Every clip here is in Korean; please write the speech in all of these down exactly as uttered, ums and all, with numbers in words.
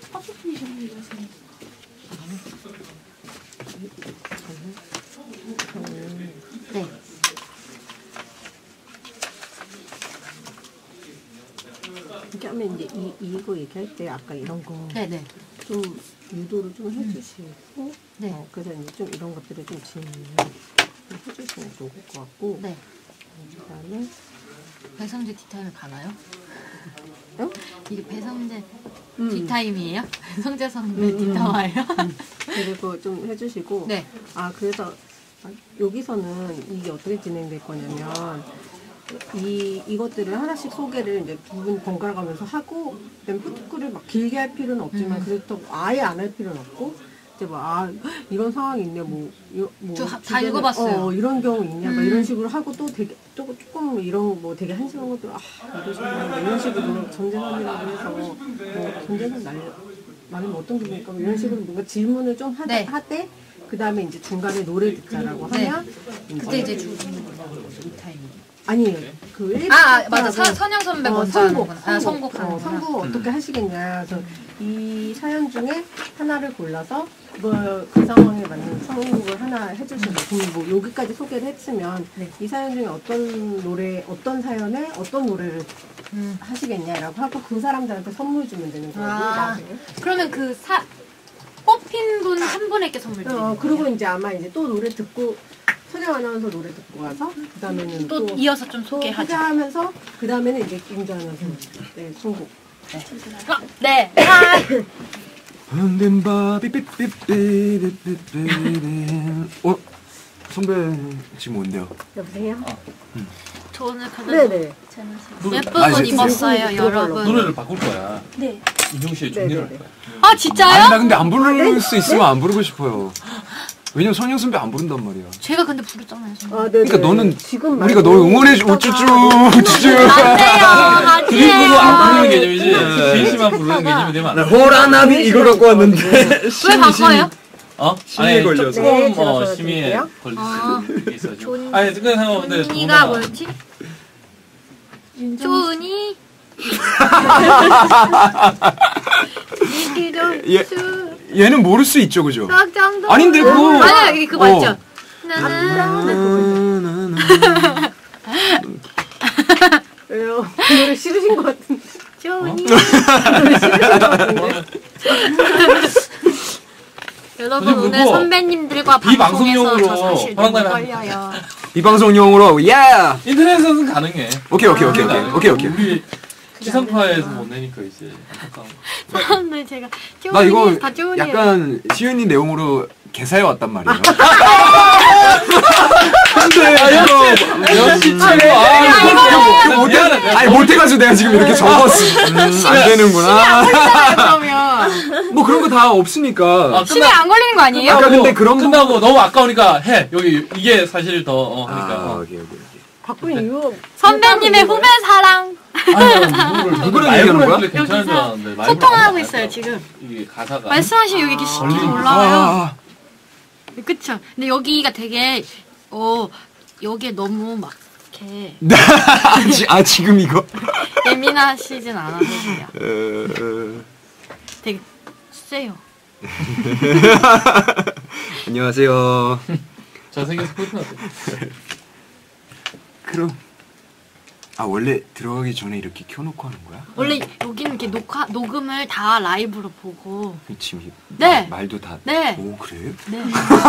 퍼스피니션 얘기하시는 네. 이렇게 하면 이제 이, 이거 얘기할 때 아까 이런 거 네네. 좀 유도를 좀 해주시고 네. 어, 그래서 이제 좀 이런 것들을 좀 진행을 해주시면 좋을 것 같고 네. 그 다음에 배성재 티타임을 가나요? 어? 이게 배성재 음. 티타임이에요? 배성재 선배 음, 티타임이에요? 음. 그리고 좀 해주시고 네. 아 그래서 여기서는 이게 어떻게 진행될 거냐면 이 이것들을 하나씩 소개를 이제 두 분 번갈아 가면서 하고 그다음에 후트크를 막 길게 할 필요는 없지만 음. 그렇다고 아예 안 할 필요는 없고 이제 뭐 아 이런 상황이 있네 뭐, 뭐 저 다 주변에, 읽어봤어요. 어, 이런 경우 있냐 막 음. 이런 식으로 하고 또 되게 조금 조금 이런 뭐 되게 한심한 것들 아 이러시면 이런 식으로 전재산이라고 해서 뭐 전재산 날 말하면 어떤 기분일까 뭐 이런 식으로 뭔가 질문을 좀 하되 네. 하되 그 다음에 이제 중간에 노래 듣자라고 네. 하면 그때 이제 주는 거죠. 이 타임. 아니에요. 그 일 아, 맞아. 사, 선영 선배 어, 먼저 선곡, 하는구나. 아, 선곡, 선곡하는구나. 어, 선곡 어떻게 하시겠냐. 그래서 이 사연 중에 하나를 골라서 그걸 그 상황에 맞는 선곡을 하나 해주시면 그럼 뭐 여기까지 소개를 했으면 네. 이 사연 중에 어떤 노래, 어떤 사연에 어떤 노래를 음. 하시겠냐라고 하고 그 사람들한테 선물 주면 되는 거예요. 아, 나중에. 그러면 그 사, 뽑힌 분 한 분에게 선물 드리는 어, 거예요? 그리고 이제 아마 이제 또 노래 듣고 선영 아나운서 노래 듣고 와서 그 다음에는 또, 또 이어서 좀 또 소개하죠. 소개하면서 그 다음에는 이제 김주 아나운서 네, 선곡. 네. 네. 아, 어? 선배 지금 온대요. 여보세요? 저 오늘 그래도 네네. 예쁜 아, 옷 이제 입었어요, 지금 여러분. 노래를 바꿀 거야. 네. 인용 씨의 종리를 할 네네네. 거야. 아, 진짜요? 아니 나 근데 안 부를 수 있으면 안 부르고 싶어요. 왜냐면 선영 선배 안 부른단 말이야. 제가 근데 부르잖아요. 지금. 아, 네네. 그러니까 너는 지금 우리가 널 응원해줘 우쭈쭈 우쭈쭈. 안 돼요. 안 드리블로 돼요. 안 부르는 개념이지. 비씨만 부르는 개념이 되면 안 돼. 호라나비 이거 갖고 왔는데. 왜 바꿔요? 어? 심의에 아니, 걸려서. 조금 네, 어, 제가 심의에 전화드릴게요. 아. 걸려서 게 있어요. 존- 아니, 그건 상관없는데 존이가 돈아. 뭐였지? 존이 얘 얘는 모를 수 있죠, 그죠? 박정도 아닌데, 그거- 아니야 이게 그거 어. 맞죠? 나는 왜요? 그 노래 싫으신 것 같은데. 존이 노래 싫으신 것 같은데. 여러분 근데 오늘 그거 선배님들과 이 방송에서 방송용으로 저 사실 너무 허락나면 떨려요. 이 방송용으로 예. 인터넷에서는 가능해. 오케이 오케이 오케이 오케이 오케이 오케이. 우리 지상파에서 못 내니까 이제 안타까운 거. 사람들 제가 나 이거 존이 다 존이에요. 약간 시은이 내용으로 개사해 왔단 말이에요. 근데 이거 역시 최고. 아, 이거 이거 못해. 미안해. 아니 못해가지고 내가 지금 이렇게 적었어. 음, 안 되는구나. 그러면 뭐 그런 거 다 없으니까. 아, 심해 안 걸리는 거 아니에요? 아까 근데 그런 거- 끝나고 너무 아까우니까 해. 여기 이게 사실 더 어, 하니까. 아, 어. 오케이 오케이 오케이. 바꾼 이유. 선배님의 후배 사랑 아니, 누구를 얘기하는 거야? 괜찮은 줄 여기서 알았는데 라이브로 소통하고 안 있어요 했다고. 지금. 이게 가사가 말씀하시면 여기 이렇게 시키면 걸리는 올라와요. 아, 그쵸? 근데 여기가 되게 어 여기에 너무 막 이렇게 아, 지- 아 지금 이거. 예민하시진 않아서 그냥 어, 어. 되게 세요. 안녕하세요. 잘생겨서 불편하대. 그럼 아 원래 들어가기 전에 이렇게 켜놓고 하는 거야? 원래 여기는 이렇게 녹화 녹음을 다 라이브로 보고 지금 네. 마- 말도 다. 네. 오 그래? 네.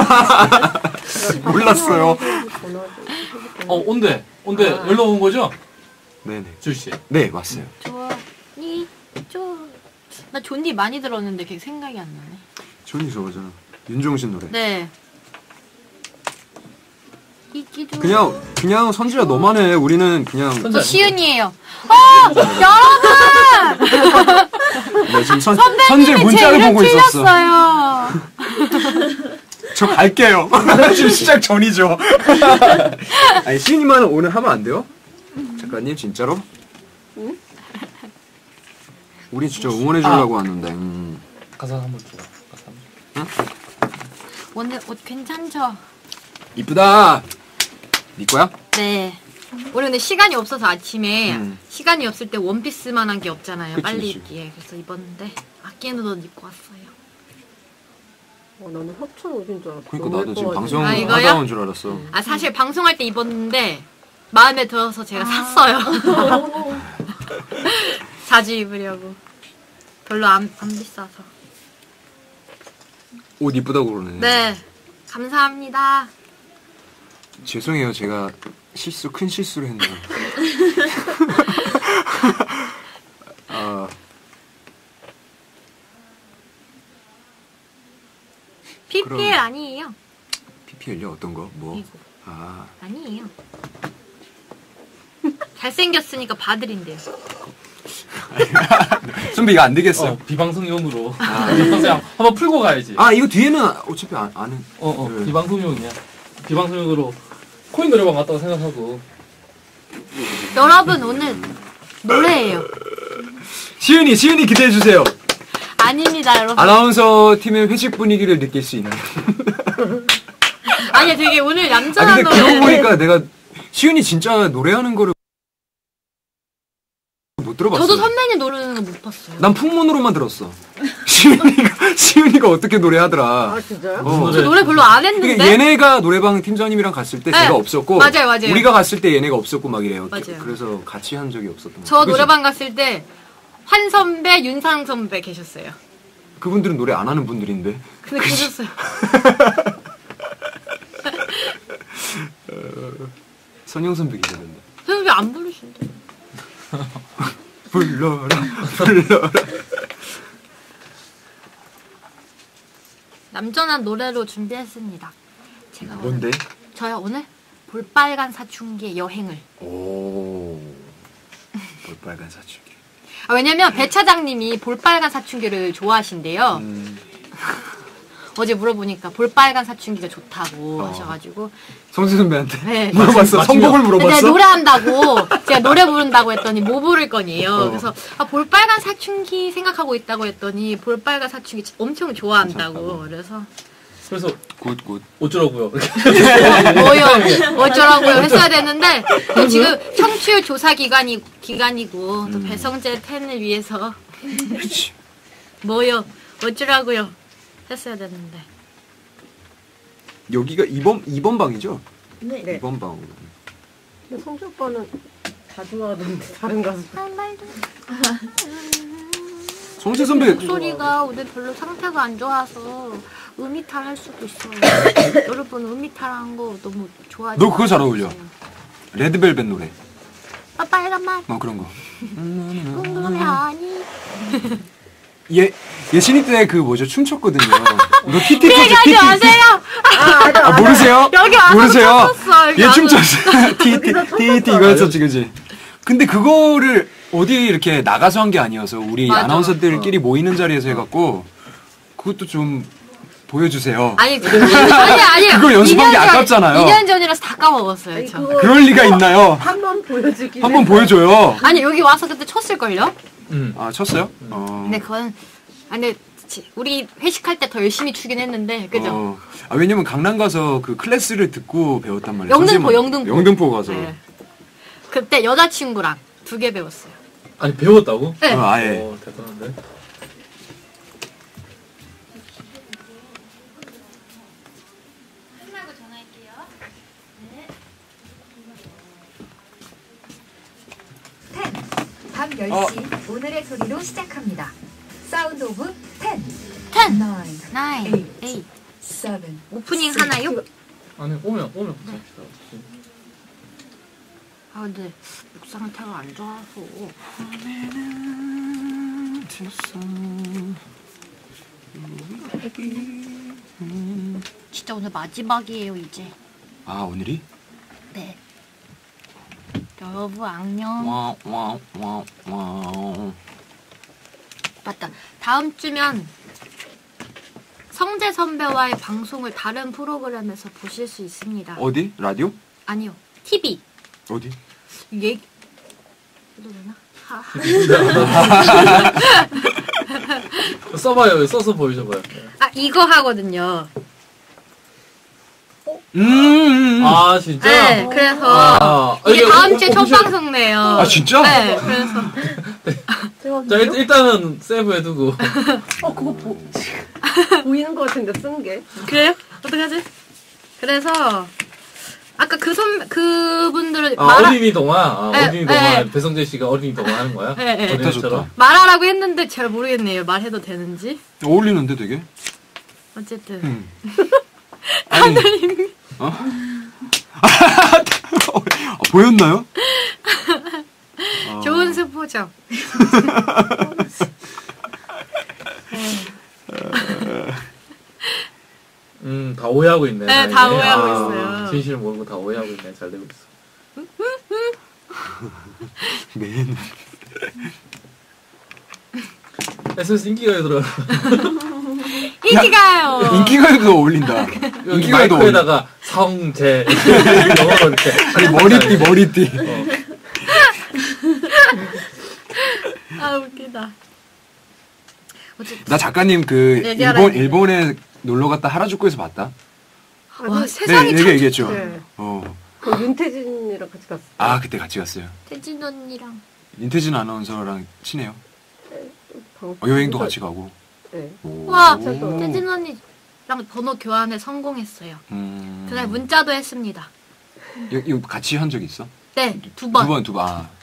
몰랐어요. 어 온대 온대 아. 연락 온 거죠? 네네. 주씨. 네 왔어요. 조니 쪼나 존니 많이 들었는데 그게 생각이 안 나네. 존이 저거잖아. 윤종신 노래. 네. 이기도 그냥 그냥 선지야 너만 해. 우리는 그냥 선지 저 아니야? 시은이에요. 어 여러분 네, 지금 선, 선재 선배님이 문자를 제 보고 이름 있었어. 틀렸어요. 저 갈게요. 지금 시작 전이죠. 아니 시은이만 오늘 하면 안 돼요? 작가님 진짜로? 응? 우리 진짜 응원해 주려고 왔는데. 음. 가사 한번 줘. 가사 한번. 오늘 옷 괜찮죠? 이쁘다. 네 거야? 네. 오늘 근데 시간이 없어서 아침에 음. 시간이 없을 때 원피스만 한 게 없잖아요. 그치, 빨리 그치. 입기에. 그래서 입었는데 아끼는 옷 입고 왔어요. 어, 나는 협찬 옷인 줄 알았어. 그러니까 너무 나도 지금 예뻐가지고. 방송 아, 이거요? 하다 온 줄 알았어. 아 사실 방송할 때 입었는데 마음에 들어서 제가 샀어요. 자주 입으려고. 별로 안, 안 비싸서. 옷 이쁘다고 그러네. 네. 감사합니다. 죄송해요. 제가 실수 큰 실수를 했네요. 아, 피피엘 그럼- 아니에요. 피피엘요? 어떤 거? 뭐? 이거. 아, 아니에요. 잘생겼으니까 바들인데요. 선배 이거 안 되겠어요. 어, 비방송용으로. 아, 그냥 한번 풀고 가야지. 아 이거 뒤에는 어차피 안, 아는. 어, 어, 네. 비방송용이야. 비방송용으로 코인 노래방 갔다고 생각하고. 여러분 오늘 노래예요. 시은이, 시은이 기대해 주세요. 아닙니다 여러분. 아나운서 팀의 회식 분위기를 느낄 수 있는. 아니 되게 오늘 아 얌전한 근데 노래. 그러고 보니까 내가 시은이 진짜 노래하는 거를 못 들어봤어. 저도 선배님 노래는 거 못 봤어요. 난 풍문으로만 들었어. 시은이가 시은이가 어떻게 노래하더라. 아, 진짜요? 어. 무슨 저 노래 별로 안 했는데. 그러니까 얘네가 노래방 팀장님이랑 갔을 때 네. 제가 없었고, 맞아요, 맞아요. 우리가 갔을 때 얘네가 없었고 막 이래요. 맞아요. 그래서 같이 한 적이 없었던 거예요. 저 그치? 노래방 갔을 때 환 선배, 윤상 선배 계셨어요. 그분들은 노래 안 하는 분들인데. 근데 계셨어요. 선영 선배 계셨는데. 선배 안 부르신대. 불러라, 불러라. 남전한 노래로 준비했습니다. 제가 뭔데? 오늘, 저요 오늘 볼빨간 사춘기의 여행을. 오. 볼빨간 사춘기. 아, 왜냐면 배 차장님이 볼빨간 사춘기를 좋아하신대요. 음, 어제 물어보니까 볼빨간 사춘기가 좋다고 어. 하셔가지고 성수 선배한테 네. 물어봤어. 맞추면- 성곡을 근데 물어봤어. 노래한다고 제가 노래 부른다고 했더니 뭐 부를 거니에요. 어. 그래서 아, 볼빨간 사춘기 생각하고 있다고 했더니 볼빨간 사춘기 엄청 좋아한다고. 괜찮다고. 그래서 그래서 굿, 굿. 어쩌라고요. 뭐요 어쩌라고요 했어야 되는데 또 지금 청취율 조사 기간이 기간이고 또 음. 배성재 팬을 위해서 그치. 뭐요 어쩌라고요 했어야 되는데. 여기가 이번, 이번 방이죠? 네. 이번 방. 근데 성주 오빠는 자주 하던데, 다른 가수. 성재 선배. 목소리가 오늘 별로 상태가 안 좋아서 음이탈 할 수도 있어요. 여러분 음이탈한 거 너무 좋아하지 너 그거 잘 마세요. 어울려. 레드벨벳 노래. 아, 빨간 맛 어, 그런 거. 궁금해하니 얘, 얘 신입 때 그 뭐죠? 춤췄거든요. 너 티티 얘기하지 췄죠? 티티. 마세요. 아, 모르세요? 여기 와서 모르세요? 췄었어, 여기 얘 와서. 춤췄어. 티티, 티티 이거 했었지, 그지? 근데 그거를 어디 이렇게 나가서 한 게 아니어서 우리 맞아. 아나운서들끼리 모이는 자리에서 해갖고 그것도 좀 보여주세요. 아니 아니 아니 그거 연습한 게 아깝잖아요. 이 년 전이라서 다 까먹었어요 아니, 저. 그거 그럴 리가 있나요? 한 번 보여주기. 한번 보여줘요. 아니 여기 와서 그때 쳤을걸요? 음. 아, 쳤어요? 어. 근데 그건 아 근데 지- 우리 회식할 때 더 열심히 추긴 했는데 그죠? 어. 아, 왜냐면 강남 가서 그 클래스를 듣고 배웠단 말이에요. 영등포, 선생님은- 영등포. 영등포 가서. 네. 그때 여자친구랑 두 개 배웠어요. 아니 배웠다고? 네. 어, 아예. 어, 대단한데. 끝나고 전화할게요. 밤 열 시 오늘의 소리로 시작합니다. 사운드 오브 텐, 텐, 나인, 나인, 에잇. 세븐. 오프닝 하나요? 아니 오면 오면 부탁합시다. 아 근데 목 상태가 안 좋아서 진짜 오늘 마지막이에요 이제. 아, 오늘이? 네. 여러분 안녕. 와, 와, 와, 와. 맞다. 다음 주면 성재 선배와의 방송을 다른 프로그램에서 보실 수 있습니다. 어디? 라디오? 아니요. 티비. 어디? 얘기 해도 되나? 하. 써봐요. 써서 보여줘봐요. 아 이거 하거든요. 어? 음, 음, 음. 아 진짜? 네, 그래서 아, 이게 이게 다음 오- 주에 오- 첫 오피셜- 방송네요. 아, 진짜? 네, 그래서 자 일, 일단은 세이브 해두고. 어 그거 보, 보이는 것 같은데 쓴 게. 그래요? 어떡하지? 그래서 아까 그 선 그분들은 아 말하, 어린이 동화. 아, 네, 어린이 동화. 네. 배성재 씨가 어린이 동화 하는 거야? 네, 네. 좋다, 어린이처럼. 말하라고 했는데 잘 모르겠네요. 말해도 되는지. 어울리는데 되게. 어쨌든 음. 아니, 어? 아, 보였나요? 아. 좋은 스포죠. 음, 다 오해하고 있네. 네, 다행히. 다 오해하고 아, 있어요. 진실을 모르고 다 오해하고 있네. 잘 되고 있어. 맨. 에스엔에스 인기가 들어. 인기가요. 인기가요도 어울린다. 여기 인기가요도 어울린다. 마이크에다가 성재 영어로 이렇게. 아니, 머리띠, 머리띠. 어. 아 웃기다. 어쨌든 나 작가님 그 얘기하라 일본 했는데. 일본에 놀러 갔다 하라주쿠에서 봤다. 와 네, 세상이 얘기 참 얘기했죠. 네. 어. 그 윤태진이랑 같이 갔어. 아 그때 같이 갔어요. 태진 언니랑 윤태진 아나운서랑 친해요. 방- 어, 여행도 같이 가고. 네. 오. 와 오. 태진 언니랑 번호 교환에 성공했어요. 음. 그날 문자도 했습니다. 이- 이거 같이 한 적 있어? 네, 두 번. 두 번, 두 번. 아,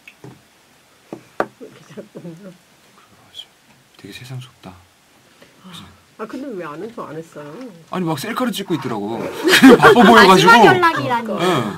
되게 세상 좁다. 아 근데 왜 아는 척 안 했어요? 아니 막 셀카를 찍고 있더라고. 그냥 바빠 보여가지고. 마지막 연락이라니. 응.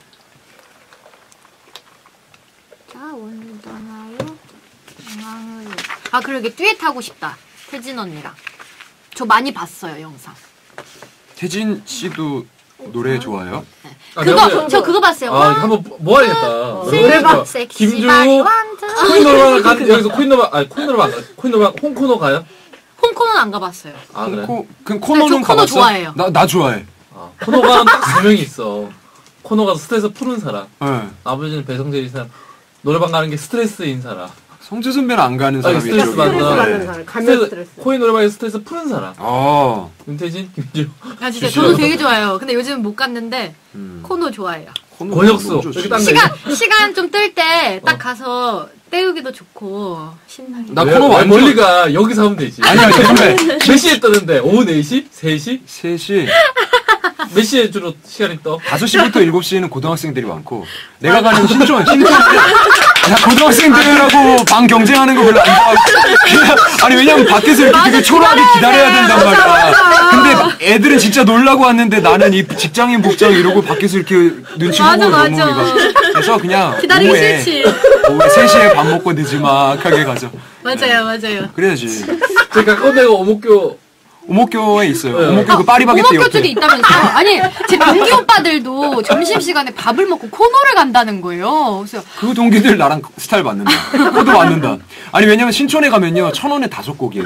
자 오늘 떠나요. 중앙으로. 아 그러게 듀엣 하고 싶다. 태진 언니랑. 저 많이 봤어요 영상. 태진 씨도 노래 좋아해요? 아, 그거 내가 저 그거 봤어요. 아, 와, 한번 모아야겠다. 노래방 섹시 김주 바디 완전. 코인 노래방 간 여기서 코인 노래방 아니 코인 노래방 코인 노래방 홍코노 가요? 홍코는 안 가봤어요. 아 그래. 코, 그 코너는 네, 저 코너 가봤어? 좋아해요. 나, 나 좋아해. 아, 코노 가는 딱두 명이 있어. 코노 가서 스트레스 푸는 사람. 네. 아버지는 배성재인 사람. 노래방 가는 게 스트레스인 사람. 성재 선배는 안 가는 아니, 사람이 스트레스 받는 스트레스 네. 받는 사람. 가면 스트레스. 코인 노래방에서 스트레스 푸는 사람. 어. 윤태진, 김주. 아 진짜 주시요. 저도 되게 좋아해요. 근데 요즘 못 갔는데 음. 코너 좋아해요. 코너 권혁수. 너무 좋지. 이렇게 딱 시간 시간 좀 뜰 때 딱 어. 가서 때우기도 좋고 신나게. 나 왜- 코너 왜 완전- 멀리 가. 여기서 하면 되지. 아니, 아니, 선배. 몇 시에 뜨는데? 오후 네 시? 세 시? 세 시, 몇 시에 주로 시간이 떠? 다섯 시부터 일곱 시에는 고등학생들이 많고, 내가 가는 신촌, 신촌, 나 고등학생들하고 방 경쟁하는 거 별로 안 좋아하고, 그냥, 아니, 왜냐면 밖에서 이렇게 맞아, 되게 초라하게 기다려야 기다려야 돼. 된단 맞아, 말이야. 맞아. 근데 막 애들은 진짜 놀라고 왔는데 나는 이 직장인 복장 이러고 밖에서 이렇게 눈치 보고 맞아, 너무 맞아. 막- 그래서 그냥 기다리기 오후에, 싫지. 오후에 세 시에 밥 먹고 늦지막하게 가죠. 맞아요, 맞아요. 그래야지. 그러니까 꼰대가 오목교 오목교에 있어요. 네. 오목교 그 파리바게뜨 오목교 옆에. 쪽에 있다면서요? 아니 제 동기 오빠들도 점심시간에 밥을 먹고 코너를 간다는 거예요. 그래서 그 동기들 나랑 스타일 맞는다. 코도 맞는다. 아니 왜냐면 신촌에 가면요 천 원에 다섯 곡이에요.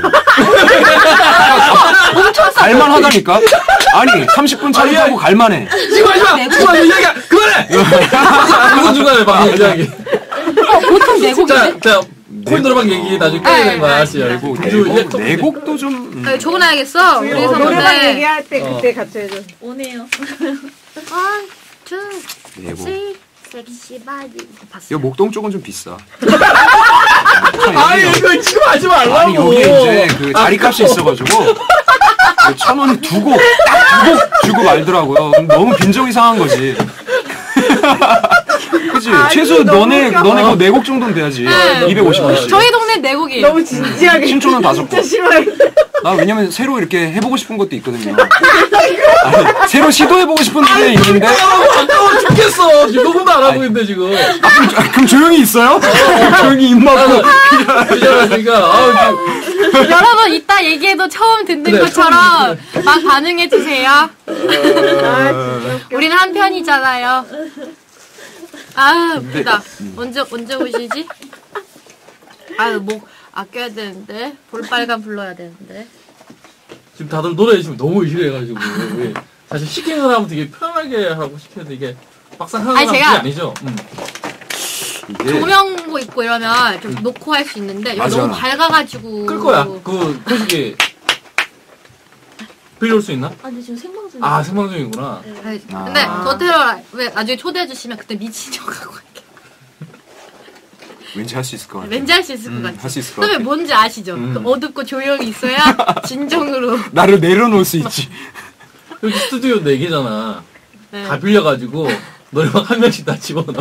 엄청 싸. 갈만하다니까. 아니 삼십 분 차를 타고 갈만해. 지금 하지 마! 그만 이야기야! 그만해! 중간 중간에 방금 이야기. 어, 보통 네 곡인데? 자, 자, 코인 노래방 얘기 나중에 깨야 되는 거야, 아시죠? 네 곡, 김주 네 이제 곡, 좀- 네 곡도 좀. 음. 아, 적어놔야겠어. 우리 어, 노래방 선배. 얘기할 때 어. 그때 같이 해줘. 오네요. One, two, 네 곡. three, 섹시 바디. 봤어요. 이거 목동 쪽은 좀 비싸. 아니, 이거 지금 하지 말라고! 아니 여기 이제 그 자리값이 있어가지고 천 원에 두 곡, 딱 두 곡 주고 말더라고요. 그럼 너무 빈정이 상한 거지. 그치? 최소 너무 너네 웃겨. 너네 그 네 곡 정도는 돼야지. 네. 이백오십 원씩. 저희 동네 네 곡이에요. 너무 진지하게. 신촌은 다섯 진짜 곡. 싫어해. 나 왜냐면 새로 이렇게 해보고 싶은 것도 있거든요. 아니, 새로 시도해보고 싶은 게 있는데. 아까워 죽겠어! 지금 녹음도 안 하고 있는데, 지금. 아, 그럼, 조- 그럼 조용히 있어요? 조용히 입 막고. 그러니까, 아우, 지금. 여러분 이따 얘기해도 처음 듣는 그래, 것처럼 막 반응해 주세요. 아 진짜 웃겨. 우리는 한 편이잖아요. 아 웃기다. 언제 언제 오시지? 아유 목 아껴야 되는데 볼빨간 불러야 되는데. 지금 다들 노래 지금 너무 의식해가지고. 왜. 사실 시키는 사람은 되게 편하게 하고 시키는데 이게 막상 하는 아니, 사람은 제가- 그게 아니죠? 음. 이게 조명고 있고 이러면 좀 놓고 할 수 있는데 여기 맞아. 너무 밝아가지고. 끌 거야. 그, 그 시기. 빌려올 수 있나? 아 근데 지금 생방송. 아 생방송이구나. 아니, 아. 근데 더테러 왜 나중에 초대해 주시면 그때 미친 척하고 할게. 왠지 할 수 있을 것 같아. 왠지 할 수 있을 것 음, 같아. 할 수 있을 것 선배 같아. 뭔지 아시죠? 음. 그 어둡고 조용히 있어야 진정으로. 나를 내려놓을 수 있지. 여기 스튜디오 네 개잖아. 네. 다 빌려가지고 너네 막 한 명씩 다 집어넣어.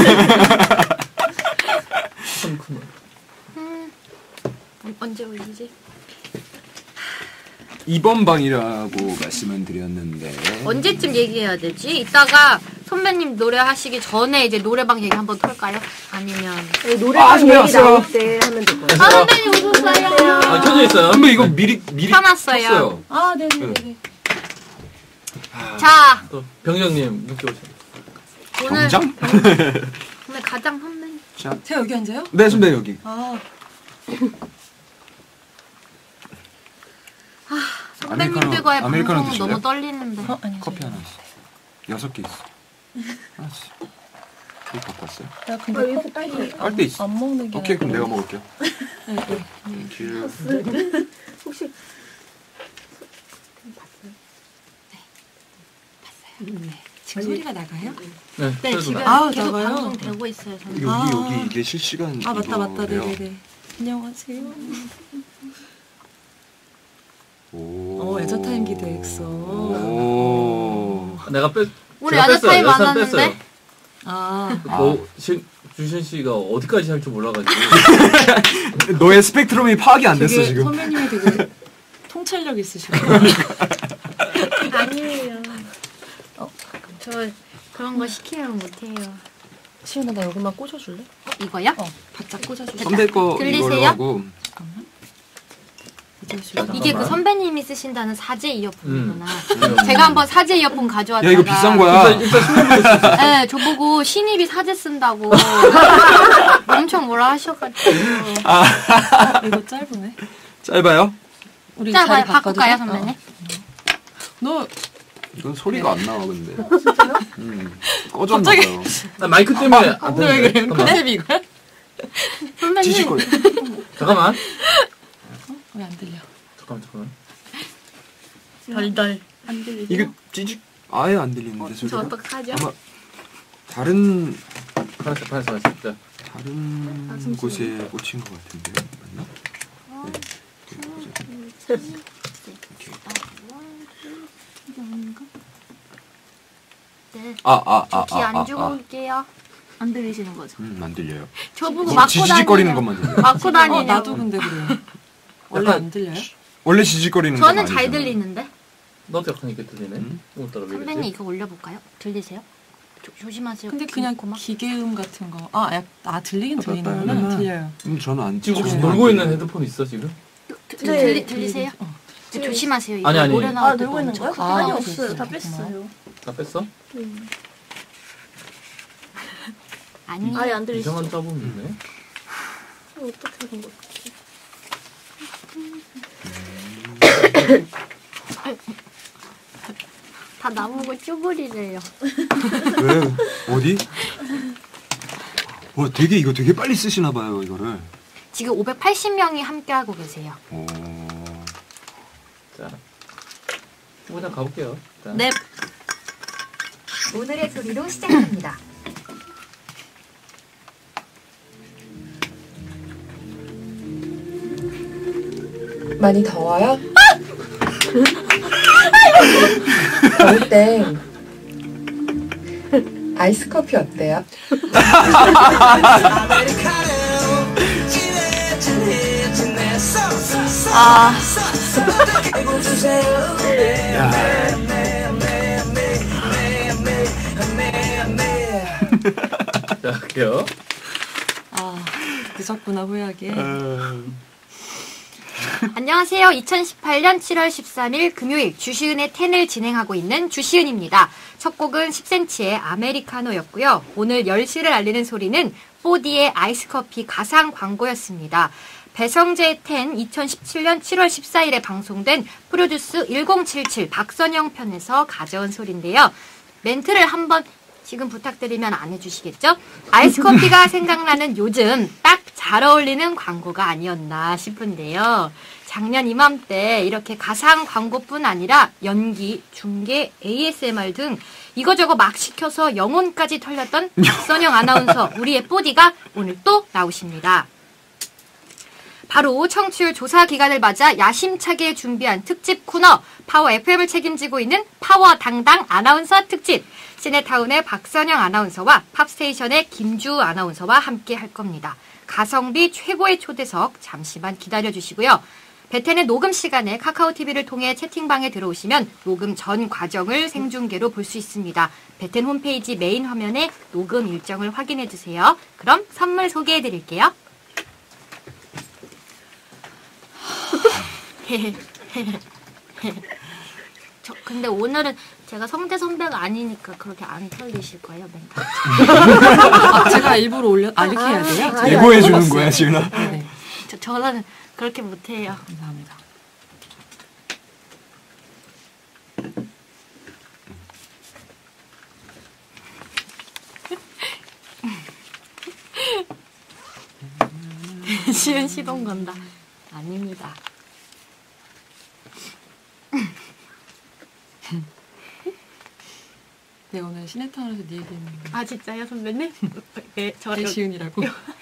그렇구나. 음, 언제 올리지? 이번 방이라고 말씀을 드렸는데 언제쯤 얘기해야 되지? 이따가 선배님 노래 하시기 전에 이제 노래방 얘기 한번 털까요? 아니면 노래방 아, 선배 얘기 왔어요. 나올 때 하면 될 거예요. 아 선배님 오셨어요. 아 켜져 있어요. 선배 이거 미리 미리 켜놨어요. 켰어요. 아 네네네. 자 또 병장님 늦게 오셨네. 오늘 정장? 오늘 가장 선배님 자, 제가 여기 앉아요? 네 선배 여기. 아 선배님들과의 아메리카노 방송은 드실래요? 너무 떨리는데. 어, 아니 커피 하나 있어. 여섯 개 있어. 하나씩. 이거 갖고 왔어요? 나 근데 커피 빨대 있어. 안 먹는 게. 오케이 그럼 내가 먹을게요. 네, 네. 땡큐. 혹시 지금 소리가 나가요? 네, 네 그래도 집에 나. 아, 계속 나가요? 방송 되고 있어요. 저는. 여기 아. 여기 이게 실시간 아 맞다 맞다 이거래요. 네네네. 안녕하세요. 오. 어 애저타임 기대했어. 오. 내가 뺐. 우리 제가 야자 뺐어요. 타임 야자 안 뺐어요. 하는데? 아 뭐 신- 주신 씨가 어디까지 할 줄 몰라가지고. 너의 스펙트럼이 파악이 안 됐어 되게 지금. 선배님이 되게 통찰력 있으시고. 아니에요. 어, 저 그런 거 시키면 못해요. 시은아 나 여기만 꽂아줄래? 어, 이거요? 어 바짝 꽂아줄래? 선배 거 들리세요? 이걸로 하고. 이게 그 선배님이 쓰신다는 사제 이어폰이구나. 음. 제가 한번 사제 이어폰 가져왔다가 야 이거 비싼 거야. 일단 일단 신경 쓰 네, 저보고 신입이 사제 쓴다고 엄청 뭐라 하셔가지고. 아, 이거 짧으네. 짧아요? 우리 자, 자리 바꿀까요, 바꿔도 돼? 선배님? 어. 너 이건 소리가 안 나와 근데. 진짜요? 음. 꺼졌나 갑자기- 봐요. 나 마이크 때문에 안 너 왜 되는데. 그래? 잠깐만. 컨셉이 이거야? 선배님. 지지거리. 잠깐만. 왜 안 들려? 잠깐만 잠깐만. 덜덜. 안 들리죠? 이게 찌직 아예 안 들리는데 저 소리가. 어떡하죠? 아마 다른 파란색 파란색 파란색. 자, 다른 곳에 꽂힌 것 같은데요. 맞나? 네. 이렇게. 네. 아, 아, 아, 귀 아, 안 아, 주고 아. 올게요. 안 들리시는 거죠? 음, 안 들려요. 저보고 뭐 맞고 지지직거리는 다니냐. 것만 들려요. 맞고 어 다니냐. 나도 근데 그래요. 원래 약간- 안 들려요? 원래 지지직거리는 건 저는 아니잖아. 잘 들리는데. 너도 약간 이렇게 들리네. 음? 오늘따라 왜 선배님 이랬지? 이거 올려볼까요? 들리세요? 조, 조심하세요. 근데 그냥 고마. 기계음 같은 거. 아, 야, 아 들리긴 들리는구나. 음. 들려요. 음, 저는 안 지금 혹시 전혀 안 놀고 있는 들려요. 헤드폰 있어 지금? 들, 네, 들리, 들리세요? 어. 네, 조심하세요. 이거 아니, 아니. 노래 나올 아, 때도 놀고 있는 엄청 거야? 크게 아니, 나와요. 없어요. 다 뺐어요. 다 뺐어? 아니. 아예 안 들리시죠? 이상한 잡음이 있네. 어떻게 된 거지? 다 나보고 쭈구리래요. 왜? 어디? 와, 되게 이거 되게 빨리 쓰시나 봐요, 이거를. 지금 오백팔십 명이 함께하고 계세요. 오. 자, 그냥 가볼게요. 자. 네. 오늘의 소리로 시작합니다. 많이 더워요? 더울 땐 아이스 커피 어때요? 아, 자, 갈게요. 아, 늦었구나 후회하게. 안녕하세요. 이천십팔 년 칠월 십삼일 금요일 주시은의 텐을 진행하고 있는 주시은입니다. 첫 곡은 십 센티미터의 아메리카노였고요. 오늘 열 시를 알리는 소리는 포디의 아이스커피 가상 광고였습니다. 배성재의 텐 이천십칠 년 칠월 십사일에 방송된 프로듀스 천칠십칠 박선영 편에서 가져온 소리인데요. 멘트를 한번 지금 부탁드리면 안 해주시겠죠? 아이스커피가 생각나는 요즘 딱 잘 어울리는 광고가 아니었나 싶은데요. 작년 이맘때 이렇게 가상 광고뿐 아니라 연기, 중계, 에이에스엠알 등 이거저거 막 시켜서 영혼까지 털렸던 박선영 아나운서, 우리의 뽀디가 오늘 또 나오십니다. 바로 청취율 조사 기간을 맞아 야심차게 준비한 특집 코너 파워 에프엠을 책임지고 있는 파워 당당 아나운서 특집. 시네타운의 박선영 아나운서와 팝스테이션의 김주 아나운서와 함께 할 겁니다. 가성비 최고의 초대석 잠시만 기다려주시고요. 베텐의 녹음 시간에 카카오티비를 통해 채팅방에 들어오시면 녹음 전 과정을 생중계로 볼 수 있습니다. 베텐 홈페이지 메인 화면에 녹음 일정을 확인해주세요. 그럼 선물 소개해드릴게요. 저 근데 오늘은 제가 성대 선배가 아니니까 그렇게 안 털리실 거예요, 멘탈. 아, 제가 일부러 올려, 아, 이렇게 해야 돼요? 예고해 주는 거야, 지은아. 네, 저, 저는 그렇게 못해요. 감사합니다. 시은 시동 건다. 아닙니다. 내가 오늘 시네타운에서 네 얘기했는데. 아 진짜요, 선배님? 네, 저 내 여기, 시은이라고.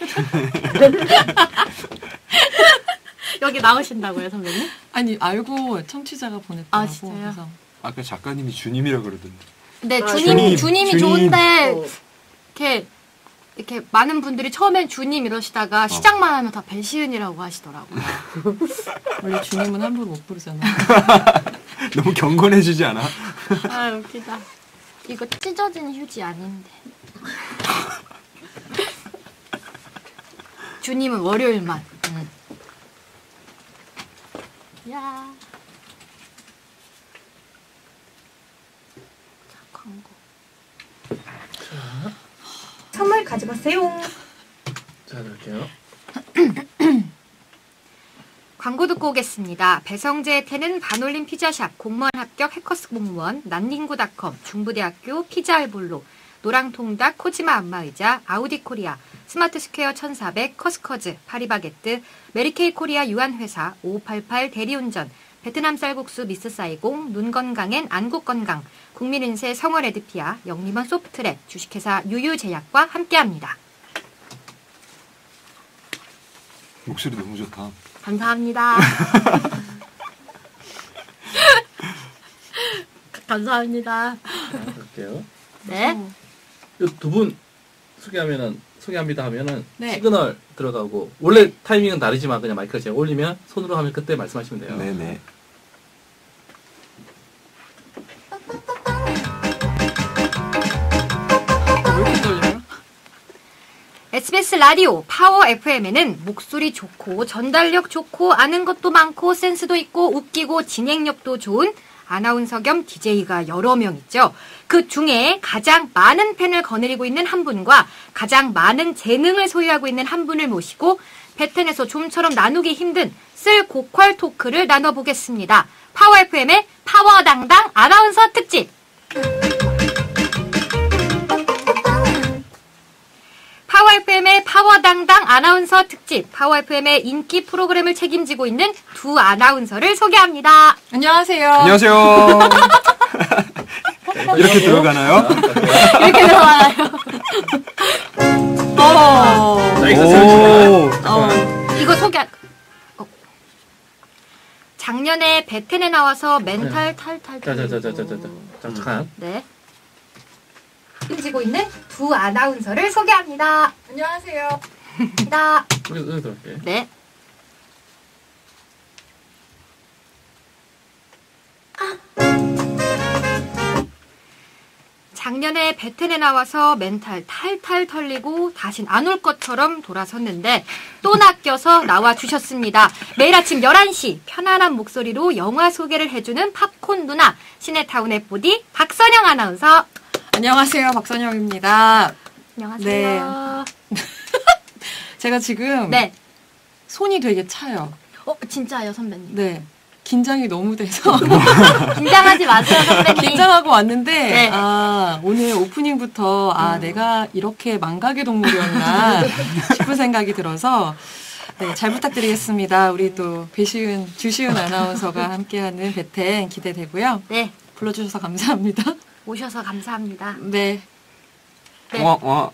여기 나오신다고요, 선배님? 아니, 알고 청취자가 보냈더라고. 아, 진짜요? 그래서 아까 작가님이 주님이라 그러던데. 네, 아, 주님, 주님, 주님이 주님. 좋은데 어. 이렇게 이렇게 많은 분들이 처음엔 주님 이러시다가 시작만 하면 다 배시은이라고 하시더라고요. 원래 주님은 함부로 못 부르잖아. 너무 경건해지지 않아? 아 웃기다. 이거 찢어진 휴지 아닌데. 주님은 월요일만. 응. 야. 자, 광고. 선물 가져가세요. 자, 넣을게요. 광고 듣고 오겠습니다. 배성재의 태는 반올림 피자샵, 공무원 합격 해커스 공무원, 난닝구닷컴, 중부대학교 피자알볼로, 노랑통닭 코지마 안마의자, 아우디코리아, 스마트스퀘어 천사백, 커스커즈, 파리바게뜨, 메리케이 코리아 유한회사, 오오팔팔 대리운전, 베트남 쌀국수 미스 사이공, 눈건강엔 안국건강, 국민인세 성월에드피아, 영림원 소프트랩, 주식회사 유유제약과 함께합니다. 목소리 너무 좋다. 감사합니다. 감사합니다. 자, 넣을게요. 네. 두 분 소개하면은, 소개합니다 하면은, 네. 시그널 들어가고, 원래 타이밍은 다르지만 그냥 마이크를 제가 올리면, 손으로 하면 그때 말씀하시면 돼요. 네네. 왜 이렇게 떨려요? 에스비에스 라디오 파워 에프엠에는 목소리 좋고 전달력 좋고 아는 것도 많고 센스도 있고 웃기고 진행력도 좋은 아나운서 겸 디제이가 여러 명 있죠. 그 중에 가장 많은 팬을 거느리고 있는 한 분과 가장 많은 재능을 소유하고 있는 한 분을 모시고 베텐에서 좀처럼 나누기 힘든 쓸 고퀄 토크를 나눠보겠습니다. 파워 에프엠의 파워당당 아나운서 특집! 파워 에프엠의 파워당당 아나운서 특집, 파워 에프엠의 인기 프로그램을 책임지고 있는 두 아나운서를 소개합니다. 안녕하세요. 안녕하세요. 이렇게 들어가나요? 이렇게 들어가요. 어. 자, 이거 세워주세요. 오. 어. 이거 소개. 어. 작년에 베텐에 나와서 멘탈 탈탈. 자, 자, 자, 자, 자, 자, 자. 잠깐. 네. 책임지고 있는 두 아나운서를 소개합니다. 안녕하세요. 나. 여기, 여기 들어갈게요. 네. 작년에 베텐에 나와서 멘탈 탈탈 털리고 다신 안 올 것처럼 돌아섰는데 또 낚여서 나와 주셨습니다. 매일 아침 열한 시 편안한 목소리로 영화 소개를 해주는 팝콘 누나 시네타운의 보디 박선영 아나운서. 안녕하세요. 박선영입니다. 안녕하세요. 제가 지금 네. 손이 되게 차요. 어 진짜요 선배님? 네. 긴장이 너무 돼서 긴장하지 마세요, 선배님. 긴장하고 왔는데 네. 아 오늘 오프닝부터 아 내가 이렇게 망각의 동물이었나 싶은 생각이 들어서 네, 잘 부탁드리겠습니다. 우리 또 배시은, 주시은 아나운서가 함께하는 배텐 기대되고요. 네, 불러주셔서 감사합니다. 오셔서 감사합니다. 네. 네. 와, 와.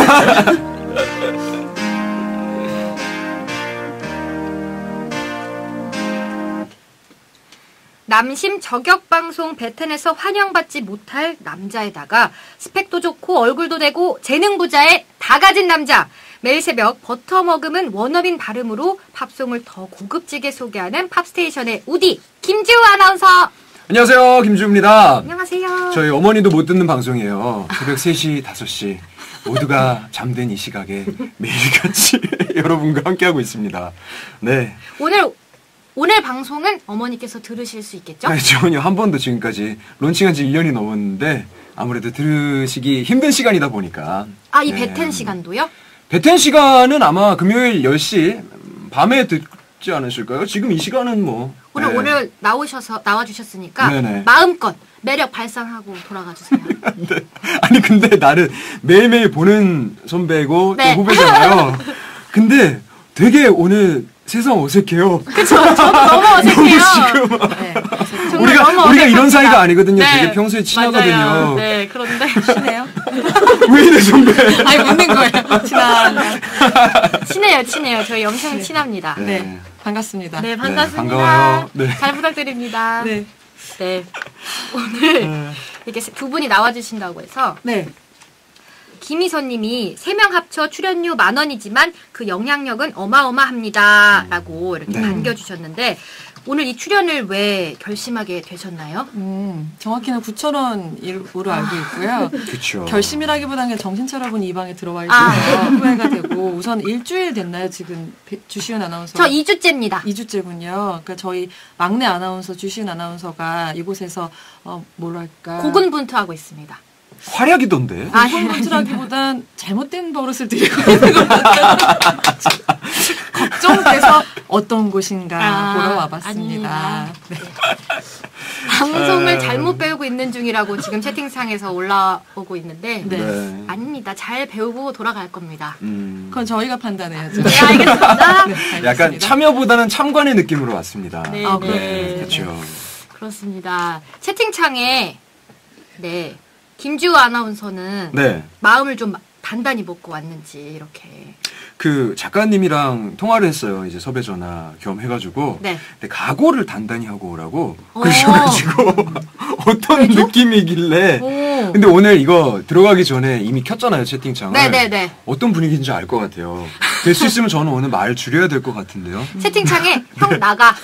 남심 저격 방송 배텐에서 환영받지 못할 남자에다가 스펙도 좋고 얼굴도 되고 재능 부자의 다 가진 남자. 매일 새벽 버터 머금은 원어민 발음으로 팝송을 더 고급지게 소개하는 팝스테이션의 우디 김지우 아나운서. 안녕하세요, 김주입니다. 안녕하세요. 저희 어머니도 못 듣는 방송이에요. 새벽 세 시, 다섯 시 모두가 잠든 이 시각에 매일같이 여러분과 함께하고 있습니다. 네. 오늘 오늘 방송은 어머니께서 들으실 수 있겠죠? 아니, 전혀 한 번도 지금까지 론칭한 지 일 년이 넘었는데 아무래도 들으시기 힘든 시간이다 보니까. 아, 이 네. 배텐 시간도요? 배텐 시간은 아마 금요일 열 시 밤에 듣지 않으실까요? 지금 이 시간은 뭐. 오늘 네. 오늘 나오셔서 나와주셨으니까 네네. 마음껏 매력 발산하고 돌아가 주세요. 네. 아니 근데 나를 매일매일 보는 선배고 네. 또 후배잖아요. 근데 되게 오늘 세상 어색해요. 그쵸? 저도 너무 어색해요. 지금 네. 정말 우리가 너무 우리가 이런 어색합니다. 사이가 아니거든요. 네. 되게 평소에 친하거든요. 맞아요. 네, 그런데 친해요? 왜 이래 선배? 아니, 묻는 거예요. 친한. 친해요, 친해요. 저희 엄청 친합니다. 네. 네. 반갑습니다. 네, 반갑습니다. 반가워요. 네. 잘 부탁드립니다. 네. 네. 오늘 네. 이렇게 두 분이 나와주신다고 해서 네. 김희선님이 세 명 합쳐 출연료 만 원이지만 그 영향력은 어마어마합니다. 라고 이렇게 네. 반겨주셨는데 오늘 이 출연을 왜 결심하게 되셨나요? 음, 정확히는 구천 원으로 알고 있고요. 그렇죠. 결심이라기보다는 정신 차려보니 이 방에 들어와 있어서 아. 후회가 되고 우선 일주일 됐나요? 지금 배- 주시은 아나운서 저 이 주째입니다. 이 주째군요. 그러니까 저희 막내 아나운서 주시은 아나운서가 이곳에서 어, 뭐랄까 고군분투하고 있습니다. 활약이던데. 아, 고군분투라기보단 잘못된 버릇을 들이고 있는 것 같아요. 걱정돼서 어떤 곳인가 아, 보러 와봤습니다. 아닙니다. 네. 방송을 아. 잘못 배우고 있는 중이라고 지금 채팅창에서 올라오고 있는데 네. 아닙니다. 잘 배우고 돌아갈 겁니다. 음, 그건 저희가 판단해야죠. 네, 알겠습니다. 네, 약간 알겠습니다. 참여보다는 참관의 느낌으로 왔습니다. 네, 아, 네. 그렇군요. 그렇죠. 그렇습니다. 채팅창에 네 김지우 아나운서는 네. 마음을 좀 단단히 먹고 왔는지 이렇게 그 작가님이랑 통화를 했어요. 이제 섭외 전화 겸 해가지고. 네. 근데 각오를 단단히 하고 오라고 어. 그러셔가지고 어떤 왜죠? 느낌이길래. 오. 근데 오늘 이거 들어가기 전에 이미 켰잖아요, 채팅창을. 네네네. 어떤 분위기인지 알 것 같아요. 될 수 있으면 저는 오늘 말 줄여야 될 것 같은데요. 채팅창에 형 나가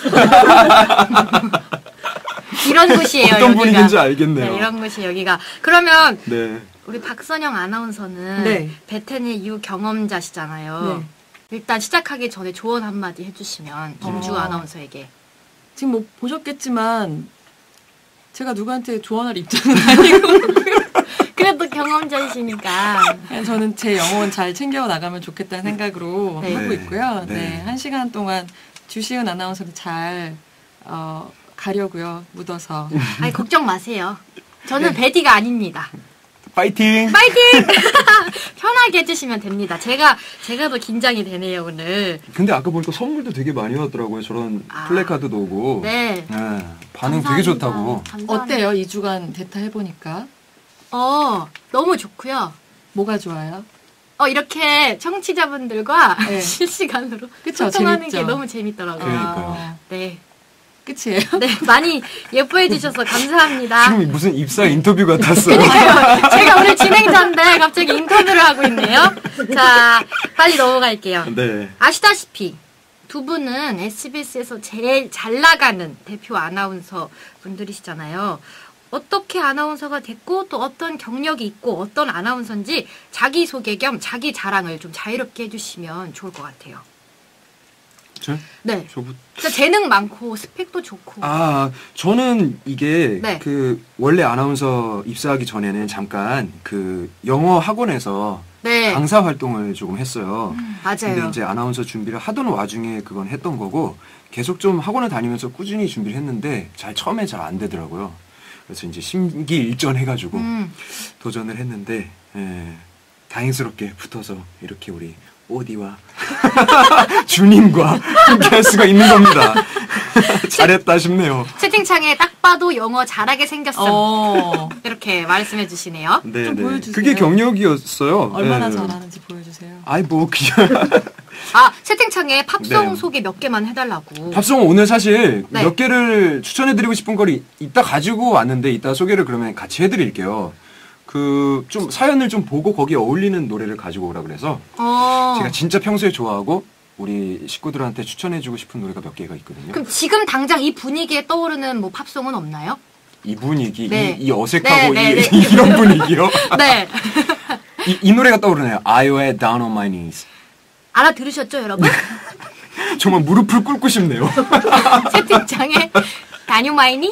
이런 곳이에요. 어떤 여기가. 분위기인지 알겠네요. 네, 이런 곳이 여기가. 그러면 네. 우리 박선영 아나운서는 네. 베텐의 유 경험자시잖아요. 네. 일단 시작하기 전에 조언 한마디 해주시면 김주 어. 아나운서에게. 지금 뭐 보셨겠지만 제가 누구한테 조언할 입장은 아니고 그래도 경험자이시니까. 그냥 저는 제 영혼 잘 챙겨 나가면 좋겠다는 생각으로 네. 하고 네. 있고요. 네. 네. 한 시간 동안 주시은 아나운서를 잘 어, 가려고요. 묻어서. 아니 걱정 마세요. 저는 네. 베디가 아닙니다. 파이팅! 파이팅! 편하게 해주시면 됩니다. 제가 제가 더 긴장이 되네요 오늘. 근데 아까 보니까 선물도 되게 많이 왔더라고요. 저런 아. 플래카드도 오고. 네. 네, 반응 감사합니다. 되게 좋다고. 감사합니다. 어때요? 이 주간 대타 해보니까 어 너무 좋고요. 뭐가 좋아요? 어 이렇게 청취자분들과 네. 실시간으로 그쵸, 소통하는 재밌죠. 게 너무 재밌더라고요. 그러니까요. 아, 네. 끝이에요? 네, 많이 예뻐해 주셔서 감사합니다. 지금 무슨 입사 인터뷰 같았어. 그러니까요. 제가 오늘 진행자인데 갑자기 인터뷰를 하고 있네요. 자, 빨리 넘어갈게요. 네. 아시다시피 두 분은 에스비에스에서 제일 잘 나가는 대표 아나운서 분들이시잖아요. 어떻게 아나운서가 됐고 또 어떤 경력이 있고 어떤 아나운서인지 자기소개 겸 자기 자랑을 좀 자유롭게 해주시면 좋을 것 같아요. 저? 네. 저부... 진짜 재능 많고 스펙도 좋고. 아, 저는 이게 네. 그 원래 아나운서 입사하기 전에는 잠깐 그 영어 학원에서 네. 강사 활동을 조금 했어요. 맞아요. 근데 이제 아나운서 준비를 하던 와중에 그건 했던 거고 계속 좀 학원을 다니면서 꾸준히 준비를 했는데 잘 처음에 잘 안 되더라고요. 그래서 이제 심기일전해가지고 음. 도전을 했는데 예, 다행스럽게 붙어서 이렇게 우리 오디와 주님과 함께할 수가 있는 겁니다. 잘했다 싶네요. 채팅창에 딱 봐도 영어 잘하게 생겼음. 어. 이렇게 말씀해 주시네요. 네, 좀 네. 보여주세요. 그게 경력이었어요. 얼마나 네. 잘하는지 보여주세요. 아이 뭐 그냥 아, 채팅창에 팝송 네. 소개 몇 개만 해달라고. 팝송 오늘 사실 네. 몇 개를 추천해드리고 싶은 걸 이- 이따 가지고 왔는데 이따 소개를 그러면 같이 해드릴게요. 그 좀 사연을 좀 보고 거기에 어울리는 노래를 가지고 오라 그래서 어. 제가 진짜 평소에 좋아하고 우리 식구들한테 추천해주고 싶은 노래가 몇 개가 있거든요. 그럼 지금 당장 이 분위기에 떠오르는 뭐 팝송은 없나요? 이 분위기, 네. 이, 이 어색하고 네, 이, 네, 네. 이런 분위기요. 네. 이, 이 노래가 떠오르네요. 아이오의 Down on My Knees. 알아들으셨죠, 여러분? 정말 무릎을 꿇고 싶네요. 채팅창에 다뉴마이니?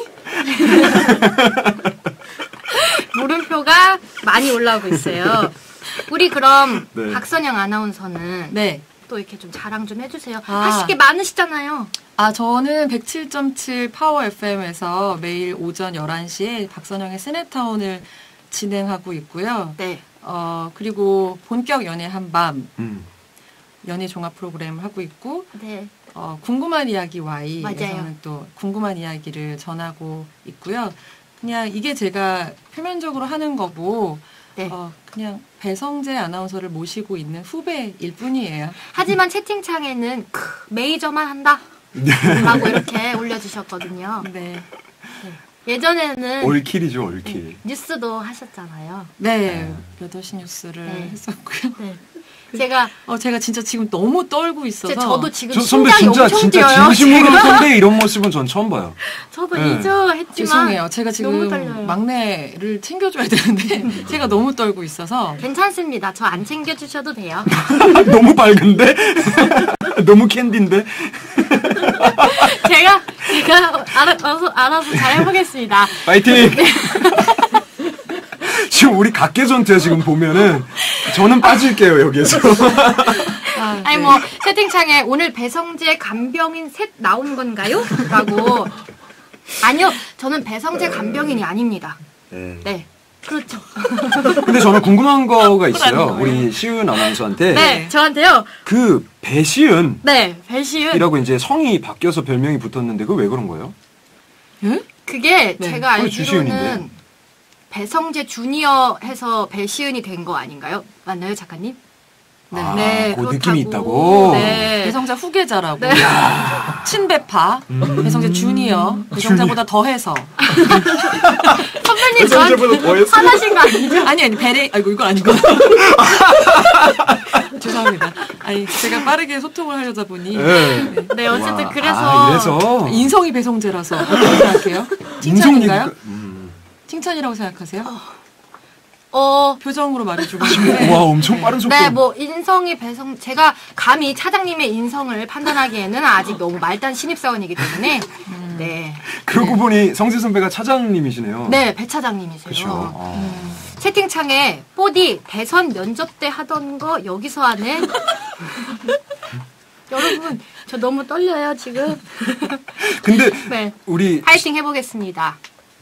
물음표가 많이 올라오고 있어요. 우리 그럼 네. 박선영 아나운서는 네. 또 이렇게 좀 자랑 좀 해주세요. 아. 하실 게 많으시잖아요. 아, 저는 백칠 점 칠 파워 에프엠에서 매일 오전 열한 시에 박선영의 스네타운을 진행하고 있고요. 네. 어, 그리고 본격 연애 한밤, 음. 연애 종합 프로그램을 하고 있고, 네. 어, 궁금한 이야기 맞아요. Y에서는 또 궁금한 이야기를 전하고 있고요. 그냥 이게 제가 표면적으로 하는 거고, 네. 어, 그냥 배성재 아나운서를 모시고 있는 후배일 뿐이에요. 하지만 채팅창에는 크, 메이저만 한다. 라고 이렇게 올려주셨거든요. 네. 예전에는 올킬이죠, 올킬. 뉴스도 하셨잖아요. 네, 여덟 시 뉴스를 네. 했었고요. 네. 제가 어, 제가 진짜 지금 너무 떨고 있어서. 제, 저도 지금 저 선배 심장이 진짜 엄청 진짜 뛰어요. 진심으로 제가. 선배 이런 모습은 전 처음 봐요. 저도 네. 이 주 했지만 죄송해요. 제가 너무 지금 떨려요. 막내를 챙겨줘야 되는데 제가 너무 떨고 있어서. 괜찮습니다. 저 안 챙겨주셔도 돼요. 너무 밝은데? 너무 캔디인데? 제가 제가 알아서 알아서 잘 해보겠습니다. 파이팅! 지금 우리 각계전투야 지금 보면은 저는 빠질게요 여기에서. 아, 아니 네. 뭐 채팅창에 오늘 배성재 간병인 셋 나온 건가요? 라고 아니요. 저는 배성재 간병인이 아닙니다. 네. 네. 그렇죠. 근데 저는 궁금한 거가 있어요. 거예요. 우리 시은 아나운서한테 네, 저한테요. 그 배시은이라고 네, 배시은. 이제 성이 바뀌어서 별명이 붙었는데 그거 왜 그런 거예요? 예? 그게 네. 제가 거의 주시은인데. 알기로는 배성재 주니어 해서 배시은이 된 거 아닌가요? 맞나요, 작가님? 네. 아, 네, 그 그렇다고. 느낌이 있다고. 네. 배성재 후계자라고. 네. 친배파. 음. 배성재 주니어. 배성재보다 더해서. 선배님 저한테 더했어. 화나신 거 아니죠? 아니, 아니, 배레, 아이고, 이건 아니고. 죄송합니다. 아니, 제가 빠르게 소통을 하려다 보니. 네. 네, 어쨌든 와, 그래서 아, 이래서 인성이 배성재라서. 어떻게 생각해요? 칭찬인가요? 인성이- 음. 칭찬이라고 생각하세요? 어, 표정으로 말해주고 싶은데. 와 엄청 빠른 속도. 네, 뭐 인성이 배성 제가 감히 차장님의 인성을 판단하기에는 아직 너무 말단 신입사원이기 때문에 네, 그러고 보니 성재 선배가 차장님이시네요. 네, 배 차장님이세요. 그렇죠. 아. 채팅창에 뽀디 대선 면접 때 하던 거 여기서 하네. 여러분, 저 너무 떨려요 지금. 근데 네, 우리 파이팅 해보겠습니다.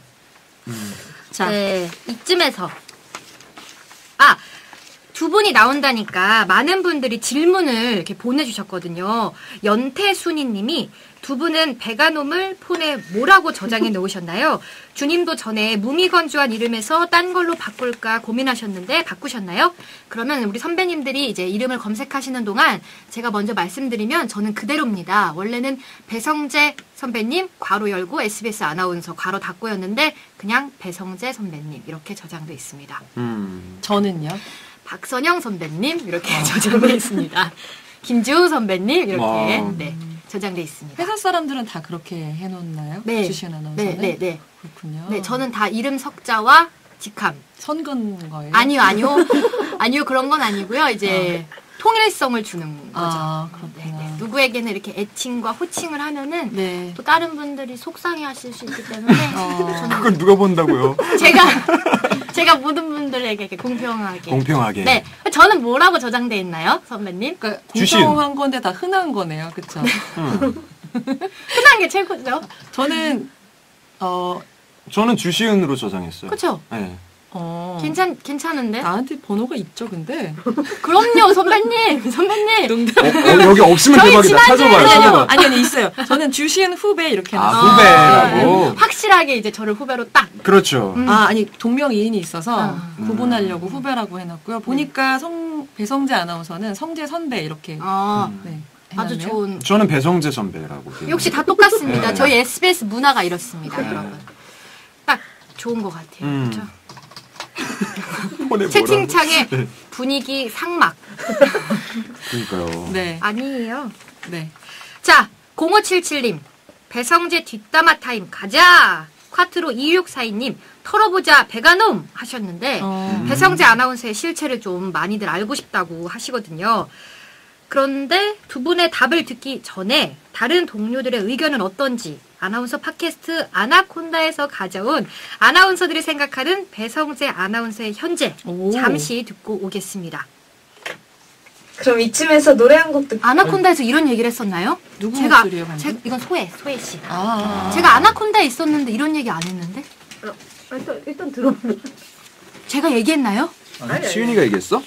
자, 네, 이쯤에서 아, 두 분이 나온다니까 많은 분들이 질문을 이렇게 보내주셨거든요. 연태순이 님이 두 분은 베가놈을 폰에 뭐라고 저장해 놓으셨나요? 주님도 전에 무미건조한 이름에서 딴 걸로 바꿀까 고민하셨는데 바꾸셨나요? 그러면 우리 선배님들이 이제 이름을 검색하시는 동안 제가 먼저 말씀드리면 저는 그대로입니다. 원래는 배성재 선배님 괄호 열고 에스비에스 아나운서 괄호 닫고였는데 그냥 배성재 선배님 이렇게 저장돼 있습니다. 음. 저는요. 박선영 선배님 이렇게 저장돼 있습니다. 김지우 선배님 이렇게 와. 네, 저장돼 있습니다. 회사 사람들은 다 그렇게 해놓나요? 네. 주시은 아나운서는? 네, 네, 네. 그렇군요. 네, 저는 다 이름 석자와 직함. 선근 거예요? 아니요, 아니요. 아니요, 그런 건 아니고요. 이제 통일성을 주는 거죠. 아, 네, 그렇구나. 네. 누구에게는 이렇게 애칭과 호칭을 하면은 네. 또 다른 분들이 속상해 하실 수 있기 때문에 어. 저는 그걸 누가 본다고요? 제가 제가 모든 분들에게 이렇게 공평하게. 공평하게. 네. 저는 뭐라고 저장돼 있나요, 선배님? 그러니까 주신. 공평한 건데 다 흔한 거네요. 그쵸? 음. 흔한 게 최고죠. 저는, 어, 저는 주시은으로 저장했어요. 그쵸? 네. 어. 괜찮, 괜찮은데? 나한테 번호가 있죠, 근데. 그럼요, 선배님. 선배님. 농담. 어, 어, 여기 없으면 저희 대박이다. 지난주에 찾아봐요. 아니요. 찾아봐. 아니, 아니, 있어요. 저는 주시은 후배 이렇게 아, 해놨어요. 후배라고. 확실하게 이제 저를 후배로 딱. 그렇죠. 음. 아, 아니, 동명이인이 있어서 아. 구분하려고 후배라고 해놨고요. 보니까 성, 배성재 아나운서는 성재 선배 이렇게. 어, 네, 아주 해놨네요. 좋은. 저는 배성재 선배라고. 역시 다 똑같습니다. 네. 저희 에스비에스 문화가 이렇습니다, 여러분. 딱 좋은 것 같아요. 음. 그렇죠? 폰에 채팅창에 뭐라고? 분위기 상막. 그러니까요. 네, 아니에요. 네. 자, 공오칠칠님. 배성재 뒷담화 타임 가자. 콰트로 이육사이님. 털어보자 배가놈 하셨는데 어. 배성재 아나운서의 실체를 좀 많이들 알고 싶다고 하시거든요. 그런데 두 분의 답을 듣기 전에 다른 동료들의 의견은 어떤지 아나운서 팟캐스트 아나콘다에서 가져온 아나운서들이 생각하는 배성재 아나운서의 현재 오. 잠시 듣고 오겠습니다. 그럼 이쯤에서 노래 한 곡 듣고 아나콘다에서 이런 얘기를 했었나요? 누구 제가 목소리예요, 방금? 제, 이건 소혜, 소혜 씨. 아, 제가 아나콘다에 있었는데 이런 얘기 안 했는데? 일단, 일단 들어보면. 제가 얘기했나요? 시은이가 얘기했어?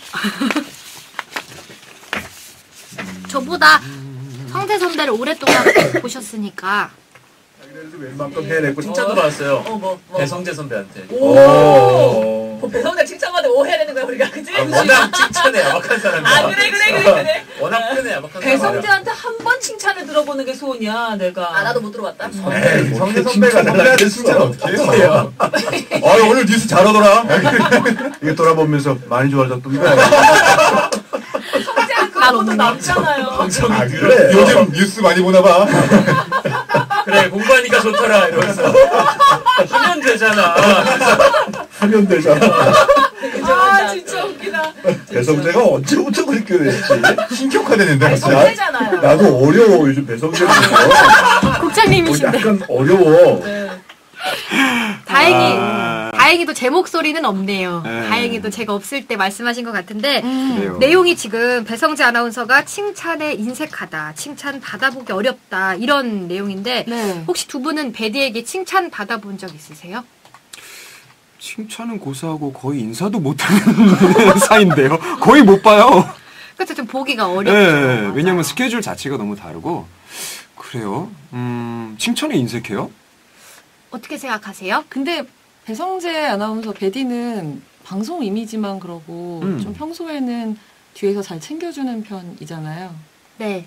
저보다 성재 선배를 오랫동안 보셨으니까 그래서 웬만큼 해냈고 칭찬도 받았어요. 어, 뭐, 뭐. 배성재 선배한테. 오. 뭐 배성재 칭찬받으면 오 해야 되는 거야, 우리가. 그지? 아, 워낙 칭찬에 야박한 사람이야. 아, 그래, 그래, 그래, 그래. 워낙 표현에 야박한 사람이야. 배성재한테 한 번 칭찬을 들어보는 게 소원이야, 내가. 아, 나도 못 들어봤다. 에이, 성재 선배가 선배한테 칭찬 어떻게 해요? 아, 오늘 뉴스 잘하더라. 이게 돌아보면서 많이 좋아졌던 거야. 성재는 그것도 남잖아요. 아, 그래. 요즘 뉴스 많이 보나 봐. 그래, 공부하니까 좋더라. 이러면서. 하면 되잖아. 하면 되잖아. 아, 진짜 웃기다. 배성재가 언제부터 그렇게 됐지? 신격화되는데. 아니, 성재잖아요. 나도 어려워, 요즘 배성재는. 국장님이신데. 약간 어려워. 네. 다행히 아. 다행히도 제 목소리는 없네요. 네. 다행히도 제가 없을 때 말씀하신 것 같은데 그래요. 내용이 지금 배성재 아나운서가 칭찬에 인색하다, 칭찬 받아보기 어렵다 이런 내용인데 네. 혹시 두 분은 배디에게 칭찬 받아본 적 있으세요? 칭찬은 고사하고 거의 인사도 못하는 사이인데요. 거의 못 봐요. 그렇죠, 좀 보기가 어렵죠. 네, 맞아요. 왜냐면 스케줄 자체가 너무 다르고. 그래요? 음, 칭찬에 인색해요? 어떻게 생각하세요? 근데 배성재 아나운서 베디는 방송 이미지만 그러고 음. 좀 평소에는 뒤에서 잘 챙겨주는 편이잖아요. 네.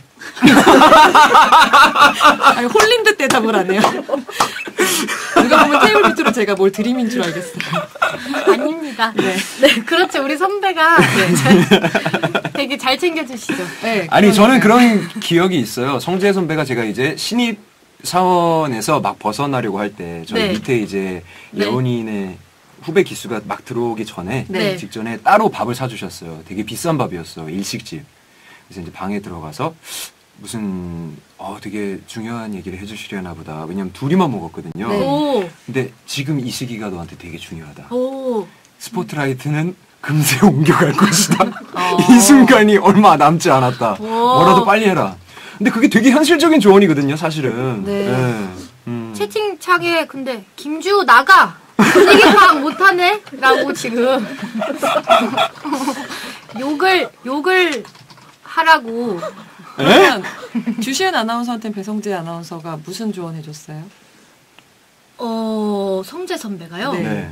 아니, 홀린 듯 대답을 하네요. 누가 보면 테이블 밑으로 제가 뭘 드림인 줄 알겠어요. 아닙니다. 네. 네, 그렇죠. 우리 선배가 잘- 되게 잘 챙겨주시죠. 네, 아니, 저는 그러니까요. 그런 기억이 있어요. 성재 선배가 제가 이제 신입 사원에서 막 벗어나려고 할 때, 저희 네. 밑에 이제 네. 예원인의 후배 기수가 막 들어오기 전에, 네. 직전에 따로 밥을 사주셨어요. 되게 비싼 밥이었어, 일식집. 그래서 이제 방에 들어가서 무슨, 어, 되게 중요한 얘기를 해주시려나 보다. 왜냐면 둘이만 먹었거든요. 네. 오, 근데 지금 이 시기가 너한테 되게 중요하다. 오. 스포트라이트는 금세 옮겨갈 것이다. 어. 이 순간이 얼마 남지 않았다. 오. 뭐라도 빨리 해라. 근데 그게 되게 현실적인 조언이거든요, 사실은. 네. 음. 채팅창에 근데 김주 나가 분위기 파악 못하네 라고 지금 욕을 욕을 하라고. 그러면 주시은 아나운서한테는 배성재 아나운서가 무슨 조언 해줬어요? 어 성재 선배가요. 네. 네.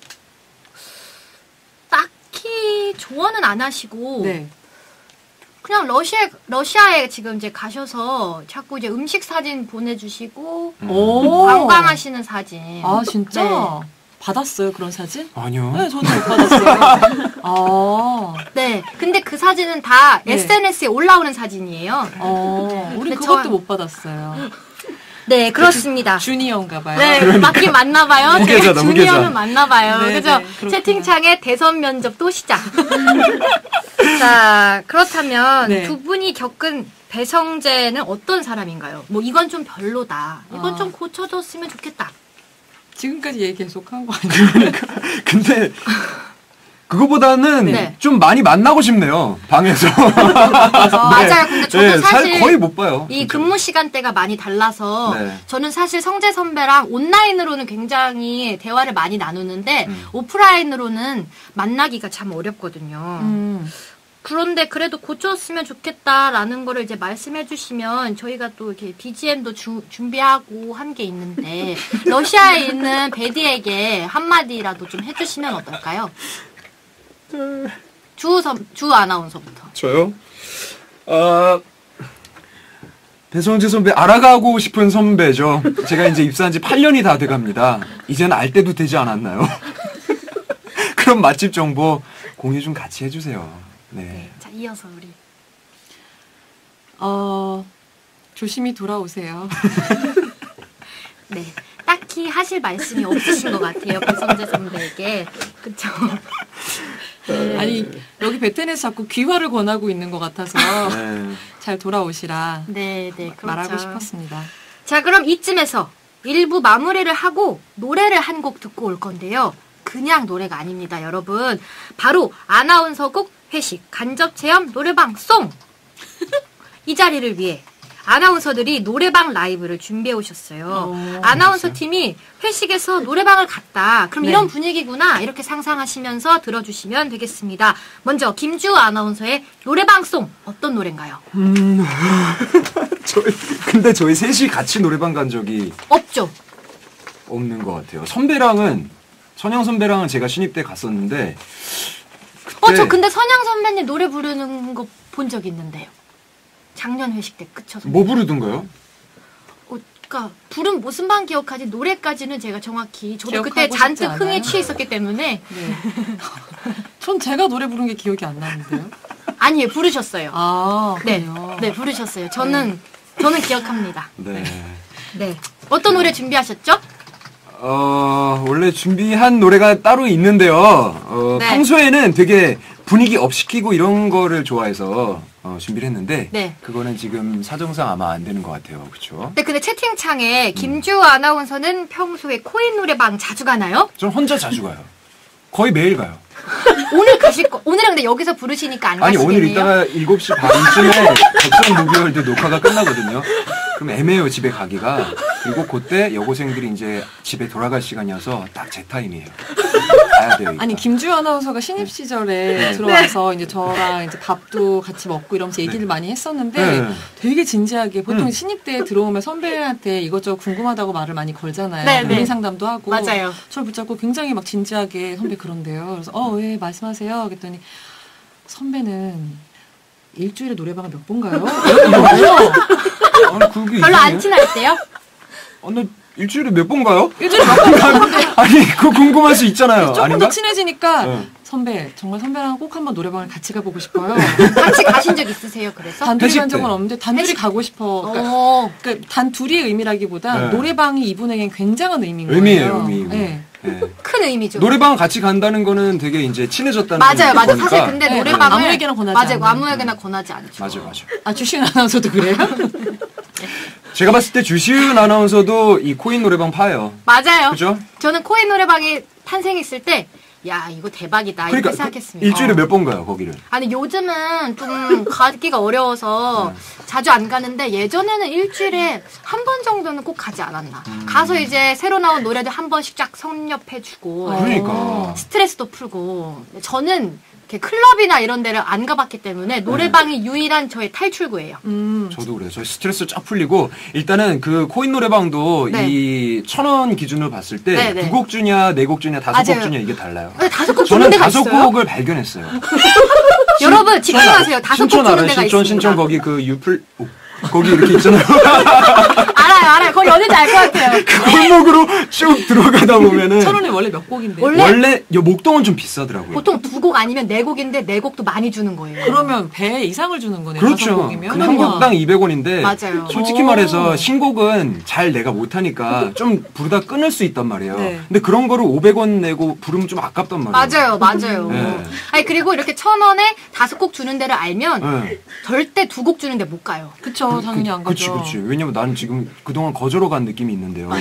딱히 조언은 안 하시고 네. 그냥 러시아 러시아에 지금 이제 가셔서 자꾸 이제 음식 사진 보내주시고 음. 오. 관광하시는 사진. 아, 진짜? 네. 받았어요, 그런 사진? 아니요. 네, 저도 못 받았어요. 아, 네. 근데 그 사진은 다 네. 에스엔에스에 올라오는 사진이에요. 어, 우리 근데 그것도 저- 못 받았어요. 네, 그렇습니다. 주니어인가 봐요. 네, 맞긴 맞나 봐요. 무계좌다, 제가 무계좌. 주니어는 맞나 봐요. 네, 그죠? 네, 그렇구나. 채팅창에 대선 면접도 시작. 자, 그렇다면 네. 두 분이 겪은 배성재는 어떤 사람인가요? 뭐 이건 좀 별로다. 이건 아. 좀 고쳐줬으면 좋겠다. 지금까지 얘기 계속 한 거 아니에요? 근데 그거보다는 네. 좀 많이 만나고 싶네요. 방에서. 맞아요. 근데 저도 네, 사실 거의 못 봐요. 이 진짜. 근무 시간대가 많이 달라서 네. 저는 사실 성재 선배랑 온라인으로는 굉장히 대화를 많이 나누는데 음. 오프라인으로는 만나기가 참 어렵거든요. 음. 그런데 그래도 고쳤으면 좋겠다라는 거를 이제 말씀해 주시면 저희가 또 이렇게 비지엠도 주, 준비하고 한 게 있는데 러시아에 있는 베디에게 한마디라도 좀 해주시면 어떨까요? 주, 선, 주 아나운서부터. 저요? 아, 배성재 선배, 알아가고 싶은 선배죠. 제가 이제 입사한 지 팔 년이 다 돼갑니다. 이제는 알 때도 되지 않았나요? 그럼 맛집 정보 공유 좀 같이 해주세요. 네. 네, 자 이어서 우리. 어, 조심히 돌아오세요. 네, 딱히 하실 말씀이 없으신 것 같아요. 배성재 선배에게. 그쵸? 네. 아니, 여기 베텐에서 자꾸 귀화를 권하고 있는 것 같아서 네. 잘 돌아오시라 네, 네, 그렇죠. 말하고 싶었습니다. 자, 그럼 이쯤에서 일부 마무리를 하고 노래를 한 곡 듣고 올 건데요. 그냥 노래가 아닙니다, 여러분. 바로 아나운서곡 회식, 간접체험, 노래방, 송! 이 자리를 위해 아나운서들이 노래방 라이브를 준비해 오셨어요. 오, 아나운서 팀이 회식에서 노래방을 갔다. 그럼 네. 이런 분위기구나. 이렇게 상상하시면서 들어주시면 되겠습니다. 먼저 김주호 아나운서의 노래방송 어떤 노래인가요? 음, 저희, 근데 저희 셋이 같이 노래방 간 적이 없죠. 없는 것 같아요. 선배랑은, 선영 선배랑은 제가 신입 때 갔었는데, 그때 어, 저 근데 선영 선배님 노래 부르는 거 본 적 있는데요. 작년 회식 때, 그쵸? 선배님? 뭐 부르던가요? 어, 그니까, 부른 모습만 기억하지, 노래까지는 제가 정확히, 저도 그때 기억하고 잔뜩 싶지 흥에 않아요? 취해 있었기 때문에, 네. 전 제가 노래 부른 게 기억이 안 나는데요. 아니에요, 부르셨어요. 아, 네, 그래요? 네, 부르셨어요. 저는, 저는 기억합니다. 네. 네. 어떤 노래 준비하셨죠? 어, 원래 준비한 노래가 따로 있는데요. 어, 네. 평소에는 되게 분위기 업시키고 이런 거를 좋아해서 어, 준비를 했는데, 네. 그거는 지금 사정상 아마 안 되는 것 같아요. 그쵸? 네, 근데 채팅창에 음. 김주호 아나운서는 평소에 코인 노래방 자주 가나요? 전 혼자 자주 가요. 거의 매일 가요. 오늘 가실 거, 오늘은 근데 여기서 부르시니까 안 아니, 가시겠네요? 오늘 이따가 일곱 시 반쯤에 백성 무비월드 녹화가 끝나거든요. 그럼 애매해요, 집에 가기가. 그리고 그때 여고생들이 이제 집에 돌아갈 시간이어서 딱 제 타임이에요. 가야 돼요. 아니, 이따. 김주호 아나운서가 신입 시절에 네. 들어와서 이제 저랑 이제 밥도 같이 먹고 이러면서 얘기를 네. 많이 했었는데 네. 되게 진지하게 보통 음. 신입 때 들어오면 선배한테 이것저것 궁금하다고 말을 많이 걸잖아요. 네, 고민 네. 상담도 하고. 맞아요. 저를 붙잡고 굉장히 막 진지하게 선배 그런데요. 그래서 어, 왜 말씀하세요? 그랬더니 선배는 일주일에 노래방을 몇 번 가요? 이러면서 아니, 그게 별로 안 이상해. 친할 때요? 어, 나 일주일에 몇 번 가요? 일주일에 몇 번 가요? 아니, 그거 궁금할 수 있잖아요. 조금 아닌가? 더 친해지니까 네. 선배 정말 선배랑 꼭 한번 노래방을 같이 가보고 싶어요. 같이 가신 적 있으세요, 그래서? 단둘이 회식 간 적은 때. 없는데 단둘이 회식- 가고 싶어. 그러니까, 어, 그러니까 단 둘이의 의미라기보다 네. 노래방이 이분에겐 굉장한 의미인 거예요. 의미예요, 의미. 네. 네. 큰 의미죠. 노래방 같이 간다는 거는 되게 이제 친해졌다는 맞아요, 맞아요. 거니까. 사실 근데 네, 노래방을 아무에게나 권하지 맞아요, 않아요. 아무에게나 권하지 않죠. 맞아요, 맞아요. 아 주신 아나운서도 그래요? 제가 봤을 때 주시은 아나운서도 이 코인 노래방 파예요. 맞아요. 그죠? 저는 코인 노래방이 탄생했을 때, 야, 이거 대박이다. 그러니까 이렇게 생각했습니다. 일주일에 몇 번 가요, 거기를? 아니, 요즘은 좀 가기가 어려워서 자주 안 가는데, 예전에는 일주일에 한 번 정도는 꼭 가지 않았나. 음. 가서 이제 새로 나온 노래들 한 번씩 쫙 섭렵해주고, 그러니까. 스트레스도 풀고. 저는 이렇게 클럽이나 이런 데를 안 가봤기 때문에 노래방이 유일한 저의 탈출구예요. 음. 저도 그래요. 저 스트레스 쫙 풀리고 일단은 그 코인 노래방도 네. 이 천 원 기준으로 봤을 때 네, 네. 두 곡 주냐 네 곡 주냐 다섯 곡 맞아요. 주냐 이게 달라요. 근데 다섯 곡 저는 주는 데가 다섯 있어요? 곡을 발견했어요. 여러분 집중하세요. 다섯 곡 신촌 주는 알아요? 데가 신촌 있습니다. 신촌 거기 그 유플 오, 거기 이렇게 있잖아요. 알아요, 알아요. 거기 어딘지 알 것 같아요. 그 골목으로 쭉 들어가다 보면은 천 원이 원래 몇 곡인데? 원래- 원래 요 목동은 좀 비싸더라고요. 보통 두 곡 아니면 네 곡인데 네 곡도 많이 주는 거예요. 그러면 배 이상을 주는 거네요. 다섯 그렇죠. 곡이면. 그냥 한 곡당 이백 원인데 맞아요. 솔직히 오. 말해서 신곡은 잘 내가 못하니까 좀 부르다 끊을 수 있단 말이에요. 네. 근데 그런 거를 오백 원 내고 부르면 좀 아깝단 말이에요. 맞아요, 맞아요. 네. 아니 그리고 이렇게 천 원에 다섯 곡 주는 데를 알면 네. 절대 두 곡 주는 데 못 가요. 그쵸, 당연히 안 그치, 가죠. 그치. 왜냐면 나는 지금 그동안 거저러 간 느낌이 있는데요. 맞아요. 네.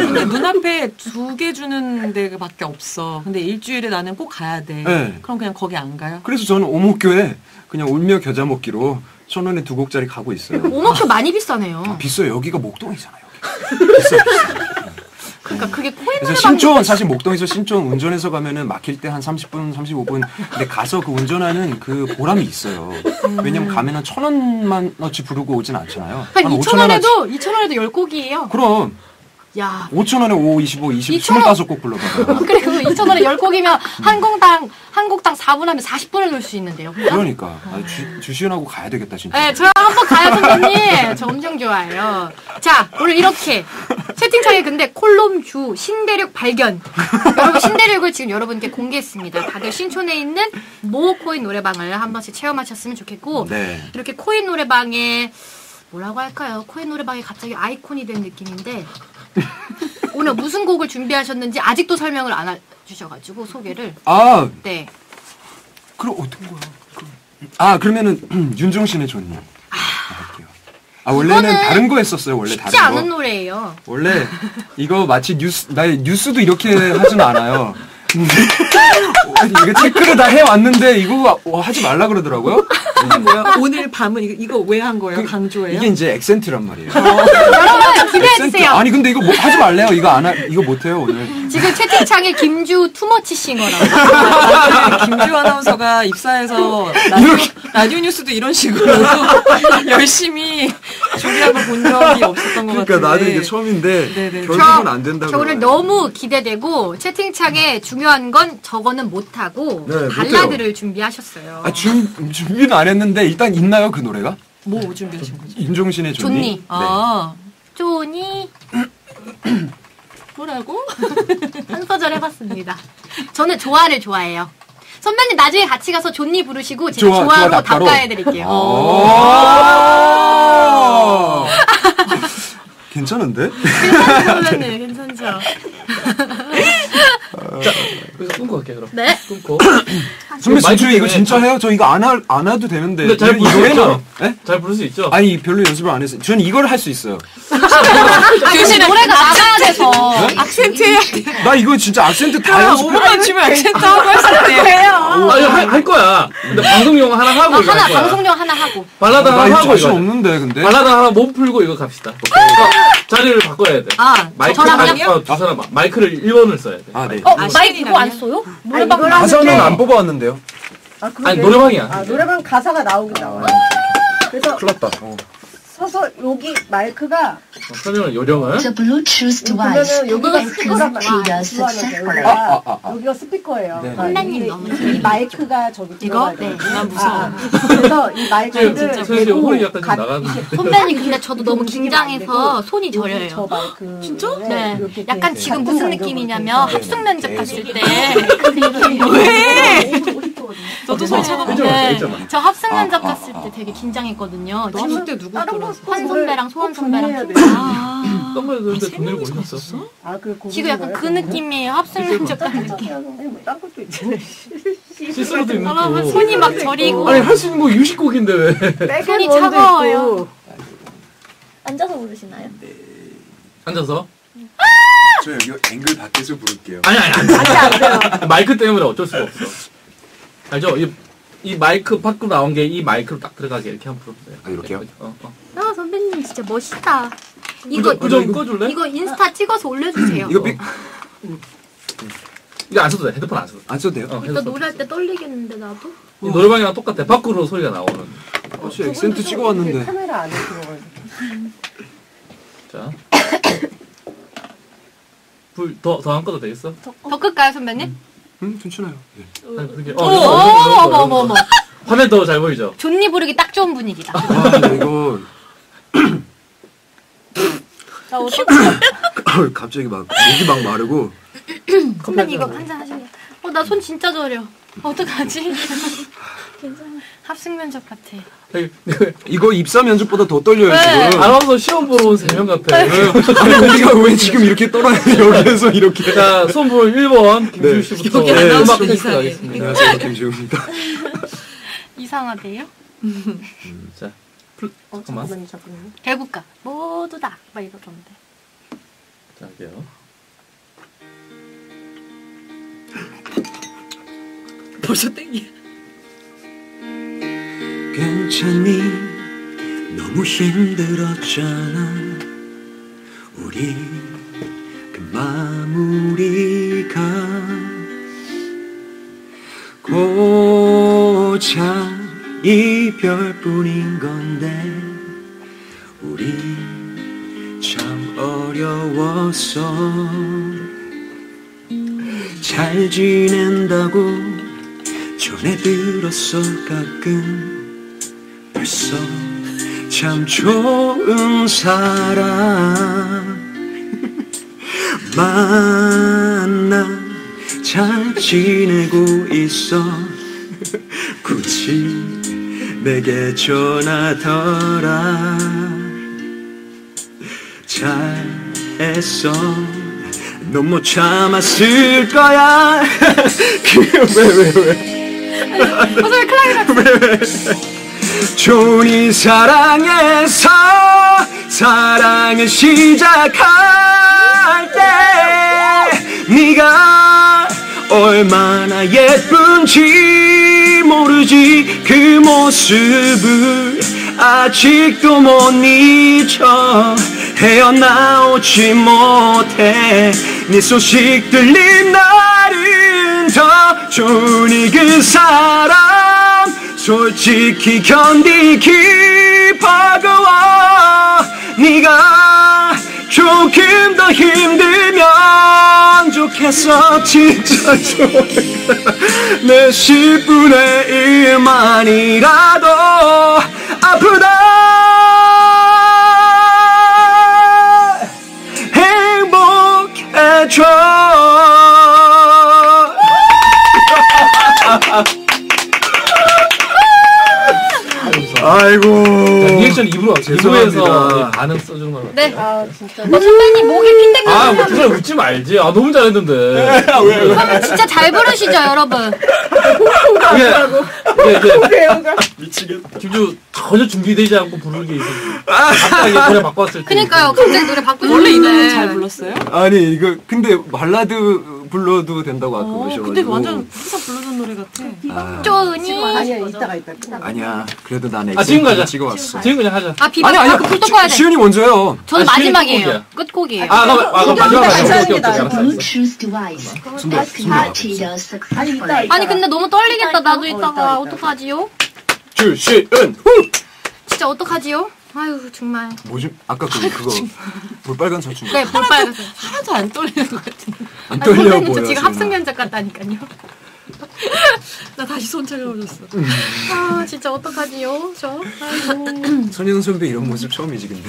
근데 눈앞에 두 개 주는 데밖에 없어. 근데 일주일에 나는 꼭 가야 돼. 네. 그럼 그냥 거기 안 가요? 그래서 저는 오목교에 그냥 울며 겨자 먹기로 천 원에 두 곡짜리 가고 있어요. 오목표 많이 비싸네요. 아, 비싸요. 여기가 목동이잖아요. 여기. 비싸, 비싸. 그러니까 그게 코인 그래서 노래방 신촌 사실 목동에서 신촌 운전해서 가면은 막힐 때 한 삼십 분, 삼십오 분. 근데 가서 그 운전하는 그 보람이 있어요. 왜냐면 가면은 천 원만 어치 부르고 오진 않잖아요. 한 이천 원에도 원어치. 이천 원에도 열 곡이에요. 그럼 야. 오천 원에 오, 이십오, 이십, 이천 원. 스물다섯 곡 불러봐요. 그래 그 이천 원에 열 곡이면 한 곡당 한 곡당 사 분 하면 사십 분을 놀 수 있는데요. 그러니까 아, 주, 주시은하고 가야 되겠다 진짜. 네, 저랑 한번 가요, 선배님. 저 엄청 좋아해요. 자, 오늘 이렇게 채팅창에 근데 콜롬주 신대륙 발견. 여러분 신대륙을 지금 여러분께 공개했습니다. 다들 신촌에 있는 모 코인 노래방을 한 번씩 체험하셨으면 좋겠고 네. 이렇게 코인 노래방에 뭐라고 할까요? 코인 노래방이 갑자기 아이콘이 된 느낌인데 오늘 무슨 곡을 준비하셨는지 아직도 설명을 안 해주셔가지고 소개를. 아, 네. 그럼 어떤 거야? 그럼. 아 그러면은 윤종신의 좋니. 아, 할게요. 아 원래는 다른 거 했었어요. 원래 쉽지 다른 거. 않은 노래예요. 원래 이거 마치 뉴스 나 뉴스도 이렇게 하진 않아요. 근데 이거 체크를 다 해왔는데 이거 와, 하지 말라 그러더라고요. 이게 뭐야? 오늘 밤은 이거, 이거 왜 한 거예요? 그, 강조예요? 이게 이제 액센트란 말이에요. 여러분 기대해주세요. 아니 근데 이거 뭐, 하지 말래요. 이거 안 하, 이거 못해요 오늘. 지금 채팅창에 김주 투머치 싱어라고. 김주 아나운서가 입사해서 라디오, 라디오 뉴스도 이런 식으로 열심히 준비한 걸 본 적이 없었던 것 그러니까 같은데. 나도 이게 처음인데 네네. 결국은 안 된다고. 저 오늘 너무 기대되고 채팅창에 중요한 건 저거는 못하고 네, 발라드를 준비하셨어요. 아 준, 준비는 안 했는데 일단 있나요 그 노래가? 뭐 준비하신 거죠? 윤종신의 좋니. 좋니. 네. 아, 쪼니 뭐라고? 한 소절 해봤습니다. 저는 조화를 좋아해요. 선배님 나중에 같이 가서 존니 부르시고 제가 좋아, 조화로 좋아, 답가로. 답가해드릴게요. 아~ 괜찮은데? 괜찮죠 선배님 괜찮죠. 자, 그래서 끊고 갈게요, 그럼. 네. 끊고. 선배 마이크 진짜 이거 때문에 진짜 해요? 저 이거 안, 하, 안 해도 되는데. 근데 잘 이- 부를 수 이거에는- 있죠? 네? 잘 부를 수 있죠? 아니 별로 연습을 안 했어요. 저는 이걸 할 수 있어요. 교실에 노래가 나가야 돼서 악센트 해야 돼. 나 이거 진짜 악센트 다 야, 연습해. 오 분만 치면 악센트 하고 했을 때. 아, 이거 할, 할 거야. 근데 방송용 하나 하고 어, 이거 하나 할 거야. 방송용 하나 하고 발라드 나 하나 이거 하고 자신 이거. 없는데 근데. 발라드 하나 몸 풀고 이거 갑시다. 어, 자리를 바꿔야 돼. 아, 마이크 저랑요? 어, 두 사람 마이크를 일 번을 써야 돼. 아 네. 어? 아, 마이크 그거 안 시간이라뇨? 써요? 노래방 가사는 안 뽑아왔는데요. 아, 그러게. 아니, 노래방이야. 아, 노래방 가사가 나오긴 나와요. 그래서 큰일 났다. 어. 서서 여기 마이크가 설명을 요령을. The Bluetooth device 그러면은 여기가 is 스피커가 connected successfully. 아, 아, 아, 아. 여기가 스피커예요. 네. 아, 선배님 이- 너무 이 마이크가 저기 이거? 들어가야 네. 돼요. 난 무서워. 아, 아. 그래서 이 마이크를 진짜 대고 선생님 홀이 약간 좀 가- 나가는데. 이렇게 선배님 근데 저도 너무 움직이면 안 긴장해서 되고 손이 여기 저려요. 저 마이크 진짜? 네. 이렇게 약간 돼- 지금 같은 무슨 간격으로 느낌이냐면 돼 있어요. 합숙 면접 네. 갔을 때 왜? 너도 손 쳐다보고. 있잖아, 네, 있잖아. 저 합숙 면접 아, 아, 갔을 아. 때 되게 긴장했거든요. 너 합숙 때 누구 다른 거 들어왔어? 환 선배랑 소원 꼭 준비해야 선배랑 돼요. 아, 딴 거에 그런데 세 돈을 명이서 못 냈어. 갔었어? 아, 그 고르는 지금 약간 거예요, 그 그거는? 느낌이에요. 합숙 면접 간 느낌. 딴 것도 있잖아요. 시스루도 있는 여러분 거. 손이 막 저리고 아니 할 수 있는 거 유식곡인데 왜? 손이 백앤 원도 차가워요. 있고. 앉아서 부르시나요? 앉아서. 저 여기 앵글 밖에서 부를게요. 아니 아니 아니. 마이크 때문에 어쩔 수가 없어. 알죠? 이, 이 마이크 밖으로 나온 게 이 마이크로 딱 들어가게 이렇게 한번 불러보세요. 아, 이렇게요? 어, 어. 아 선배님 진짜 멋있다. 이거 그좀 꺼줄래? 이거 인스타 찍어서 올려주세요. 이거 빅, 이거 안 써도 돼. 핸드폰 안 써도 돼. 안 써도 돼요? 어, 이거 핸드폰. 노래할 때 떨리겠는데 나도? 이 노래방이랑 똑같아. 밖으로 소리가 나오는. 혹시 액센트 찍어왔는데. 카메라 안에 들어가요. 자. 불 더 더 안 꺼도 되겠어? 더 끌까요 선배님? 응, 괜찮아요. 네. 아니, 그게 오, 어, 오, 이런 거, 이런 거, 어머 이런 거. 어머 어머. 화면 더 잘 보이죠? 존니 부르기 딱 좋은 분위기다. 아, 근데 이거 나 어떡해. 갑자기 막 목이 막 마르고. 선배님 이거 한잔 하실래요? 어, 나 손 진짜 저려. 어떡하지? 괜찮아. 합숙 면접 같아. 아니, 이거 입사 면접보다 더 떨려요 네. 지금. 아나운서 시험 보러 온 세 명 같아. 아니 우리가 왜 지금 이렇게 떨어요 여기에서 이렇게. 자, 손볼 일 번 김주희 씨부터 여기 네, 아나운서 음악 테스트 이상해. 가겠습니다. 안녕하세요 김지우입니다. 이상하대요? 자, 풀, 어, 잠깐만. 잠깐만요, 잠깐만요. 배고까 모두 다. 막 이러던데. 자, 할게요. 벌써 땡이야. 괜찮니? 너무 힘들었잖아. 우리 그 마무리가 고작 이별뿐인 건데 우리 참 어려웠어. 잘 지낸다고 전해 들었어. 가끔 벌써 참 좋은 사람 만나 잘 지내고 있어. 굳이 내게 전하더라. 잘했어. 너 못 참았을 거야. 왜 왜 왜? 어서 클라이막스. 왜 왜? 좋니 사랑해서 사랑을 시작할 때 네가 얼마나 예쁜지 모르지. 그 모습을 아직도 못 잊어. 헤어나오지 못해. 네 소식 들린 날은 더 좋으니 그 사람 솔직히 견디기 버거워. 네가 조금 더 힘들면 좋겠어. 진짜 좋겠다. 내 십분의 일만이라도 아프다 행복해져. 아이고. 리액션 입으로 죄송해서 반응 써주는 거. 네. 아 진짜. 어, 선배님 목에 핀대 아, 꼈어요. 그 사람 웃지 말지. 아, 너무 잘했는데. 왜, 왜? 선배 진짜 잘 부르시죠, 여러분. 이게, 이게, 이게, 미치겠다. 김주 전혀 준비되지 않고 부르는 게 있어. 갑자기 노래 바꿨을 때. 그니까요, 갑자기 노래 바꾸셨는데. 원래 이 노래 잘 불렀어요? 아니 이거 근데 발라드 불러도 된다고 아까 어, 그러셔가지고. 근데 완전 항상 부르던 노래 같아. 아, 쪼니. 아니야 이따가 이따. 아니야. 그래도 난 아, 지금 가자. 찍어왔어. 지금 그냥 하자. 아, 비바. 아니 아니야. 아, 불 떠 꺼야 돼. 시윤이 먼저요. 저는 아, 시윤이 마지막이에요. 끝곡이야. 끝곡이에요. 아, 그럼, 아, 그럼 마지막 가자. 오케이, 오케이, 오케이. 알았어, 알았어. Bluetooth device 손도 activated 아니 successfully. 이따 이따. 아니, 근데 너무 떨리겠다, 나도 어, 이따가. 이따, 이따. 어떡하지요? 주시은 후. 진짜 어떡하지요? 아유, 정말. 뭐지? 아까 그 그거 볼빨간 사춘. 네, 볼빨간색. 하나도 안 떨리는 것 같은데. 안 아, 떨려 선배님, 보여. 저 지금 지금. 합승 면접 같다니까요. 나 다시 손 차가워졌어. 아, 진짜 어떡하지요? 저. 아이고. 선영 선배 이런 모습 처음이지 근데.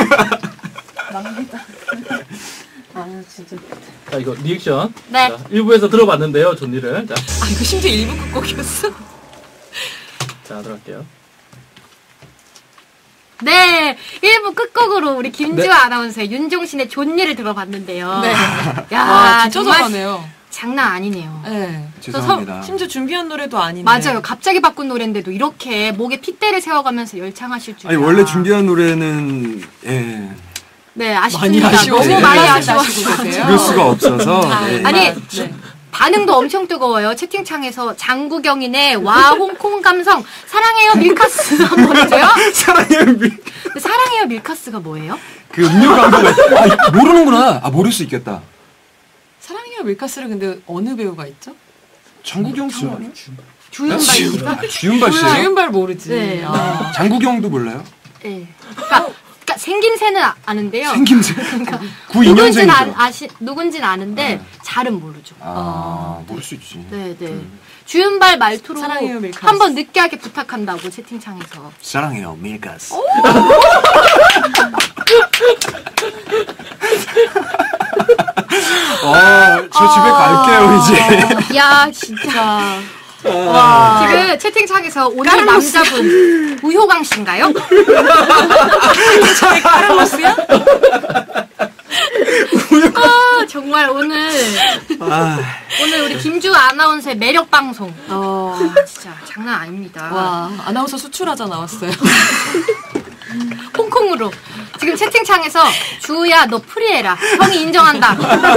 아 진짜. 자, 이거 리액션. 네. 자, 일부에서 들어봤는데요, 존니를. 자, 아, 이거 심지어 일부 끝곡이었어? 자, 들어갈게요. 네, 일 부 끝곡으로 우리 김지화 네. 아나운서의 윤종신의 존니를 들어봤는데요. 네. 야, 와, 진짜 정말 잘하네요. 장난 아니네요. 네. 죄송합니다. 심지어 준비한 노래도 아닌데. 맞아요. 갑자기 바꾼 노래인데도 이렇게 목에 핏대를 세워가면서 열창하실 줄. 아니 원래 준비한 노래는 예 네, 아쉽습니다. 많이 아쉬워. 너무 많이 아쉬워. 아쉬워. 계세요? 들을 수가 없어서. 예. 아니, 네. 반응도 엄청 뜨거워요. 채팅창에서 장구경인의 와 홍콩 감성 사랑해요 밀카스 한번 해줘요. 사랑해요 밀. 사랑해요 밀카스가 뭐예요? 그 음료 광고가 아, 모르는구나. 아 모를 수 있겠다. 사랑해요 밀카스를 근데 어느 배우가 있죠? 장국영 씨. 주윤발 씨가. 주윤발 씨. 주윤발 모르지. 네. 아. 장국영도 몰라요? 네. 그러니까, 그러니까 생김새는 아- 아는데요. 생김새. 누군지는 구이년생이죠. 아, 아시 누군지는 아는데 잘은 모르죠. 아 모를 수 있지. 네, 네. 주윤발 말투로 사랑해요, 밀카스. 한번 느끼하게 부탁한다고 채팅창에서. 사랑해요 밀가스. 어, 저 집에 갈게요 이제. 야, 진짜. 와. 지금 채팅창에서 오늘 남자분 우효광 씨인가요? 카를로스야? 아, 정말 오늘 아, 오늘 우리 김주 아나운서의 매력 방송. 어. 진짜 장난 아닙니다. 와, 아나운서 수출하자 나왔어요. 홍콩으로 지금 채팅창에서 주우야 너 프리해라. 형이 인정한다.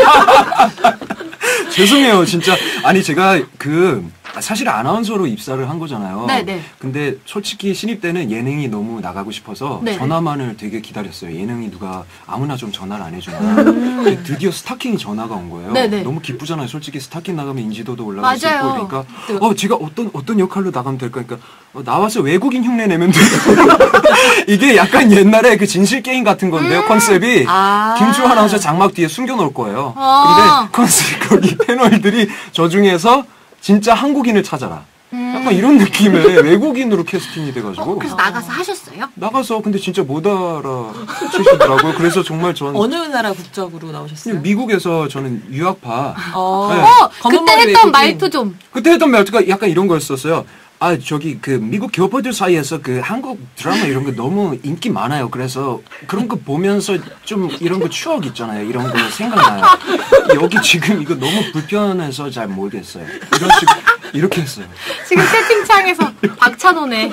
죄송해요, 진짜. 아니 제가 그 사실 아나운서로 입사를 한 거잖아요. 네네. 근데 솔직히 신입 때는 예능이 너무 나가고 싶어서 네네. 전화만을 되게 기다렸어요. 예능이 누가 아무나 좀 전화를 안 해주나. 음. 드디어 스타킹이 전화가 온 거예요. 네네. 너무 기쁘잖아요. 솔직히 스타킹 나가면 인지도도 올라갈 수 있고 맞아요. 그러니까 어 제가 어떤 어떤 역할로 나가면 될까? 그러니까 어, 나와서 외국인 흉내 내면 돼요. 이게 약간 옛날에 그 진실 게임 같은 건데요. 음. 컨셉이 아. 김주환 아나운서 장막 뒤에 숨겨놓을 거예요. 아. 근데 컨셉 거기 패널들이 저 중에서 진짜 한국인을 찾아라. 음. 약간 이런 느낌의 외국인으로 캐스팅이 돼가지고 어, 그래서 나가서 하셨어요? 나가서 근데 진짜 못 알아채시더라고요. 그래서 정말 전 어느 나라 국적으로 나오셨어요? 미국에서 저는 유학파. 어, 네. 어, 검은 그때 머리 했던 외국인. 말투 좀. 그때 했던 말투가 약간 이런 거였었어요. 아 저기 그 미국 교포들 사이에서 그 한국 드라마 이런 거 너무 인기 많아요. 그래서 그런 거 보면서 좀 이런 거 추억 있잖아요. 이런 거 생각나요. 여기 지금 이거 너무 불편해서 잘 모르겠어요. 이런 식 이렇게 했어요. 지금 채팅창에서 박찬호네.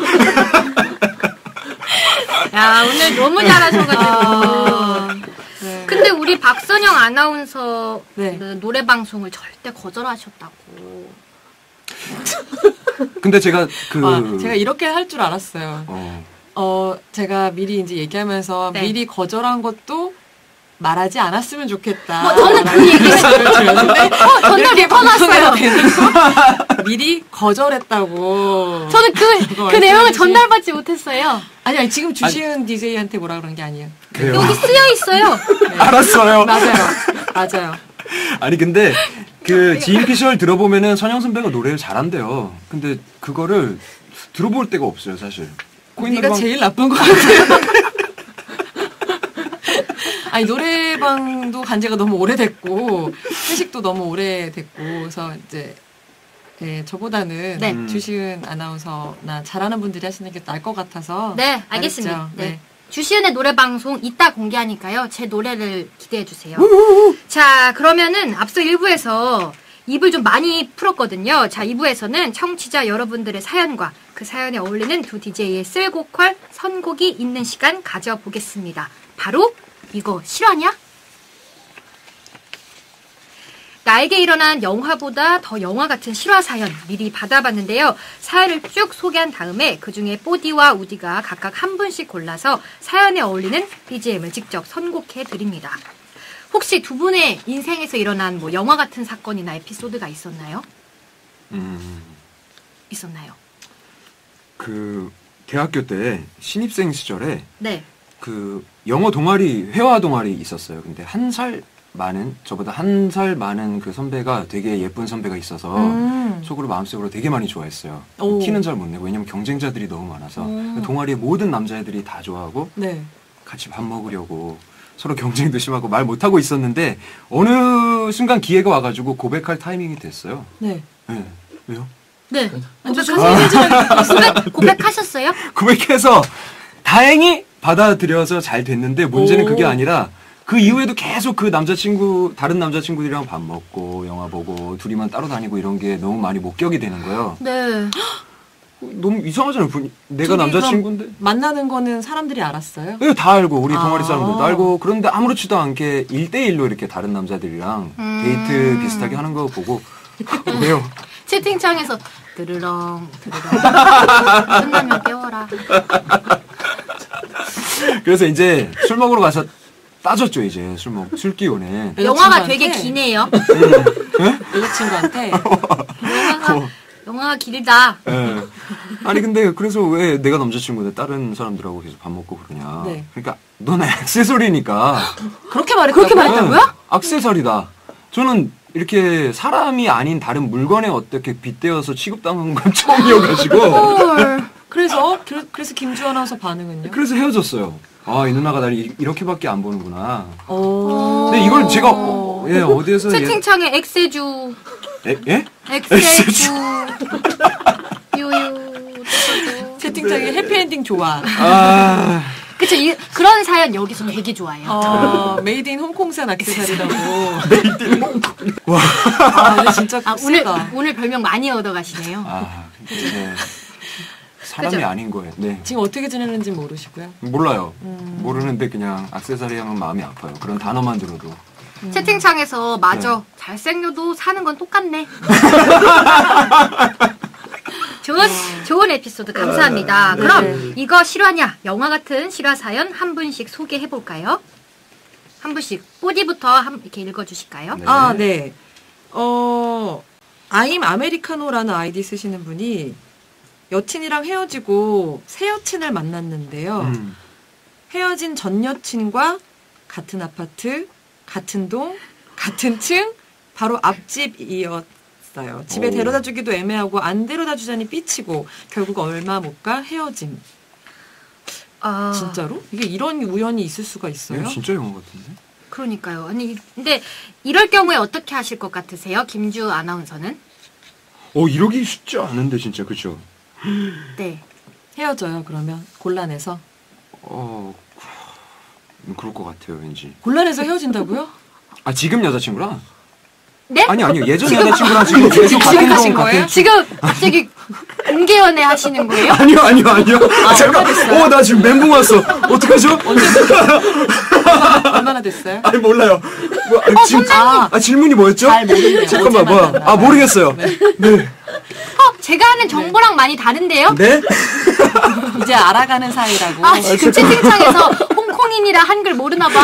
야 오늘 너무 잘하셔가지고. 아, 네. 근데 우리 박선영 아나운서 네. 그 노래 방송을 절대 거절하셨다고. 근데 제가 그 아, 제가 이렇게 할 줄 알았어요. 어, 어, 제가 미리 이제 얘기하면서 네. 미리 거절한 것도 말하지 않았으면 좋겠다. 뭐 저는 그 얘기를 드렸는데 어, 전날 못 받았어요. 미리 거절했다고. 저는 그, 그 내용을 전달받지 못했어요. 아니, 아니 지금 주시은 디제이한테 뭐라 그런 게 아니에요. 그래요. 여기 쓰여 있어요. 네. 알았어요. 맞아요. 맞아요. 아니 근데 그 지인피 시절 들어보면은 선영 선배가 노래를 잘한대요. 근데 그거를 들어볼 데가 없어요, 사실. 코인 네가 노래방- 제일 나쁜 것 같아요. 아니 노래방도 간 지가 너무 오래됐고 회식도 너무 오래됐고 그래서 이제 예, 저보다는 네. 음. 주시은 아나운서나 잘하는 분들이 하시는 게 나을 것 같아서 네, 알겠습니다. 말했죠. 네. 주시은의 노래 방송 이따 공개하니까요. 제 노래를 기대해 주세요. 자, 그러면은 앞서 일 부에서 입을 좀 많이 풀었거든요. 자, 이 부에서는 청취자 여러분들의 사연과 그 사연에 어울리는 두 디제이의 쓸고퀄 선곡이 있는 시간 가져보겠습니다. 바로 이거 실화냐? 나에게 일어난 영화보다 더 영화 같은 실화 사연 미리 받아봤는데요. 사연을 쭉 소개한 다음에 그중에 뽀디와 우디가 각각 한 분씩 골라서 사연에 어울리는 비지엠을 직접 선곡해 드립니다. 혹시 두 분의 인생에서 일어난 뭐 영화 같은 사건이나 에피소드가 있었나요? 음, 있었나요? 그 대학교 때 신입생 시절에 네. 그 영어 동아리 회화 동아리 있었어요. 근데 한 살 많은 저보다 한 살 많은 그 선배가 되게 예쁜 선배가 있어서 음. 속으로 마음속으로 되게 많이 좋아했어요. 오. 티는 잘 못 내고 왜냐면 경쟁자들이 너무 많아서 음. 동아리의 모든 남자애들이 다 좋아하고 네. 같이 밥 먹으려고 서로 경쟁도 심하고 말 못하고 있었는데 어느 순간 기회가 와가지고 고백할 타이밍이 됐어요. 네. 네. 왜요? 네. 고백하세요. 고백, 고백하셨어요? 고백해서 다행히 받아들여서 잘 됐는데 문제는 오. 그게 아니라 그 이후에도 계속 그 남자친구 다른 남자친구들이랑 밥 먹고 영화 보고 둘이만 따로 다니고 이런 게 너무 많이 목격이 되는 거예요. 네. 너무 이상하잖아요. 분- 내가 둘이 남자친구인데 그럼 만나는 거는 사람들이 알았어요? 네, 다 알고 우리 아. 동아리 사람들도 알고 그런데 아무렇지도 않게 일대일로 이렇게 다른 남자들이랑 음. 데이트 비슷하게 하는 거 보고 왜요? 채팅창에서 드르렁 드르렁 끝나면 깨워라. 그래서 이제 술 먹으러 가서 따졌죠. 이제 술 먹, 술 기운에 영화가 여자친구한테? 되게 기네요. 여자친구한테 영화가 영화가 길다. 예. 아니 근데 그래서 왜 내가 남자친구인데 다른 사람들하고 계속 밥 먹고 그러냐. 네. 그러니까 너는 액세서리니까. 그렇게 말했다고요? 그렇게 말했다고요? 액세서리다. 저는 이렇게 사람이 아닌 다른 물건에 어떻게 빗대어서 취급당한 건 처음이어가지고. 헐. 그래서 그, 그래서 김주환 아나운서 반응은요? 그래서 헤어졌어요. 아, 이 누나가 날 이- 이렇게밖에 안 보는구나. 오. 근데 이걸 제가 어, 예 어디에서 예, 채팅창에 엑세주 예? 예? 엑세주 유유 뚜뚜뚜. 채팅창에 해피엔딩 좋아. 아 그쵸 이, 그런 사연 여기서 되게 좋아해요. 어, 메이드 인 홍콩산 액세서리라고. 메이드 인 홍콩. 와. 아, 근데 진짜 아, 오늘 세다. 오늘 별명 많이 얻어가시네요. 아, 근데 사람이 그죠? 아닌 거예요. 네. 지금 어떻게 지내는지 모르시고요. 몰라요. 음. 모르는데 그냥 악세사리 하면 마음이 아파요. 그런 단어만 들어도. 음. 채팅창에서 맞아. 네. 잘생겨도 사는 건 똑같네. 좋은 좋은 에피소드 감사합니다. 네. 그럼 네. 이거 실화냐? 영화 같은 실화 사연 한 분씩 소개해 볼까요? 한 분씩 뽀디부터 한, 이렇게 읽어주실까요? 네. 아, 네. 어, 아임 아메리카노라는 아이디 쓰시는 분이 여친이랑 헤어지고 새 여친을 만났는데요. 음. 헤어진 전 여친과 같은 아파트, 같은 동, 같은 층, 바로 앞집이었어요. 집에 오. 데려다 주기도 애매하고 안 데려다 주자니 삐치고 결국 얼마 못 가 헤어짐. 아, 진짜로? 이게 이런 우연이 있을 수가 있어요? 이거 진짜 영화 같은데? 그러니까요. 아니 근데 이럴 경우에 어떻게 하실 것 같으세요? 김주 아나운서는? 어 이러기 쉽지 않은데 진짜 그렇죠? 네. 헤어져요, 그러면. 곤란해서. 어 음, 그럴 것 같아요 왠지. 곤란해서 헤어진다고요? 아 지금 여자친구랑? 네? 아니 아니요 예전 여자친구랑 지금 계속 지금 같은 하신 동 거예요? 같은 지금 갑자기 공개 연애 하시는 거예요? 아니요 아니요 아니요. 아, 잠깐. 얼마 됐어요? 어 나 지금 멘붕 왔어. 어떡하죠? 얼마나 됐어요? 아니 몰라요. 뭐, 아니, 질, 아, 아 질문이 뭐였죠? 잘 모르네요. 잠깐만 언제 뭐야? 만났나 아 모르겠어요. 네. 네. 어, 제가 아는 정보랑 많이 다른데요? 네? 이제 알아가는 사이라고. 아, 지금 채팅창에서 홍콩인이라 한글 모르나 봐.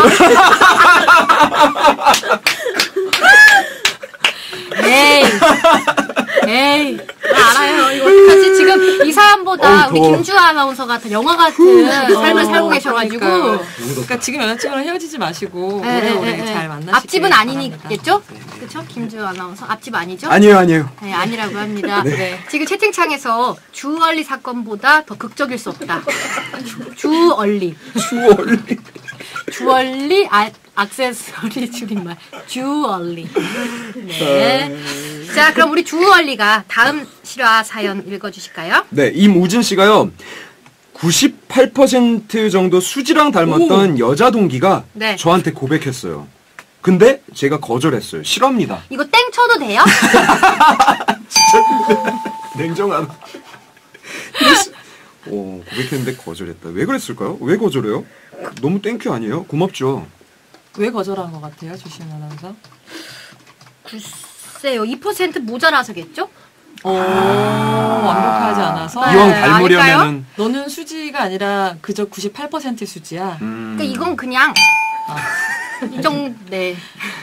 에이. 에이. 나 알아요. 이거 어떡하지? 지금 이 사연보다 어우, 우리 더워. 김주 아나운서 같은 영화 같은 삶을 살고 계셔가지고. 그러니까요. 그러니까 지금 여자친구랑 헤어지지 마시고 에, 오래오래 에, 에, 에. 잘 만나시길 앞집은 바랍니다. 아니겠죠? 그렇죠? 김주 아나운서 앞집 아니죠? 아니에요 아니에요. 네, 아니라고 합니다. 네. 지금 채팅창에서 주얼리 사건보다 더 극적일 수 없다. 주얼리. 주얼리. 주얼리 아, 액세서리 줄임말. 주얼리. 네. 자, 그럼 우리 주얼리가 다음 실화 사연 읽어주실까요? 네, 임우진 씨가요. 구십팔 퍼센트 정도 수지랑 닮았던 여자 동기가 네. 저한테 고백했어요. 근데 제가 거절했어요. 싫어합니다. 이거 땡 쳐도 돼요? 냉정한. 오, 고백했는데 거절했다. 왜 그랬을까요? 왜 거절해요? 너무 땡큐 아니에요? 고맙죠. 왜 거절한 것 같아요, 조시은 아나운서? 글쎄요, 이 퍼센트 모자라서겠죠? 오, 완벽하지 않아서. 네, 이왕 아닐까요? 닮으려면은 너는 수지가 아니라 그저 구십팔 퍼센트 수지야. 음, 그러니까 이건 그냥 아. 이 정도 네.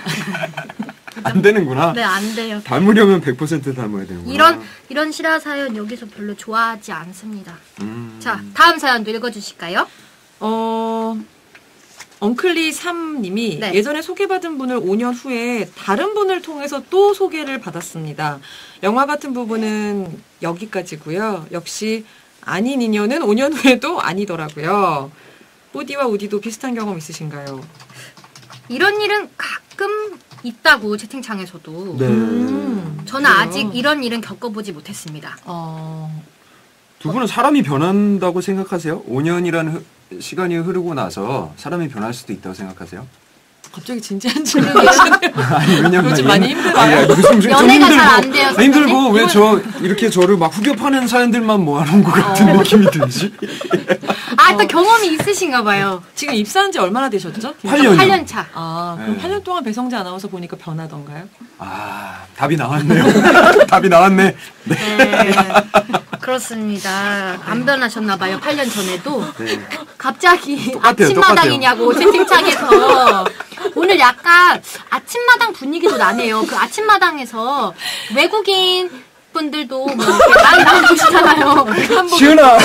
안 되는구나. 네, 안 돼요. 닮으려면 백 퍼센트 닮아야 되는구나. 이런 이런 실화 사연 여기서 별로 좋아하지 않습니다. 음. 자, 다음 사연도 읽어주실까요? 어, 엉클리 삼 님이 네. 예전에 소개받은 분을 오 년 후에 다른 분을 통해서 또 소개를 받았습니다. 영화 같은 부분은 여기까지고요. 역시 아닌 인연은 오 년 후에도 아니더라고요. 우디와 우디도 비슷한 경험 있으신가요? 이런 일은 가끔 있다고 채팅창에서도. 네. 음, 저는 그래요? 아직 이런 일은 겪어보지 못했습니다. 어, 두 분은 사람이 변한다고 생각하세요? 오 년이라는 흐- 시간이 흐르고 나서 사람이 변할 수도 있다고 생각하세요? 갑자기 진지한 질문을 하시네요. 아니 왜냐면 요즘 나 많이 연- 힘들어요. 아니, 아니, 요즘 좀 연애가 힘들고, 잘안 돼요, 아, 힘들고 선생님? 왜 저 이렇게 저를 막 후벼파는 사연들만 모아놓은 것 같은 어. 느낌이 들지? 아, 일단 경험이 있으신가 봐요. 지금 입사한 지 얼마나 되셨죠? 팔 년이요. 팔 년 차. 아, 그럼 네. 팔 년 동안 배성재 아나운서 보니까 변하던가요? 아 답이 나왔네요. 답이 나왔네. 네. 네. 그렇습니다. 안 변하셨나 봐요. 팔 년 전에도. 네. 갑자기 똑같아요, 아침마당이냐고 채팅창에서 오늘 약간 아침마당 분위기도 나네요. 그 아침마당에서 외국인 분들도 뭐 이렇게 많이 나오시잖아요. 한복 시은아.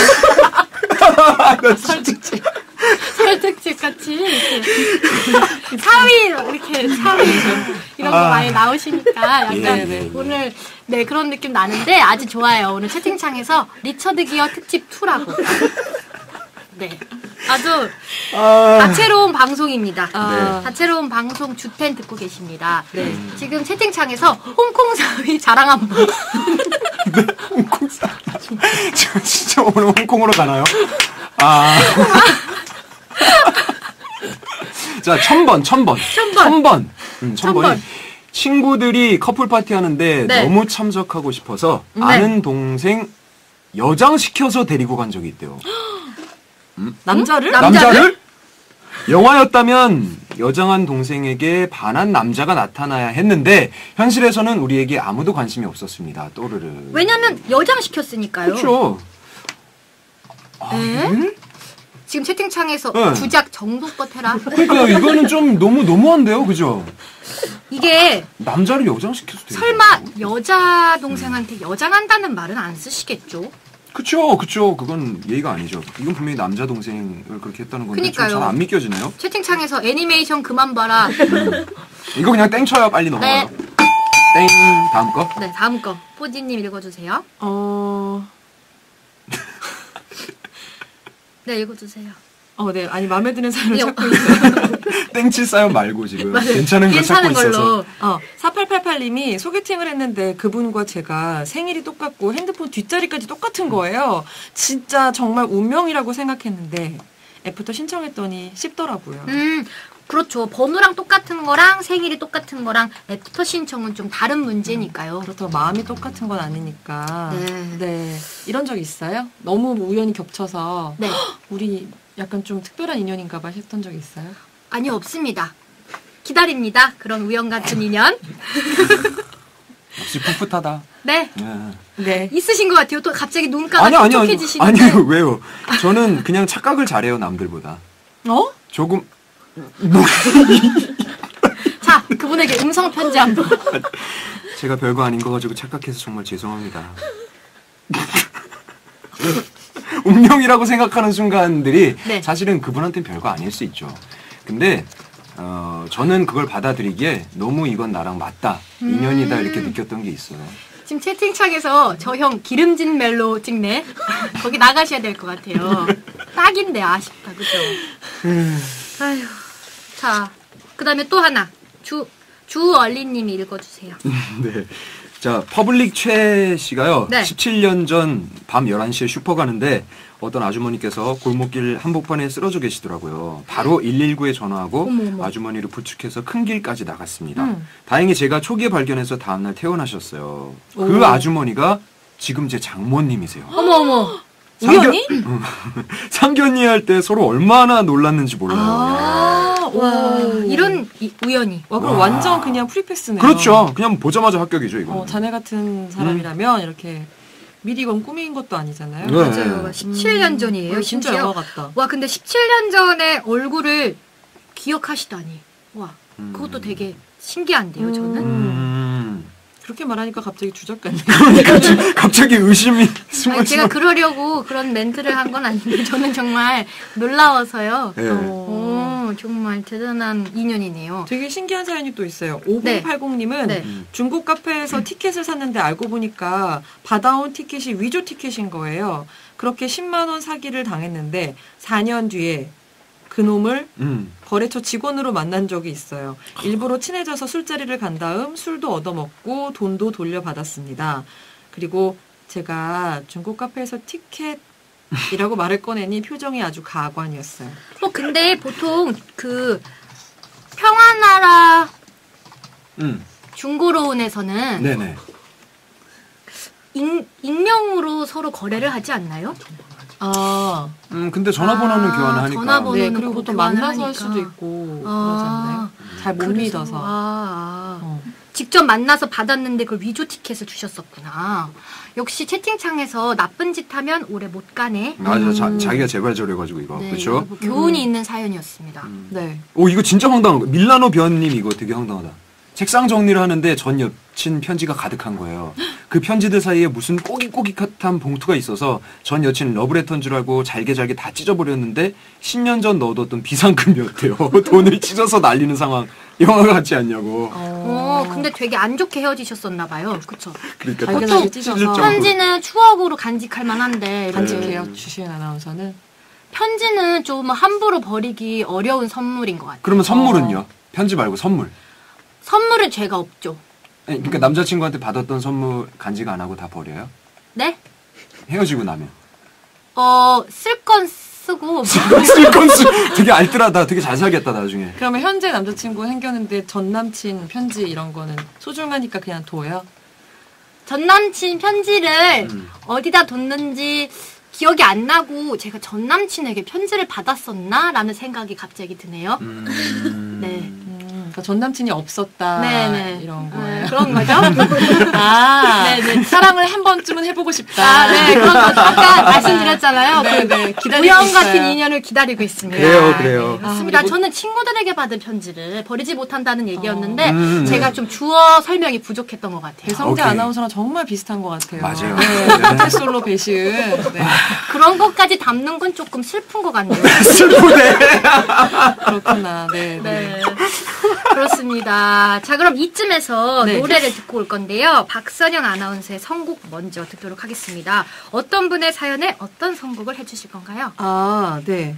설득제. 설득집 같이 이렇게 사위 이렇게 사위 이런 거 아. 많이 나오시니까 약간 예, 네. 오늘 네 그런 느낌 나는데 아주 좋아요. 오늘 채팅창에서 리처드 기어 특집 이라고 네 아주 아. 다채로운 방송입니다. 아. 다채로운 방송 주텐 듣고 계십니다. 네. 지금 채팅창에서 홍콩 사위 자랑 한번 네, 홍콩 사. 저 진짜 오늘 홍콩으로 가나요? 아. 자, 천 번, 천 번. 천 번. 천 번. 음, 천 천 번이. 번. 친구들이 커플 파티 하는데 네. 너무 참석하고 싶어서 네. 아는 동생 여장시켜서 데리고 간 적이 있대요. 음? 남자를? 남자를? 영화였다면 여장한 동생에게 반한 남자가 나타나야 했는데 현실에서는 우리에게 아무도 관심이 없었습니다. 또르르. 왜냐면 여장시켰으니까요. 그렇죠. 에? 지금 채팅창에서 네. 주작 정도껏 해라. 그러니까 이거는 좀 너무 너무한데요, 그죠? 이게 남자를 여장시켜서 데리고 설마 여자 동생한테 여장한다는 말은 안 쓰시겠죠? 그쵸, 그쵸. 그건 예의가 아니죠. 이건 분명히 남자 동생을 그렇게 했다는 건데 좀 잘 안 믿겨지네요. 채팅창에서 애니메이션 그만 봐라. 음. 이거 그냥 땡쳐요. 빨리 넘어가요. 네. 땡. 다음 거. 네, 다음 거. 포지님 읽어주세요. 어... 네, 읽어주세요. 어, 네. 아니, 마음에 드는 사연을 네, 찾고 있어요. 땡칠 사연 말고 지금. 맞아요. 괜찮은 걸 찾고 괜찮은 걸로. 있어서. 어, 사팔팔팔님이 소개팅을 했는데 그분과 제가 생일이 똑같고 핸드폰 뒷자리까지 똑같은 거예요. 진짜 정말 운명이라고 생각했는데 애프터 신청했더니 쉽더라고요. 음, 그렇죠. 번호랑 똑같은 거랑 생일이 똑같은 거랑 애프터 신청은 좀 다른 문제니까요. 그렇다고 마음이 똑같은 건 아니니까. 네. 네. 이런 적 있어요? 너무 우연히 겹쳐서 네. 헉, 우리 약간 좀 특별한 인연인가 봐 했던 적 있어요? 아니요, 없습니다. 기다립니다. 그런 우연 같은 인연. 역시 풋풋하다. 네. 네. 네. 있으신 것 같아요. 또 갑자기 눈가가 아니, 아니, 아니. 촉촉해지시는데. 아니요, 왜요? 저는 그냥 착각을 잘해요, 남들보다. 어? 조금. 자, 그분에게 음성 편지 한번. 제가 별거 아닌 거 가지고 착각해서 정말 죄송합니다. 운명이라고 생각하는 순간들이 네. 사실은 그분한테는 별거 아닐 수 있죠. 근데 어, 저는 그걸 받아들이기에 너무 이건 나랑 맞다, 음. 인연이다 이렇게 느꼈던 게 있어요. 지금 채팅창에서 저 형 기름진 멜로 찍네. 거기 나가셔야 될 것 같아요. 딱인데 아쉽다, 그죠? 아휴. 자, 그 다음에 또 하나. 주, 주얼리님이 읽어주세요. 네. 자, 퍼블릭 최 씨가요. 네. 십칠 년 전 밤 열한 시에 슈퍼 가는데 어떤 아주머니께서 골목길 한복판에 쓰러져 계시더라고요. 바로 일일구에 전화하고 어머, 어머. 아주머니를 부축해서 큰 길까지 나갔습니다. 음. 다행히 제가 초기에 발견해서 다음날 퇴원하셨어요. 오. 그 아주머니가 지금 제 장모님이세요. 어머, 어머. 우연히? 응. 상견례 할 때 서로 얼마나 놀랐는지 몰라요. 아, 와, 오. 이런 이, 우연이. 와, 그럼 와. 완전 그냥 프리패스네요. 그렇죠. 그냥 보자마자 합격이죠, 이거. 어, 자네 같은 사람이라면 이렇게 미리 이건 꾸민 것도 아니잖아요. 네. 맞아요. 십칠 년 전이에요. 음, 진짜 심지어. 영화 같다. 와, 근데 십칠 년 전에 얼굴을 기억하시다니. 와, 음. 그것도 되게 신기한데요, 저는. 음. 그렇게 말하니까 갑자기 주작 같네. 갑자기, 갑자기 의심이 숨어 아니, 제가 있어. 그러려고 그런 멘트를 한 건 아닌데, 저는 정말 놀라워서요. 네. 오, 정말 대단한 인연이네요. 되게 신기한 사연이 또 있어요. 네. 오공팔공님은 네. 중국 카페에서 티켓을 샀는데 알고 보니까 받아온 티켓이 위조 티켓인 거예요. 그렇게 십만 원 사기를 당했는데 사 년 뒤에 그놈을 음. 거래처 직원으로 만난 적이 있어요. 일부러 친해져서 술자리를 간 다음 술도 얻어먹고 돈도 돌려받았습니다. 그리고 제가 중국 카페에서 티켓이라고 말을 꺼내니 표정이 아주 가관이었어요. 어, 근데 보통 그 평화나라 음. 중고로운에서는 네네. 익, 익명으로 서로 거래를 하지 않나요? 아, 음, 근데 전화번호는 아, 교환하니까. 전화번호. 네, 번호는 그리고 또 교환을 만나서 할 하니까. 수도 있고 아, 그러지 않나요? 잘 못 그래서, 믿어서. 아, 아. 어. 직접 만나서 받았는데 그걸 위조 티켓을 주셨었구나. 역시 채팅창에서 나쁜 짓 하면 오래 못 가네. 맞아, 자, 음. 자기가 제발 저래가지고 이거. 네, 그렇죠? 뭐 교훈이 음. 있는 사연이었습니다. 네. 오, 이거 진짜 황당한 거. 밀라노 변님 이거 되게 황당하다. 책상 정리를 하는데 전 여친 편지가 가득한 거예요. 그 편지들 사이에 무슨 꼬깃꼬깃한 봉투가 있어서 전 여친 러브레터인 줄 알고 잘게 잘게 다 찢어버렸는데 십 년 전 넣어뒀던 비상금이었대요. 돈을 찢어서 날리는 상황. 영화 같지 않냐고. 어, 근데 되게 안 좋게 헤어지셨었나 봐요. 그쵸? 그러니까 잘게 다 잘게 찢을 찢어서. 정도로. 편지는 추억으로 간직할 만한데. 간직해요. 네. 주시은 아나운서는. 편지는 좀 함부로 버리기 어려운 선물인 것 같아요. 그러면 선물은요? 편지 말고 선물. 선물은 죄가 없죠. 아니, 그러니까 남자친구한테 받았던 선물 간직 안 하고 다 버려요? 네? 헤어지고 나면. 어, 쓸 건 쓰고. 쓸건쓰 되게 알뜰하다. 되게 잘 살겠다 나중에. 그러면 현재 남자친구 생겼는데 전 남친 편지 이런 거는 소중하니까 그냥 둬요? 전 남친 편지를 음. 어디다 뒀는지 기억이 안 나고 제가 전 남친에게 편지를 받았었나? 라는 생각이 갑자기 드네요. 음. 네. 음, 그러니까 전 남친이 없었다. 네네. 이런 네, 거예요. 그런 거죠. 아, 네네. 사랑을 한 번쯤은 해보고 싶다. 아, 네, 그런 거 아까 말씀드렸잖아요. 네네. 그 기다리고 우연 있어요. 같은 인연을 기다리고 있습니다. 그래요, 그래요. 네, 맞습니다. 아, 그리고- 저는 친구들에게 받은 편지를 버리지 못한다는 얘기였는데 음. 제가 좀 주어 설명이 부족했던 것 같아요. 배성재 오케이. 아나운서랑 정말 비슷한 것 같아요. 맞아요. 네, 네. 모태솔로 배시은. 네. 그런 것까지 담는 건 조금 슬픈 것 같네요. 그렇구나. 네, 네. 네. 그렇습니다. 자, 그럼 이쯤에서 네. 노래를 듣고 올 건데요. 박선영 아나운서의 선곡 먼저 듣도록 하겠습니다. 어떤 분의 사연에 어떤 선곡을 해주실 건가요? 아, 네.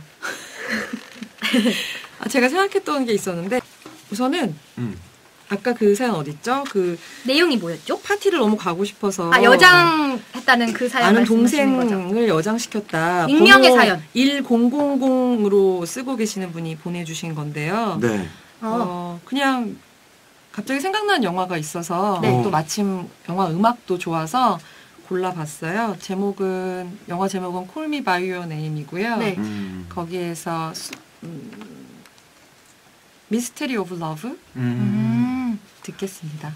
아, 제가 생각했던 게 있었는데, 우선은, 음. 아까 그 사연 어딨죠? 그, 내용이 뭐였죠? 파티를 너무 가고 싶어서. 아, 여장 했다는 그 사연 아는 말씀하시는 거죠? 동생을 여장시켰다. 익명의 사연. 천으로 쓰고 계시는 분이 보내주신 건데요. 네. 어, 그냥 갑자기 생각나는 영화가 있어서 네. 또 마침 영화 음악도 좋아서 골라봤어요. 제목은 영화 제목은 Call Me by Your Name이고요. 네. 음. 거기에서 수, 음, Mystery of Love 음. 음, 듣겠습니다.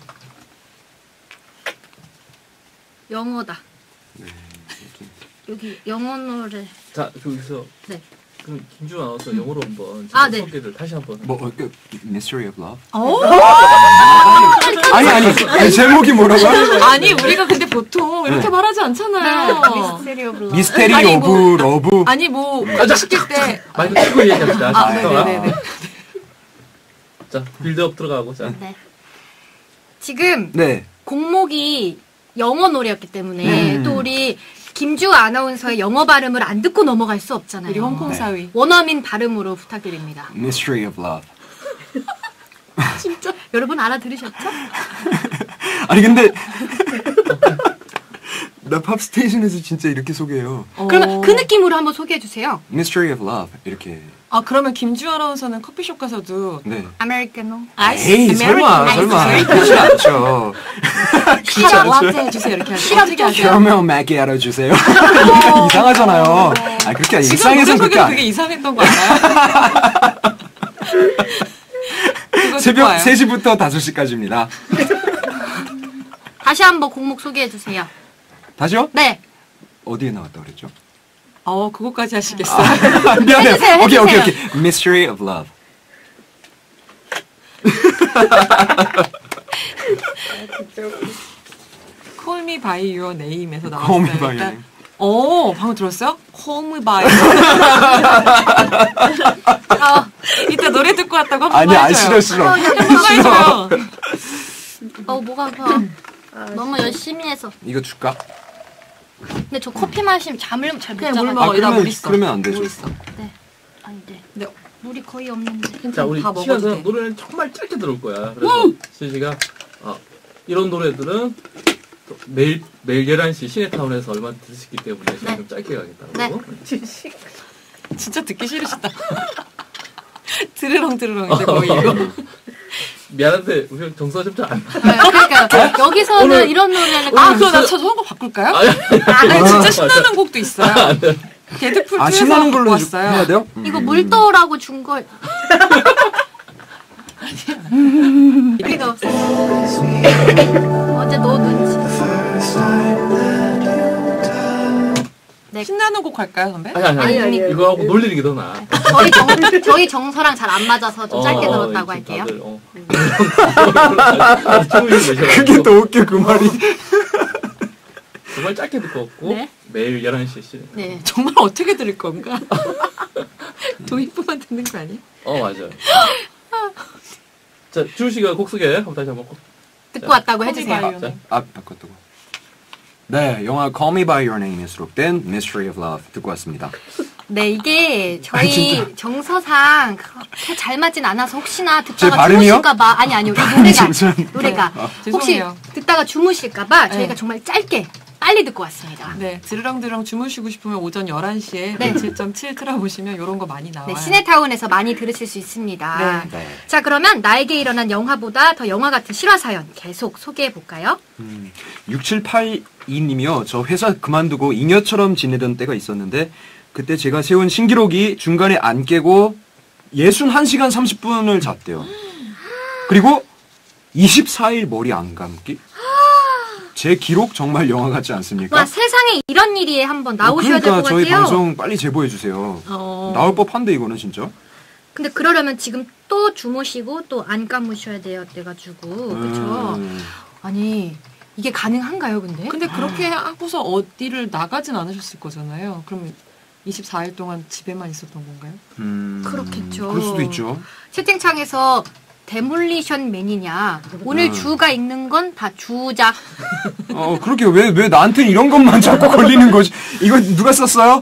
영어다. 네. 여기 영어 노래. 자, 여기서 네. 그럼 김주 아나운서 영어로 한번 아, 네. 소개를 다시 한번. 뭐, 어, 그, Mystery of Love? 오! 아니, 아니, 아니, 제목이 뭐라고요? 아니 우리가 근데 보통 이렇게 네. 말하지 않잖아요. 미스테리 오브 러브. 미스테리 아니, 오브 뭐- 러브. 아니 뭐 시킬 때 마이크 켜고 얘기합시다. 아, 자, 네네네. 자, 빌드업 들어가고 자. 네. 지금 네. 곡목이 영어 노래였기 때문에 음. 또 우리 김주 아나운서의 영어 발음을 안 듣고 넘어갈 수 없잖아요. 우리 홍콩 네. 사위. 원어민 발음으로 부탁드립니다. Mystery of Love. 진짜 여러분 알아들으셨죠? 아니, 근데. 나 팝스테이션에서 진짜 이렇게 소개해요. 그러면 그 느낌으로 한번 소개해 주세요. Mystery of Love. 이렇게. 아 그러면 김주 아나운서는 커피숍 가서도 네. 아메리카노. 에이, 설마, 설마. 그렇지 않죠. 시럽 라떼 해주세요 이렇게 하죠. 어떻게 하죠? 캐러멜 마키아토 주세요. 이상하잖아요. 아, 그렇게 아니, 지금 일상에서는 노래 그렇게 소개 안 되게 이상했던 거 알아요? 그거 새벽 듣고 와요. 세 시부터 다섯 시까지입니다. 다시 한번 곡목 소개해 주세요. 다시요? 네. 어디에 나왔다 그랬죠? 어 그거까지 하시겠어요? 아, 미안해요. 해주세요, 오케이, 오케이, 해주세요. 오케이. Mystery of Love. Call Me by Your Name에서 나왔어요. Call me by your 일단- name. 오 방금 들었어요? Call Me by. 어, 이따 노래 듣고 왔다고 한번 아니, 안 해줘요. 싫어, 싫어. 한번 해줘요. 어 뭐가 아파. 너무 열심히 해서. 이거 줄까? 근데 저 커피 마시면 잠을 잘 못 그냥 물 자가지고. 먹어. 아, 여기다 물 그러면, 있어. 그러면 안 되죠. 물 있어. 네. 안 돼. 네. 물이 거의 없는데. 자, 우리 다 시간 먹어도 상 돼. 노래는 정말 짧게 들을 거야. 그래서 수지가 어, 이런 노래들은 또 매일 매일 열한 시 시내타운에서 얼마 듣기 때문에 시간 네. 좀 짧게 가겠다고. 진짜 듣기 싫으시다. 드르렁 드르렁 이제 거의 이거. 미안한데 우리 정서가 좀 잘 안. 네, 그러니까 여기서는 오늘- 이런 노래를 아 그거 나저 선거 바꿀까요? 아니, 아니 진짜 신나는 곡도 있어요. 데드풀 아, 투에서 신나는 걸로 갖고 해주- 왔어요. 해야 돼요? 이거 물떠라고 준 걸. 의미가 없어. 어제 너 눈치. 네. 신나는 곡 할까요, 선배? 아니 아니 아니, 아니, 아니, 이거 하고 놀리는 게 더 나아. 저희 정 저희 정서랑 잘 안 맞아서 좀 짧게 어, 들었다고 지금 할게요. 다들, 어. 아주 좋은 일 내셔가지고 그게 더 웃겨, 그 말이. 정말 짧게 듣고 왔고 네. 매일 열한 시 시. 네. 정말 어떻게 들을 건가? 도입부만 듣는 거 아니에요? 어 맞아요. 자 주우 씨가 곡 소개 한번 다시 한번. 듣고 왔다고 해주세요. Call Me by Your 자, Name. 아, 바꿨다고. 네, 영화 Call Me By Your Name에 수록된 Mystery of Love 듣고 왔습니다. 네, 이게 아니, 저희 진짜. 정서상 그렇게 잘 맞진 않아서 혹시나 제 듣다가 발음이요? 주무실까봐 아니 아니요 이 노래가 진짜. 노래가 네. 혹시 죄송해요. 듣다가 주무실까봐 네. 저희가 정말 짧게 빨리 듣고 왔습니다. 네, 드르렁드렁 주무시고 싶으면 오전 열한 시에 네. 칠 점 칠 틀어보시면 이런 거 많이 나와요. 네, 시네타운에서 많이 들으실 수 있습니다. 네. 네. 자, 그러면 나에게 일어난 영화보다 더 영화 같은 실화 사연 계속 소개해 볼까요? 음, 육칠팔이 님이요. 저 회사 그만두고 잉여처럼 지내던 때가 있었는데 그때 제가 세운 신기록이 중간에 안 깨고 육십일 시간 삼십 분을 잤대요. 그리고 이십사 일 머리 안 감기? 제 기록 정말 영화 같지 않습니까? 와, 세상에 이런 일이 한번 나오셔야 될 것 그러니까 저희 같아요. 방송 빨리 제보해 주세요. 어. 나올 법한데 이거는 진짜. 근데 그러려면 지금 또 주무시고 또 안 감으셔야 돼요. 돼가지고 그렇죠. 음. 아니 이게 가능한가요, 근데? 근데 그렇게 하고서 어디를 나가진 않으셨을 거잖아요. 그럼 이십사 일 동안 집에만 있었던 건가요? 음, 그렇겠죠. 그럴 수도 있죠. 채팅창에서 데몰리션 맨이냐 오늘 음. 주가 읽는 건 다 주작. 어, 그렇게 왜, 왜 나한테 이런 것만 자꾸 걸리는 거지? 이거 누가 썼어요?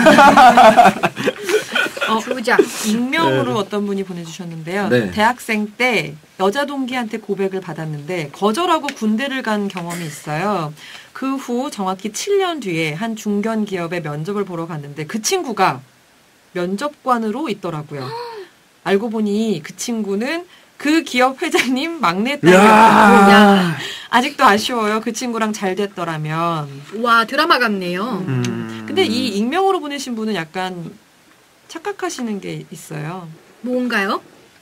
어, 주작. 익명으로 네. 어떤 분이 보내주셨는데요. 네. 대학생 때 여자 동기한테 고백을 받았는데 거절하고 군대를 간 경험이 있어요. 그 후 정확히 칠 년 뒤에 한 중견 기업의 면접을 보러 갔는데 그 친구가 면접관으로 있더라고요. 알고 보니 그 친구는 그 기업 회장님 막내 딸이었고 아직도 아쉬워요. 그 친구랑 잘 됐더라면. 와, 드라마 같네요. 음. 근데 이 익명으로 보내신 분은 약간 착각하시는 게 있어요. 뭔가요?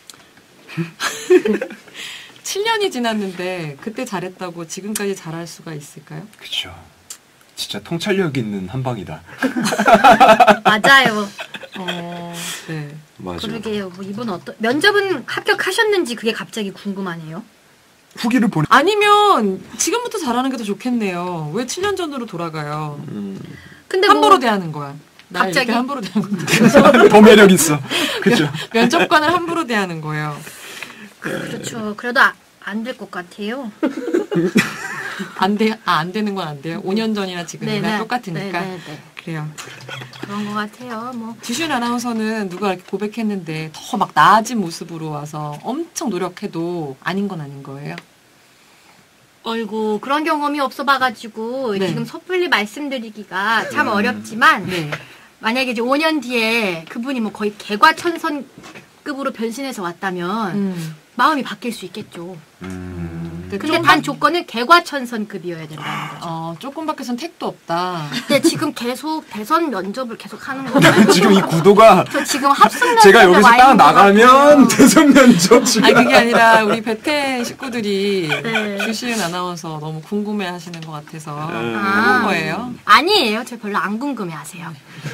칠 년이 지났는데 그때 잘했다고 지금까지 잘할 수가 있을까요? 그쵸. 진짜 통찰력 있는 한방이다. 맞아요. 어, 네. 맞아. 그러게요. 뭐 이분 어떤 면접은 합격하셨는지 그게 갑자기 궁금하네요. 후기를 보내. 아니면 지금부터 잘하는 게 더 좋겠네요. 왜 칠 년 전으로 돌아가요? 음. 근데 함부로 뭐 대하는 거야. 나 갑자기? 이렇게 함부로 대하는 거야. 더 매력 있어. 그쵸. 면접관을 함부로 대하는 거예요. 그렇죠. 그래도 안 될 것 같아요. 안 돼, 아, 안 되는 건 안 돼요. 오 년 전이나 지금이나 네네. 똑같으니까. 네네네. 그래요. 그런 것 같아요. 뭐 주시은 아나운서는 누가 이렇게 고백했는데 더 막 나아진 모습으로 와서 엄청 노력해도 아닌 건 아닌 거예요. 어이구 그런 경험이 없어봐가지고 네. 지금 섣불리 말씀드리기가 참 어렵지만 네. 만약에 이제 오 년 뒤에 그분이 뭐 거의 개과천선급으로 변신해서 왔다면 음. 마음이 바뀔 수 있겠죠. 음. 근데 근데 좀- 단 조건은 개과천선급이어야 된다는 거죠. 어, 조금 밖에선 택도 없다. 근데 지금 계속 대선 면접을 계속 하는 거예요. 지금 이 구도가 저 지금 합숙 면접에 제가 여기서 와 딱 있는 것 나가면 같아요. 대선 면접 지금. 아니 그게 아니라 우리 베텐 식구들이 네. 주시은 아나운서 너무 궁금해 하시는 것 같아서 음. 해본 거예요. 아니에요. 저 별로 안 궁금해하세요.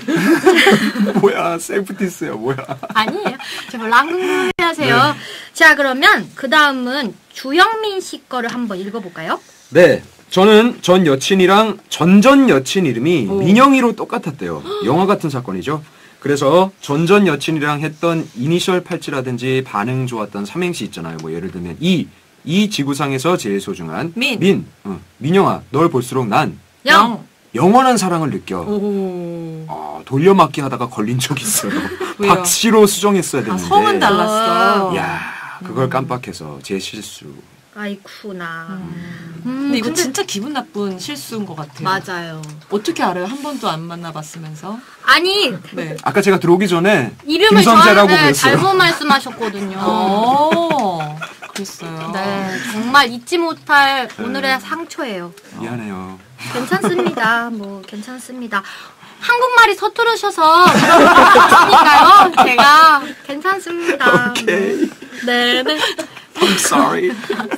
뭐야 셀프디스야 뭐야. 아니에요. 저 별로 안 궁금해하세요. 자 그러면 그 다음은 주영민 씨 거를 한번 읽어볼까요? 네. 저는 전 여친이랑 전전 여친 이름이 오. 민영이로 똑같았대요. 영화 같은 사건이죠. 그래서 전전 여친이랑 했던 이니셜 팔찌라든지 반응 좋았던 삼행시 있잖아요. 뭐 예를 들면 이, 이 지구상에서 제일 소중한 민. 민, 어, 민영아, 널 볼수록 난 영. 영원한 사랑을 느껴. 오. 아, 돌려막기 하다가 걸린 적이 있어요. 왜요? 박씨로 수정했어야 아, 됐는데. 성은 달랐어. 야, 그걸 깜빡해서 제 실수. 아이쿠나. 음, 근데 이거 진짜 기분 나쁜 실수인 것 같아요. 맞아요. 어떻게 알아요? 한 번도 안 만나봤으면서. 아니 네. 아까 제가 들어오기 전에 이름을 김선재라고 저한테 그랬어요. 잘못 말씀하셨거든요. 어, 그랬어요. 네, 정말 잊지 못할 네. 오늘의 상처예요. 미안해요. 괜찮습니다. 뭐 괜찮습니다. 한국말이 서투르셔서 그러니까요. 제가 괜찮습니다. 오케이. 네, 네. I'm sorry.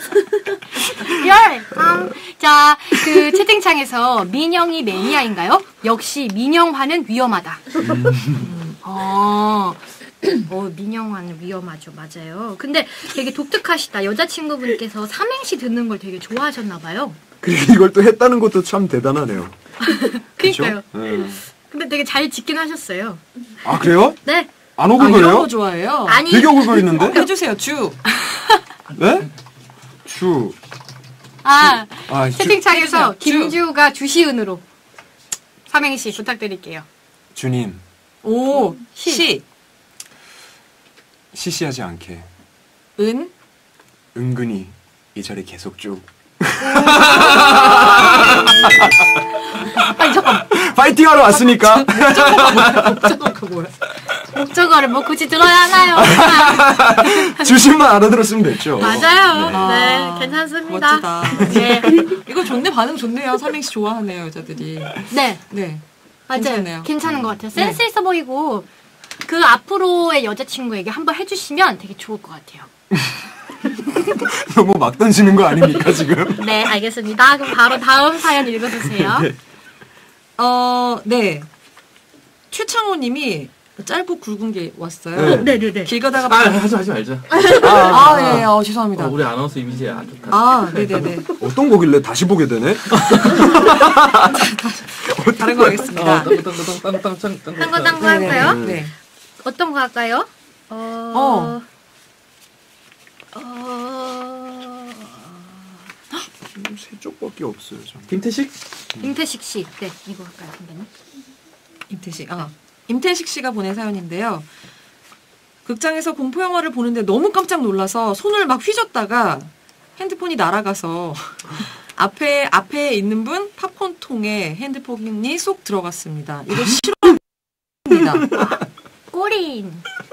열. 아, 자, 그 채팅창에서 민영이 매니아인가요? 역시 민영화는 위험하다. 음. 어, 어, 민영화는 위험하죠. 맞아요. 근데 되게 독특하시다. 여자친구분께서 삼행시 듣는 걸 되게 좋아하셨나봐요. 그리고 이걸 또 했다는 것도 참 대단하네요. 그러니까요. 네. 근데 되게 잘 짓긴 하셨어요. 아 그래요? 네. 안 아, 이런 오글거려요? 거 좋아해요. 아니. 되게 오글거리는데? 해주세요, 주. 네? 주. 아, 아, 주, 채팅창에서 주. 김주가 주시은으로 삼행시 부탁드릴게요. 주님 오, 시. 시시하지 않게 은. 은근히 이 자리 계속 쭉. 아니 잠깐. 파이팅하러 왔으니까. 목적어가 뭐야? 목적어를 뭐 굳이 들어야 하나요? 주신만 알아들었으면 됐죠. 맞아요. 네. 네, 괜찮습니다. 멋지다. 네. 이거 좋네. 반응 좋네요. 삼행시 좋아하네요, 여자들이. 네. 네. 맞아요. 괜찮네요. 괜찮은 것 같아요. 네. 센스 있어 보이고 그 앞으로의 여자친구에게 한번 해주시면 되게 좋을 것 같아요. 너무 막 던지는 거 아닙니까 지금? 네, 알겠습니다. 그럼 바로 다음 사연 읽어주세요. 네. 어, 네. 최창호님이 짧고 굵은 게 왔어요. 네. 네네네. 길 가다가 아, 하지 하지 말자. 아, 네, 어, 죄송합니다. 어, 우리 아나운서 이미지 안 좋다. 아, 네네네. 어떤 거길래 다시 보게 되네? 다른 거 하겠습니다. 땅땅땅땅땅땅땅. 딴거 딴거 할까요? 네. 어떤 거 할까요? 어. 어. 어. 세 쪽밖에 없어요. 전. 김태식? 임태식 씨. 네, 이거 할까요, 선배님? 임태식, 아. 임태식 씨가 보낸 사연인데요. 극장에서 공포 영화를 보는데 너무 깜짝 놀라서 손을 막 휘젓다가 핸드폰이 날아가서 앞에 앞에 있는 분 팝콘 통에 핸드폰이 쏙 들어갔습니다. 이거 싫어합니다. 꼬린.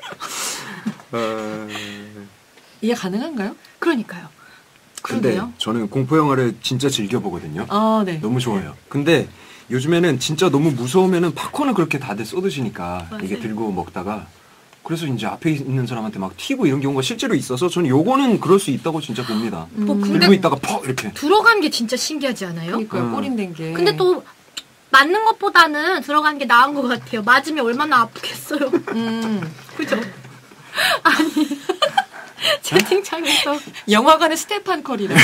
어... 이해 가능한가요? 그러니까요. 근데 그러네요. 저는 공포 영화를 진짜 즐겨 보거든요. 아, 네. 너무 좋아요. 근데 요즘에는 진짜 너무 무서우면은 팝콘을 그렇게 다들 쏟으시니까 맞아요. 이게 들고 먹다가 그래서 이제 앞에 있는 사람한테 막 튀고 이런 경우가 실제로 있어서 저는 요거는 그럴 수 있다고 진짜 봅니다. 뭐 들고 근데 있다가 퍽 이렇게. 들어간 게 진짜 신기하지 않아요? 그러니까요. 음. 꼬린된 게. 근데 또 맞는 것보다는 들어간 게 나은 것 같아요. 맞으면 얼마나 아프겠어요. 음. 그죠? 아니 채팅창에서 영화관의 스테판 커리래.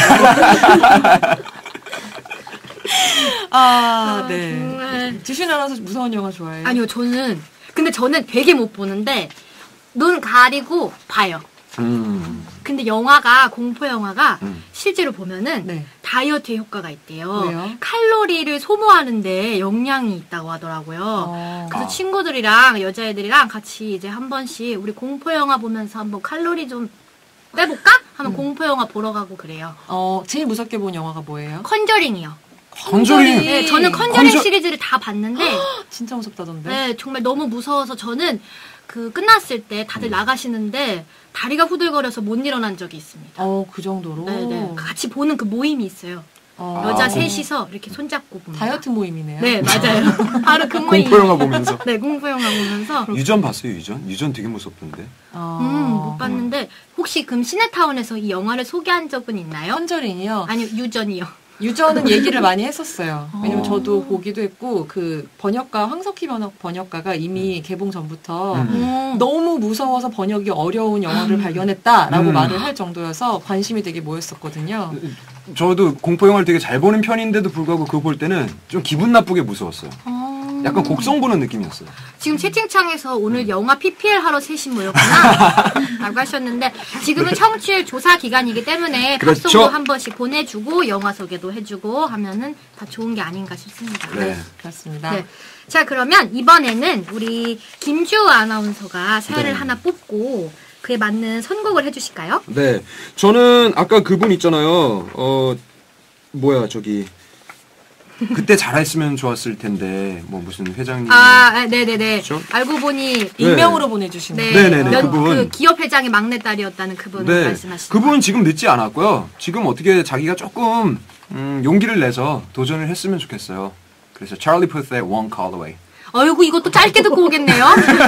아, 아, 네. 정말. 주신 알아서 무서운 영화 좋아해요? 아니요 저는 근데 저는 되게 못 보는데 눈 가리고 봐요. 음. 근데 영화가 공포 영화가 음. 실제로 보면은 네. 다이어트에 효과가 있대요. 왜요? 칼로리를 소모하는데 영향이 있다고 하더라고요. 어. 그래서 아. 친구들이랑 여자애들이랑 같이 이제 한 번씩 우리 공포 영화 보면서 한번 칼로리 좀 빼볼까? 하면 음. 공포 영화 보러 가고 그래요. 어, 제일 무섭게 본 영화가 뭐예요? 컨저링이요. 컨저링. 네, 저는 컨저링 컨저- 시리즈를 다 봤는데 진짜 무섭다던데. 네, 정말 너무 무서워서 저는 그 끝났을 때 다들 나가시는데 다리가 후들거려서 못 일어난 적이 있습니다. 어, 그 정도로. 네, 네. 같이 보는 그 모임이 있어요. 어. 여자 아, 셋이서 이렇게 손잡고 봅니다. 다이어트 모임이네요. 네, 맞아요. 바로 그 모임. 공포 영화 보면서. 네, 공포 영화 보면서. 유전 봤어요, 유전? 유전 되게 무섭던데. 어. 음, 못 봤는데 혹시 그럼 시네타운에서 이 영화를 소개한 적은 있나요? 컨저링이요. 아니요, 유전이요. 유저는 얘기를 많이 했었어요. 왜냐면 어. 저도 보기도 했고 그 번역가 황석희 번역, 번역가가 이미 개봉 전부터 음. 음. 너무 무서워서 번역이 어려운 영화를 발견했다라고 음. 말을 할 정도여서 관심이 되게 모였었거든요. 저도 공포 영화를 되게 잘 보는 편인데도 불구하고 그거 볼 때는 좀 기분 나쁘게 무서웠어요. 어. 약간 곡성 보는 느낌이었어요. 지금 채팅창에서 오늘 영화 피피엘 하러 셋이 모였구나 라고 하셨는데 지금은 청취율 조사 기간이기 때문에 그렇죠. 팝송도 한 번씩 보내주고 영화 소개도 해주고 하면은 다 좋은 게 아닌가 싶습니다. 네. 그렇습니다. 네. 자 그러면 이번에는 우리 김주 아나운서가 사연을 네. 하나 뽑고 그에 맞는 선곡을 해주실까요? 네. 저는 아까 그분 있잖아요. 어, 뭐야, 저기. 그때 잘했으면 좋았을 텐데, 뭐 무슨 회장님. 아, 네네네. 그렇죠? 알고 보니 익명으로 보내주시는. 네, 네네네, 면- 그분. 그 기업 회장의 막내딸이었다는 그분 네. 말씀하시는 그분 지금 늦지 않았고요. 지금 어떻게 자기가 조금, 음, 용기를 내서 도전을 했으면 좋겠어요. 그래서 Charlie Puth의 One Call Away. 어이구 이것도 짧게 듣고 오겠네요.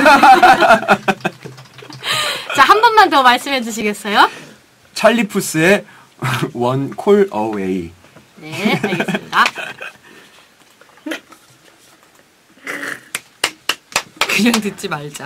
자, 한 번만 더 말씀해 주시겠어요? 찰리 푸스의 One Call Away. 네, 알겠습니다. 그냥 듣지 말자.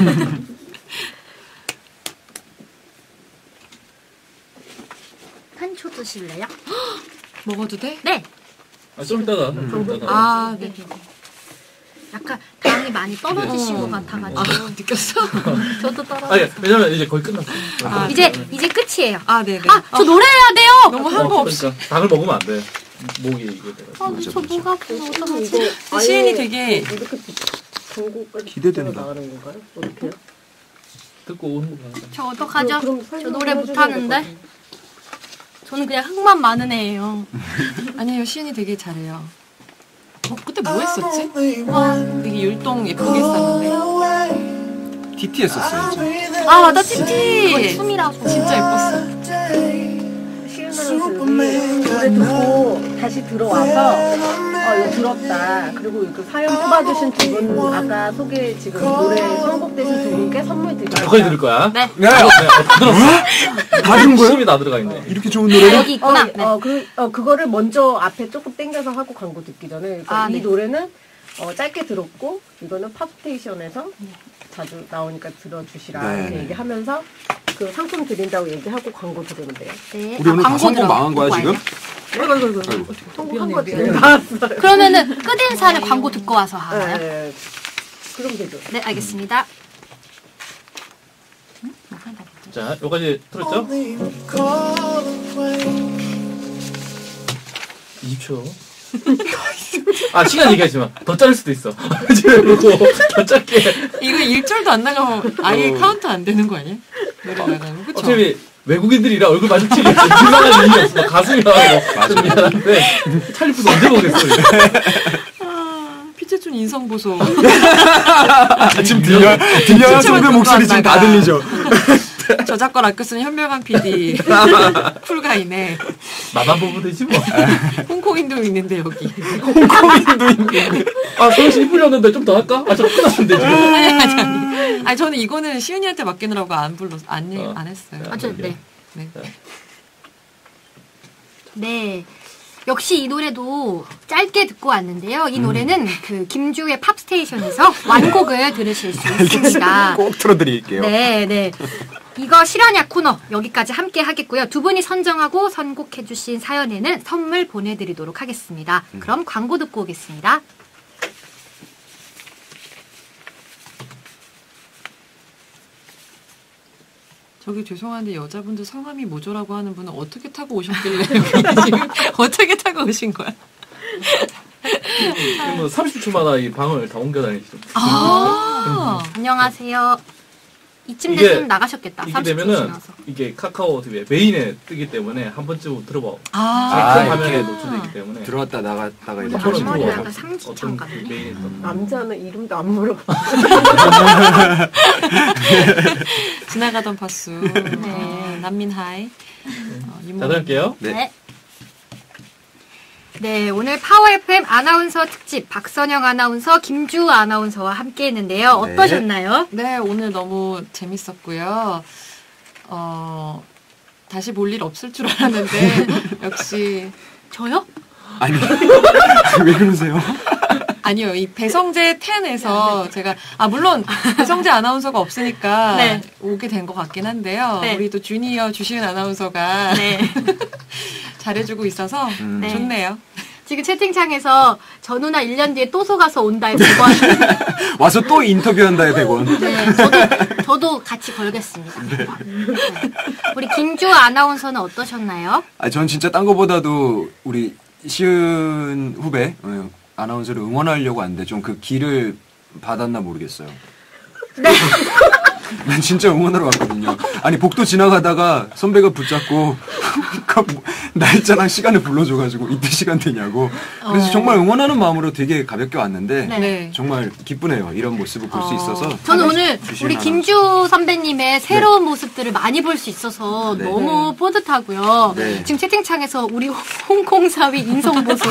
한초 드실래요? 먹어도 돼? 네. 아, 좀 이따가. 좀 이따가. 아, 네. 약간 당이 많이 떨어지신 어. 것 같아가지고. 아, 느꼈어? 저도 아니, 떨어졌어요. 왜냐면 이제 거의 끝났어. 아, 이제 이제 끝이에요. 아, 네네. 아, 저 노래해야 돼요. 너무 한 거 없이. 그러니까 당을 먹으면 안 돼. 목이 이게 돼가지고. 아, 근데 저 목이 아프고 어떡하지? 시인이 되게 이렇게 전국까지 기대된다. 나가는 건가요? 어떻게요? 듣고 오는 거 같아. 저 어떡하죠? 그럼 저 노래 못하는데. 저는 그냥 흥만 많은 애예요. 아니에요, 시은이 되게 잘해요. 어, 그때 뭐 했었지? 어, 되게 율동 예쁘게 했었는데. 티티 했었어요. 저. 아, 맞다, 티티! 춤이라서. 진짜 예뻤어. 시은아는 노래 듣고 다시 들어와서 어 이거 들었다. 그리고 그 사연 뽑아주신 두 분 아까 소개 지금 노래 선곡되신 두 분께 선물 드릴게요. 거의 들을 거야. 네. 네. 다 들었어. 다 들은 거예요? 심이 다 들어가 있네. 이렇게 좋은 노래를? 여기 있구나. 어, 네. 어, 그, 어, 그거를 먼저 앞에 조금 땡겨서 하고 광고 듣기 전에. 그러니까 아, 이 네. 노래는 어, 짧게 들었고, 이거는 팝스테이션에서 자주 나오니까 들어주시라. 네. 이렇게 얘기하면서 그 상품 드린다고 얘기하고 광고 들으면 돼요. 네. 우리 오늘 다 광고 성공 들어- 망한 거야, 듣고 지금? 와야죠. 성공한 거 지금 나왔어요. 그러면은 끝인사를 광고 듣고 와서 하나요? 네, 네. 그럼 되죠. 네, 알겠습니다. 자, 여기까지 들었죠? 이십 초. 아, 시간 얘기하지 마. 더 자를 수도 있어. 지금 이거 더 짧게. 이거 일 절도 안 나가면 아예 어. 카운트 안 되는 거 아니야? 노래 나가면. 그쵸? 어차피 외국인들이랑 얼굴 마주치기 민망한 일이 없어. 가슴이랑 좀 미안한데 찰리푸스 언제 보겠어. 아, 피체준 인성 보소. 지금 들려, 들려요? 선배 목소리 지금 다 들리죠? 저작권 아껴 쓰는 현명한 피디. 쿨가이네. 나만 보면 되지 뭐. 홍콩인도 있는데 여기. 홍콩인도 있는데. 아, 서울시 이쁘렸는데 좀 더 할까? 아, 저 끝났는데 지금. 아니, 아니, 아니. 아니, 저는 이거는 시은이한테 맡기느라고 안 불렀, 안, 어. 안 했어요. 아, 저, 네. 네. 네. 역시 이 노래도 짧게 듣고 왔는데요. 이 노래는 그 김주의 팝스테이션에서 완곡을 들으실 수 있습니다. 꼭 틀어드릴게요. 네, 네. 이거 실화냐 코너 여기까지 함께 하겠고요. 두 분이 선정하고 선곡해주신 사연에는 선물 보내드리도록 하겠습니다. 그럼 광고 듣고 오겠습니다. 저기 죄송한데 여자분들 성함이 뭐죠라고 하는 분은 어떻게 타고 오셨길래 여기 지금 어떻게 타고 오신 거야? 뭐 삼십 초마다 이 방을 다 옮겨 다니시죠. 아, 안녕하세요. 이쯤 이게- 됐으면 나가셨겠다. 이게 삼십 초 되면은 지나서. 이게 카카오 티비에 메인에 뜨기 때문에 한 번쯤 들어봐. 아, 큰 아, 화면에 이렇게 노출되기 때문에. 들어왔다 나갔다가 이렇게 한 번은 하시는 앞머리가 거예요. 약간 삼지창 어떤 같네. 그 메인에 떴 남자는 이름도 안 물어봐. 지나가던 파수. 네. 난민하이. 어, 이모. 자, 들을게요. 네. 네. 네, 오늘 파워 에프엠 아나운서 특집 박선영 아나운서, 김주 아나운서와 함께 했는데요. 어떠셨나요? 네, 오늘 너무 재밌었고요. 어, 다시 볼 일 없을 줄 알았는데 역시 저요? 아니, 왜 그러세요? 아니요, 이 배성재 텐에서 제가, 아, 물론, 배성재 아나운서가 없으니까 네. 오게 된 것 같긴 한데요. 네. 우리 또 주니어 주시은 아나운서가 네. 잘해주고 있어서 음. 네. 좋네요. 지금 채팅창에서 저 누나 일 년 뒤에 또 속아서 온다에 백 원. 와서 또 인터뷰한다에 백 원. 네, 저도, 저도 같이 걸겠습니다. 네. 우리 김주 아나운서는 어떠셨나요? 아, 전 진짜 딴 거보다도 우리 시은 후배 어, 아나운서를 응원하려고 하는데 좀 그 길을 받았나 모르겠어요. 네. 난 진짜 응원하러 왔거든요. 아니 복도 지나가다가 선배가 붙잡고 날짜랑 시간을 불러줘가지고 이때 시간 되냐고. 그래서 어. 정말 응원하는 마음으로 되게 가볍게 왔는데 네. 정말 기쁘네요. 이런 모습을 볼 수 어, 있어서. 저는 오늘 주시은 우리 아나운서. 김주 선배님의 새로운 모습들을 많이 볼 수 있어서 네. 너무 뿌듯하고요. 네. 지금 채팅창에서 우리 홍콩 사위 인성 보소.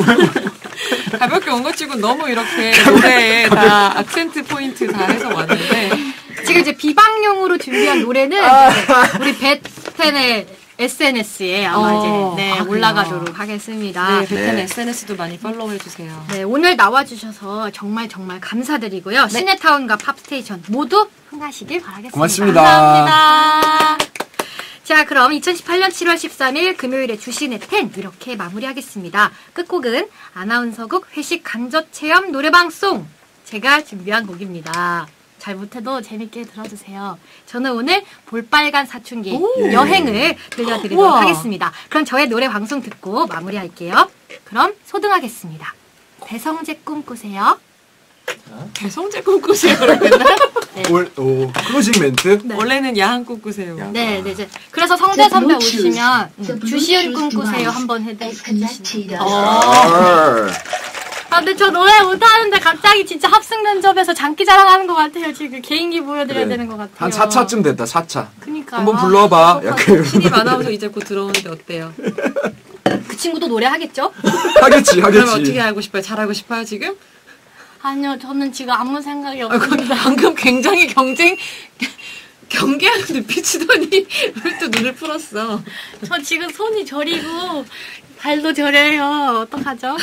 가볍게 온 것 치고 너무 이렇게 노래에 다 악센트 포인트 다 해서 왔는데. 지금 이제 비방용으로 준비한 노래는 이제 우리 베텐의 에스엔에스에 아마 어, 이제 네, 아, 그래요? 올라가도록 하겠습니다. 네, 베텐 네. 에스엔에스도 많이 팔로우 해주세요. 네, 오늘 나와주셔서 정말 정말 감사드리고요. 시네타운과 팝스테이션 모두 흥하시길 바라겠습니다. 고맙습니다. 감사합니다. 자, 그럼 이천십팔 년 칠월 십삼일 금요일에 주신의 텐 이렇게 마무리하겠습니다. 끝곡은 아나운서국 회식 간접체험 노래방송 제가 준비한 곡입니다. 잘 못해도 재밌게 들어주세요. 저는 오늘 볼빨간 사춘기 오. 여행을 들려드리도록 우와. 하겠습니다. 그럼 저의 노래 방송 듣고 마무리할게요. 그럼 소등하겠습니다. 배성재 꿈꾸세요. 배성재 꿈꾸세요를 맨날. 네. 올, 오, 클로징 멘트. 네. 원래는 야한 꿈꾸세요. 네, 네, 이제 그래서 성대 선배 오시면 음, 주시은 꿈꾸세요 한번 해드리겠습니다. 아. 아, 근데 저 노래 못하는데 갑자기 진짜 합승 면접에서 장기 자랑하는 것 같아요. 지금 개인기 보여드려야 그래. 되는 것 같아요. 한 사 차쯤 됐다, 사 차. 그니까요. 한번 아, 불러봐. 약간 신입 아나운서 이제 곧 들어오는데 어때요? 그 친구도 노래 하겠죠? 하겠지, 그럼 하겠지. 어떻게 하고 싶어요? 잘하고 싶어요, 지금? 아니요, 저는 지금 아무 생각이 아, 없습니다. 방금 굉장히 경쟁, 경계하는 눈빛이더니 왜 또 눈을 풀었어? 저 지금 손이 저리고 발도 저려요. 어떡하죠?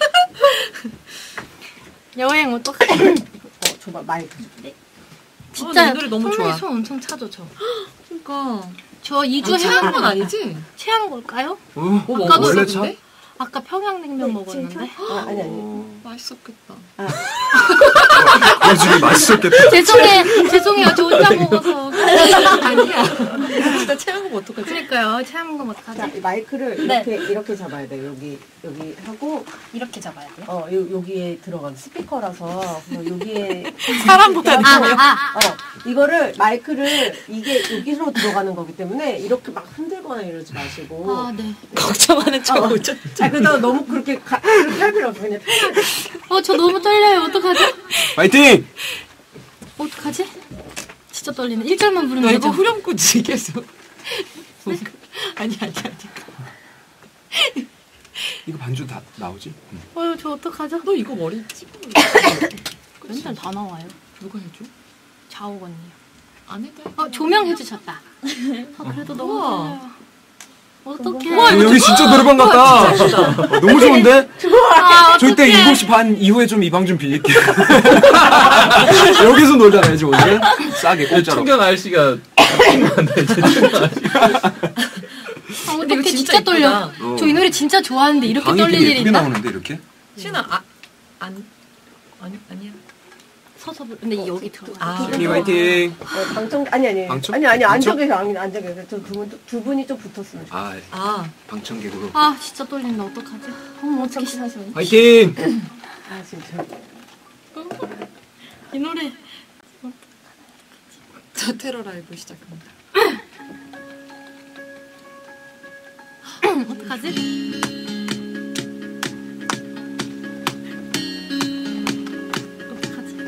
여행 어떡하죠? 어, 줘봐, 마이크. 네. 진짜 진짜 이 노래 너무 손에 좋아. 손 엄청 차죠, 저. 그러니까 저 이 주 아, 체한 해외 건 아니지? 체한 걸까요? 어, 뭐 아까도 원래 먹었는데? 차? 아까 평양냉면 먹었는데. 아, 아니, 아니. 맛있었겠다. 어, 지금 맛있었겠다. 죄송해, 죄송해요. 저 혼자 먹어서. 아니야. 진짜 체한 거면 어떡하지? 그러니까요. 체한 거 자, 어떡하지? 이 마이크를 네. 이렇게, 이렇게 잡아야 돼요. 여기, 여기 하고, 이렇게 잡아야 돼요. 어, 요, 여기에 들어간 스피커라서, 그래서 여기에. 사람보다 이렇게 아, 하고, 아, 아. 어, 이거를, 마이크를, 이게 여기로 들어가는 거기 때문에, 이렇게 막 흔들거나 이러지 마시고. 아, 네. 걱정하는 척 어. 오죠? 아, 그러다가 너무 그렇게, 가, 그렇게 할 필요 없어. 그냥 편하게. 어, 저 너무 떨려요. 어떡하지? 파이팅! 어떡하지? 진짜 떨리네. 일 절만 부르면 너 되죠? 이거 후렴구지 계속. 아니 아니 아니. 이거 반주 다 나오지? 응. 어, 저 어떡하죠? 너 이거 머리 찍어. 맨날 다 나와요. 누가 해줘? 자옥 언니요. 안 해도 해. 어, 조명 해주셨다. 아, 그래도 너무 우와. 떨려요. 어떡해. 어, 여기 진짜 노래방 같다. 어, 너무 좋은데? 아, 저 이때 어떡해. 일곱 시 반 이후에 좀 이 방 좀 빌릴게요. 여기서 놀잖아요, 지금 오늘. 싸게 공짜로. 충견 아저씨가 잡힌 건데 충견 아저씨가. 아, 근데 이거 어떡해. 진짜 진짜 떨려. 이쁘다. 어. 저 이 노래 진짜 좋아하는데 이렇게 방이 떨릴 되게 일이 예쁘게 있나? 나오는데 이렇게? 신아 아, 안 아니 아니야. 서서 부르. 근데 여기 들어. 아, 신이 화이팅! 어, 방청, 아니, 아니. 방청? 아니, 아니, 방청? 안쪽에서, 아니, 안쪽에서. 저 두 분, 두 분이 좀 붙었으면 좋겠어요. 아, 아, 방청객으로. 아, 진짜 떨린다. 어떡하지? 어머, 어떻게 하시면. 화이팅! 아, 진짜. 이 노래. 저 테러 라이브 시작합니다. 어떡하지? 어떡하지?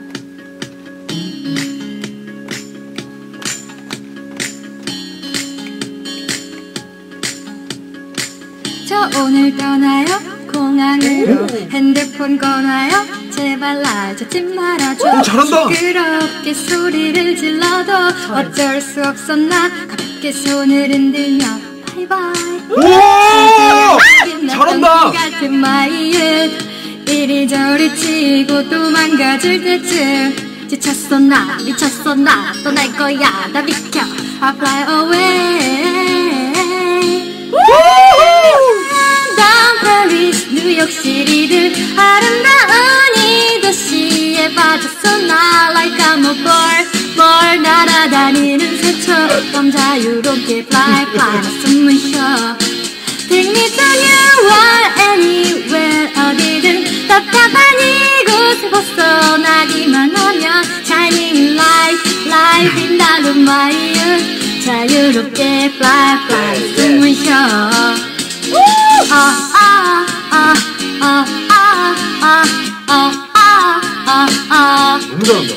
저 오늘 떠나요 공항으로 핸드폰 꺼놔요 제발 날 찾지 말아줘 오, 잘한다. 시끄럽게 소리를 질러도 어쩔 수 없어 나 가볍게 손을 흔들며 바이바이 오! 잘한다. 같은 마이읒 이리저리 치고 또 망가질 때쯤 지쳤어 나 미쳤어 나 떠날 거야 나 비켜 I fly away down Paris 뉴욕시리를 아름다운 이 도시에 빠졌어 나 like I'm a bird 뭘 날아다니는 새처럼 자유롭게 fly fly 숨을 쉬어 Take me to New York anywhere 어디든 답답한 이곳을 벗어나기만 하면 Shining light light 빛나는 마이읒 자유롭게 fly fly 숨을 쉬어 아아아아아아아아아아아 너무 잘한다.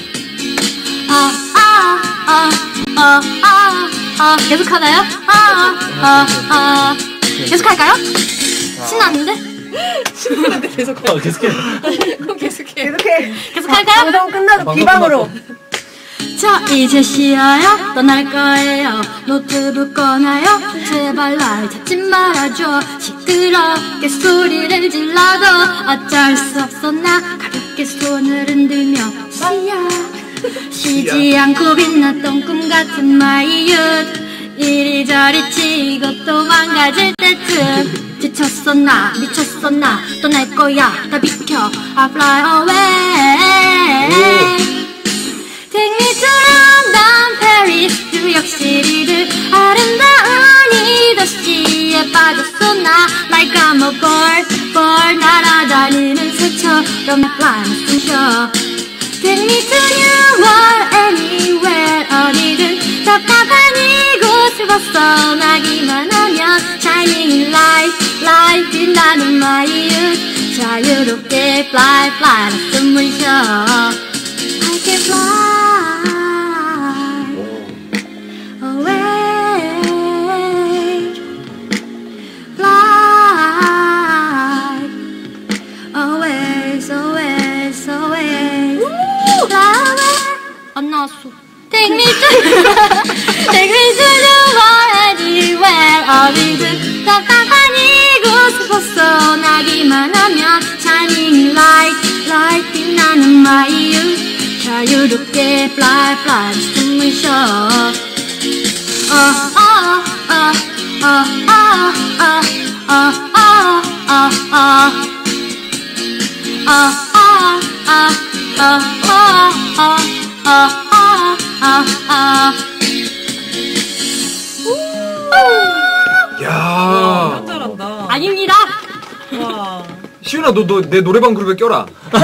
아아아아아 계속 하나요? 아아아 계속 할까요? 신났는데? 신나는데 계속 어, 계속해. 그럼 계속해. 계속해. 계속 할까요? 방송 끝나고 방송 비방으로. 저 이제 쉬어요 떠날 거예요 노트북 꺼놔요 제발 날 찾지 말아줘 시끄럽게 소리를 질러도 어쩔 수 없어 나 가볍게 손을 흔들며 쉬어 쉬지 않고 빛났던 꿈 같은 마이읒 이리저리 치고 또 망가질 때쯤 지쳤어 나 미쳤어 나 떠날 거야 다 비켜 I fly away Take me to London, Paris, 뉴욕시리를 아름다운 이 도시에 빠졌어 나 Like I'm a bird, bird 날아다니는 새처럼 flying 쑤셔 Take me to New York, anywhere 어디든 답답한 이곳을 벗어나기만 하면 Shining light, light 빛나는 my youth 자유롭게 fly, fly 나 숨을 쉬어 I can fly away Fly always, always, always Fly away 안 나왔어 Take me to Take me to the world anywhere 어디든 답답한 이곳을 벗어나기만 하면 Shining light, light 빛나는 my youth 자유롭게 fly, fly 숨을 쉬어 Oh, oh, oh, oh, oh, oh, oh, oh, oh, oh, oh. Oh, oh, oh, oh, oh, oh, oh, oh, oh. 야. 잘한다. 아닙니다. 와. 시윤아, 너, 너 내 노래방 그룹에 껴라.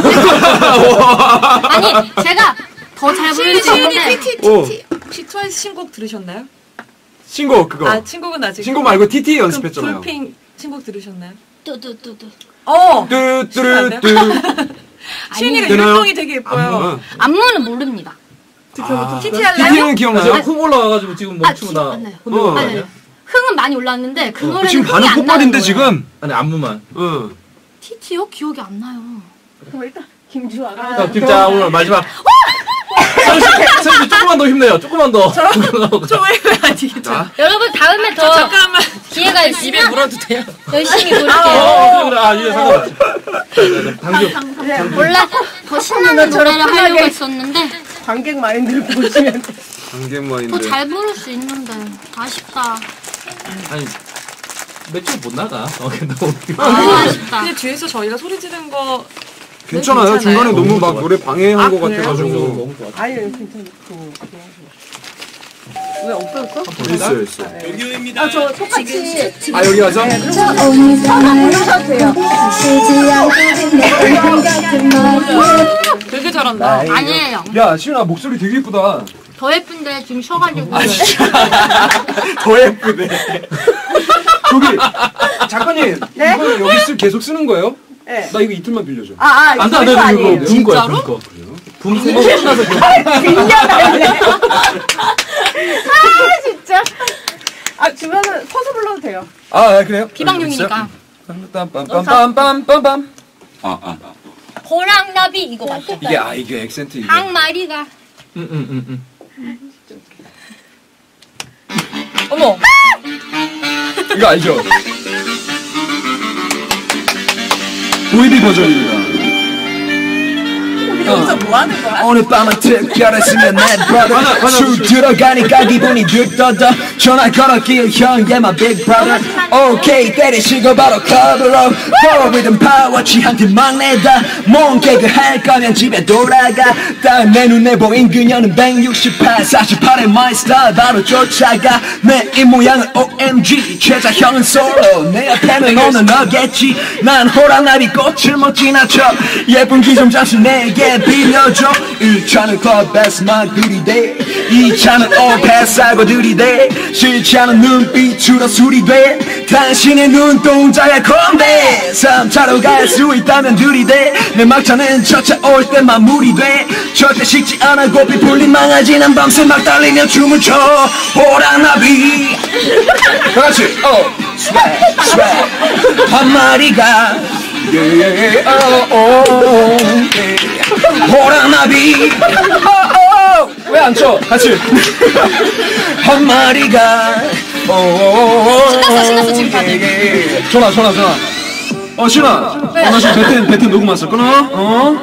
아니, 제가 더 잘 부를 수 있는데. 티티. 혹시 트와이스 신곡 들으셨나요? 신곡, 그거. 아, 신곡은 아직. 신곡 말고 티티 연습했잖아요. 블핑 신곡 들으셨나요? 뚜뚜뚜뚜. 어! 뚜뚜뚜뚜. 시윤이가 되나요? 율동이 되게 예뻐요. 안무는 모릅니다. 아, 티티 할래요? 티티는 기억나요? 흥 올라와가지고 지금 멈추고 나. 안 나요. 어. 혼자 아니, 흥은 많이 올랐는데 그 노래는 지금 흥이 반응 안 나는 폭발인데 거예요. 지금. 아니 안무만. 어. 티티요? 기억이 안 나요. 그럼 일단 김주아가 자, 진짜 오늘 마지막. 선씨, 선씨 조금만 더 힘내요. 조금만 더. 저왜 아니겠죠? 여러분 다음에 더 잠깐만. 기회가 입에 있으면 물어도 돼요? 열심히 부를게요. 어, 그래, 아, 예, 상관없지. 당근. 몰라 더 신나는 노래를 하려고 했었는데 관객 마인드를 보시면 돼. 관객마인드. 더 잘 부를 수 있는데 아쉽다. 아니, 매출 못 나가. 어, 너무. 아, 아쉽다. 근데 뒤에서 저희가 소리 지른 거 괜찮아요. 괜찮아요. 중간에 너무 너무 막 좋아. 노래 방해한 아, 것 그래요? 같아가지고. 너무 좋아. 아니 괜찮아. 왜 없어졌어? 있어요, 있어. 아 저 똑같이 아, 여기 와서? 서만 부르셔도 돼요. 되게 잘한다. 아니에요. 야, 시윤아, 목소리 되게 예쁘다. 더 예쁜데 지금 쉬어가지고. 아, 진짜. 더 예쁘네. 저기, 작가님. 네? 이거 여기 쓸, 계속 쓰는 거예요? 네. 나 이거 이틀만 빌려줘. 아, 아, 안 돼, 이거 안 돼, 이거 아니에요. 배운 거야, 진짜로? 배운 거. 붐 세 번 끝나서 빈년할래. 아, 진짜. 아, 주변은 서서 불러도 돼요. 아, 그래요? 비방용이니까. 빰빰빰빰빰빰. 아, 아. 호랑나비 이거 맞죠? 이게, 아, 이게 액센트 이게. 항마리가. 응, 응, 응, 응. 어머. 이거 알죠? 보이비 버전입니다. 여기서 뭐 하는 거야? 오늘 밤은 특별했으면 내 brother 술 들어가니까 기분이 들떠져 전화 걸었기에 형 yeah my big brother 오케이 때리시고 바로 club으로 Power rhythm power 취한 팀 막내다 뭔 개그 할 거면 집에 돌아가 다음 내 눈에 보인 그녀는 백육십팔 사십팔의 my style 바로 쫓아가 내 입모양은 오엠지 최자 형은 솔로 내 옆에는 오늘 너겠지 난 호랑나비 꽃을 못 지나쳐 예쁜 기 좀 잠시 내게 빌려줘 일 차는 클럽에서 막 들이대 이 차는 오패스하고 들이대 싫지 않은 눈빛으로 수리돼 당신의 눈동자야 건데 삼 차로 갈 수 있다면 들이대 내 막차는 첫차 올 때 마무리돼 절대 식지 않아 고삐 풀린 망아지는 밤새 막 달리며 춤을 춰 호랑나비 그렇지 어 스웩 스웩 한 마리가 yeah, oh, oh, yeah. 호랑나비 왜 안 쳐? 같이 한 마리가 신났어 신났어 지금 다들. 전화 전화 전화 어 신아 어, 나 지금 배트 배트 녹음 왔어 끊어 어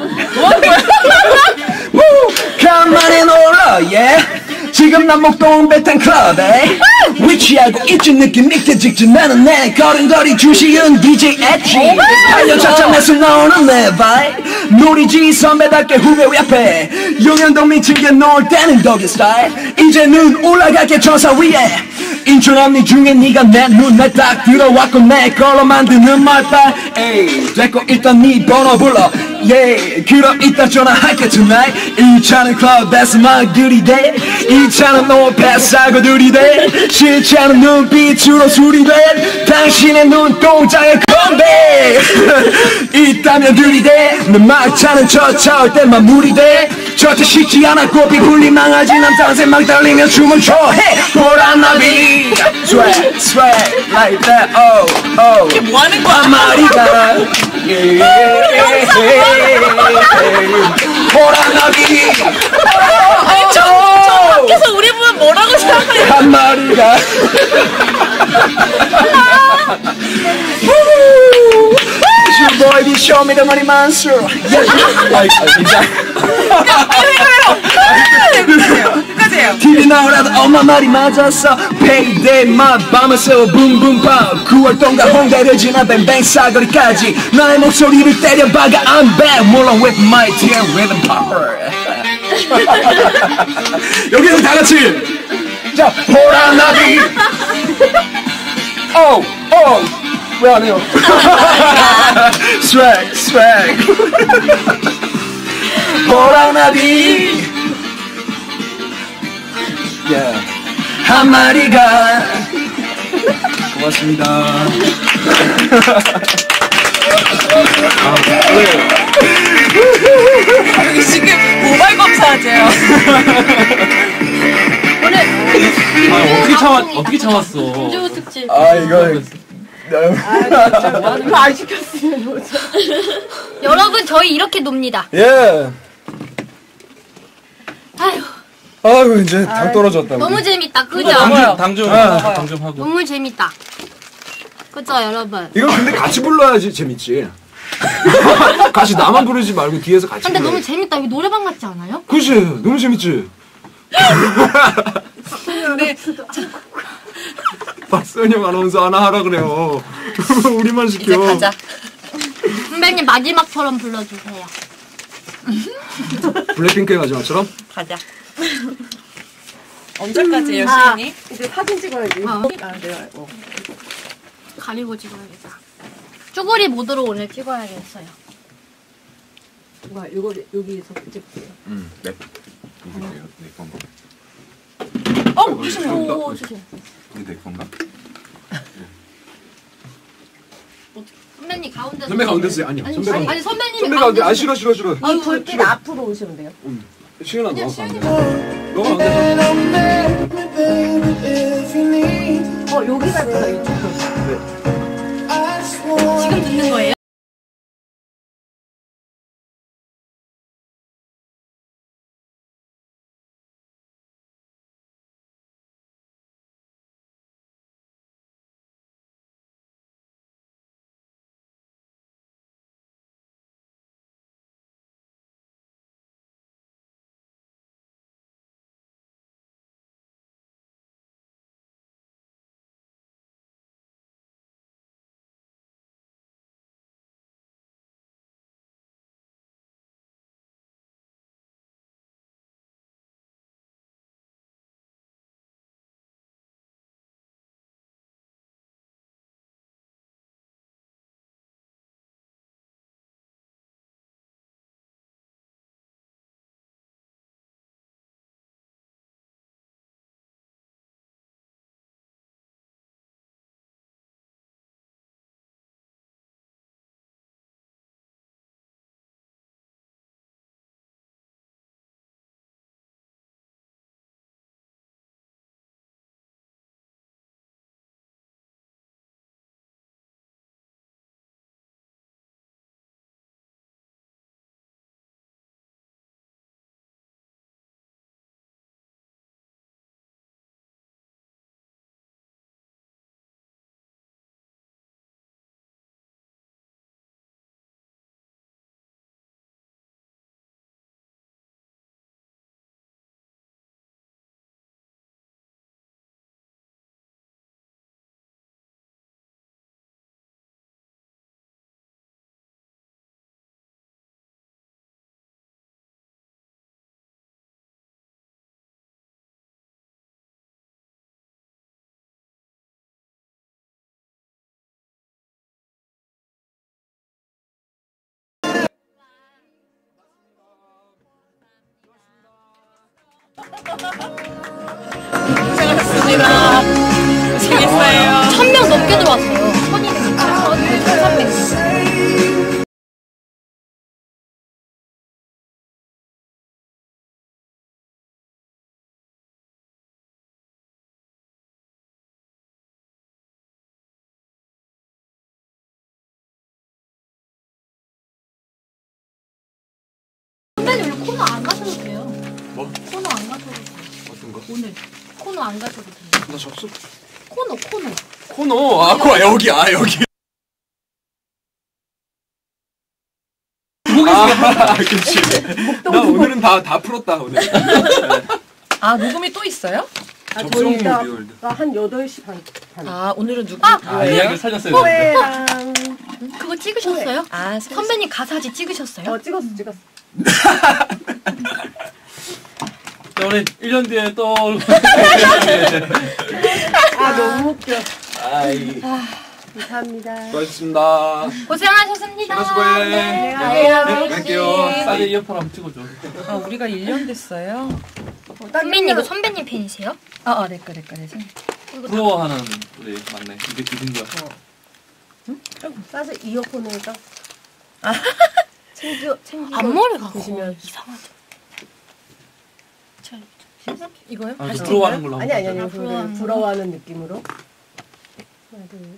간만에 놀러 yeah 지금 남목동 베탄 클럽에 위치하고 있지 느낌 믿게 직진 나는 내 걸음걸이 주시은 디제이 엣지 달려차차 내술 나오는 내 바이 노리지 선배답게 후배 옆에 용현동민 즐겨 놓을 때는 덕의 스타일 이제는 올라갈게 천사 위에 인천 언니 중에 네가 내 눈에 딱 들어왔고 내 걸로 만드는 말빨 에이 됐고 일단 네 번호 불러 yeah 그럼 이따 전화할게 tonight 이 차는 클럽에서만 들이대 이 차는 노패스하고 들이대 실차는 눈빛으로 수리돼 당신의 눈동자에 컴백 있다면 들이대 내 말차는 저 차 올 때만 무리돼 저차 식지 않아 꽃이 풀린 망아지 남자한테 막 달리며 춤을 춰 해 보란나비 swag swag like that oh oh 이게 뭐하는 거야 한 마리가 보란나비 아니 저, 저 밖에서 우리 보면 뭐라고 생각해 한 마리가 It's your boy, be show me the money monster. 티비 나오라도 엄마 말이 맞았어. Payday 맛 밤을 새워 붐붐밤 구월 동가 홍대를 지나 뱅뱅 사거리까지 나의 목소리를 때려박아 I'm back 물론 with my team rhythm popper. 여기는 다 같이 자 보라나비 oh oh 왜 안 해요? swag, swag. 보라나비. Yeah. 한 마리가. 고맙습니다. 지금 모발 검사하세요. 오늘 아, 어떻게 참았 어떻게 참았어? 우주 특집. 아 이거. 그거 안 시켰으면 뭐죠? 여러분 저희 이렇게 놉니다. 예. 아휴 아이고 이제 당 떨어졌다. 너무 재밌다. 그죠? 당좀 당좀 아. 당좀 하고. 너무 재밌다. 그죠 여러분? 이거 근데 같이 불러야지 재밌지. 같이 나만 부르지 말고 뒤에서 같이 근데 불러. 너무 재밌다. 이거 노래방 같지 않아요? 그치? 너무 재밌지? 근데 박선영 아나운서 하나 하라 그래요. 우리만 시켜. 이제 가자. 선배님 마지막처럼 불러주세요. 블랙핑크의 마지막처럼? 가자. 언제까지예요, 아, 시인이? 이제 사진 찍어야지. 아, 아, 내가 어. 가리고 찍어야겠다. 쭈구리 모드로 오늘 찍어야겠어요. 뭐야, 이거 여기서 찍을게요. 응. 네. 누구세요? 내 건가? 어, 조심해. 오, 조심. 이게 내 건가? 선배님 가운데. 선배 가운데 쓰세요. 아니요. 아니, 선배 아니, 가운데. 아니 선배님이 선배 가운데. 아 싫어 싫어 싫어. 이 불빛 앞으로 오시면 돼요. 응. 시은아 너가 가운데. 너가 가운데. 어, 여기가 있구나, 이쪽. 지금 듣는 거예요? 고생하셨습니다. 고생했어요. 천 명 넘게 들어왔어요. 천이백, 천삼백. 선배님 오늘 코너 안 가셔도 돼요. 뭐? 코너 안 가셔도 돼요. 어떤 거? 오늘 코너 안 가셔도 돼요. 나 접수. 코너 코너. 코너. 아, 코 여기. 아, 여기. 아, 그치. 나 오늘은 다, 다 풀었다, 오늘. 아, 녹음이 또 있어요? 아, 저희 이따가 한 여덟 시 반. 아, 오늘은 누구? 아, 이야기를 살렸어요. 후회랑. 그거 찍으셨어요? 아, 선배님 가사지 찍으셨어요? 어, 찍었어, 찍었어. 자, 우리 일 년 뒤에 또. 아, 너무 웃겨. 아이. 감사합니다. 수고하셨습니다. 고생하셨습니다. 수고해. 네, 네, 뵐게요. 싸게 이어폰 한번 찍어줘. 아, 우리가 일 년 됐어요. 선배님, 이거 선배님 팬이세요? 아, 아, 내꺼, 내꺼, 내꺼. 부러워하는 우리 맞네. 이게 기분이야. 사실 이어폰을 딱. 아. 챙겨, 챙기고. 앞머리가 보시면 이상하죠. 이거요? 아, 부러워하는 걸로 아니, 아니, 아니. 아, 부러워하는, 부러워하는 느낌으로. 하나, 둘.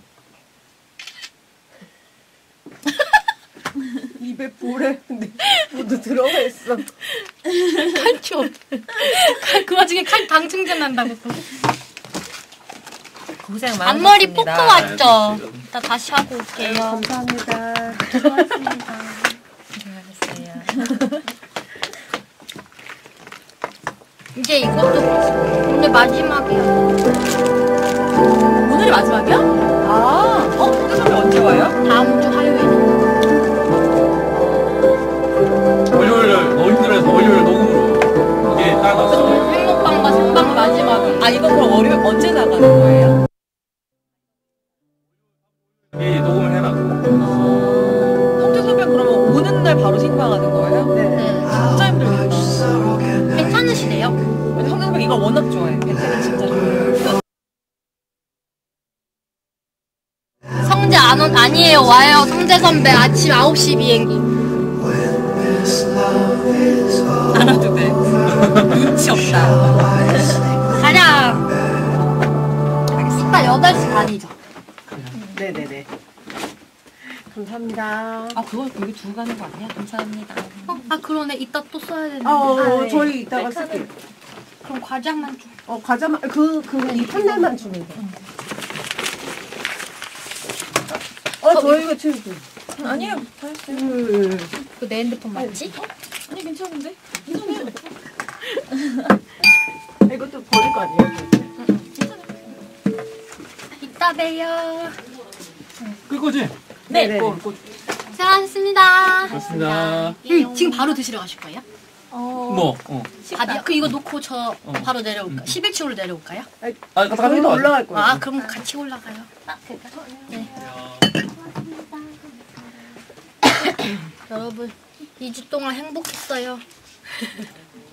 입에 볼에 근데 모두 들어가 있어. 칼치 없. 그 와중에 칼 방충제 난다고 또. 고생 많으셨습니다. 앞머리 뽑고 왔죠. 나 다시 하고 올게요. 감사합니다. 수고하셨습니다. 고생하셨어요. 이제 이것도 오늘 마지막이야. 오늘이 마지막이야? 아, 어? 선배 언제 와요? 다음 주 화요일. 월요일 너무 힘들어서 월요일 녹음으로 이게 따라갔어. 행복방과 생방 마지막. 아, 이거 그럼 월요일 언제 나가는 거예요? 이 녹음을 해놨고. 성태 선배 그러면 오는 날 바로 생방하는 거예요? 네. 진짜 힘들겠다. 괜찮으시대요? 성태 선배 이거 워낙 좋아해. 멘트가 진짜 좋아요. 성재 안 온, 아니에요. 와요. 성재 선배 아침 아홉 시 비행기. 안 와도 돼. 눈치 없다. 가자. 이따 여덟 시 반이죠. 네네네. 감사합니다. 아, 그거 여기 두고 가는 거 아니야? 감사합니다. 어? 아 그러네. 이따 또 써야 되는데. 어, 아, 네. 저희 이따가 쓸게요. 그럼 과자만 좀. 어, 과자만, 그, 그, 이 판넬만 주면 돼. 어, 저희가 채우고. 아니에요. 다 했어요. 음. 그 내 핸드폰 맞지? 어? 아니, 괜찮은데? 이것도 버릴 거 아니에요? 이따 봬요. 끌 거지? 네. 네네. 고생하셨습니다. 고맙습니다. 음, 지금 바로 드시러 가실 거예요? 뭐? 어. 밥이요? 그 이거 놓고 저 어. 바로 내려올까? 십일 층으로 내려올까요? 아, 저희도 올라갈 거예요. 아, 그럼 같이 올라가요. 네. 여러분, 이 주 동안 행복했어요.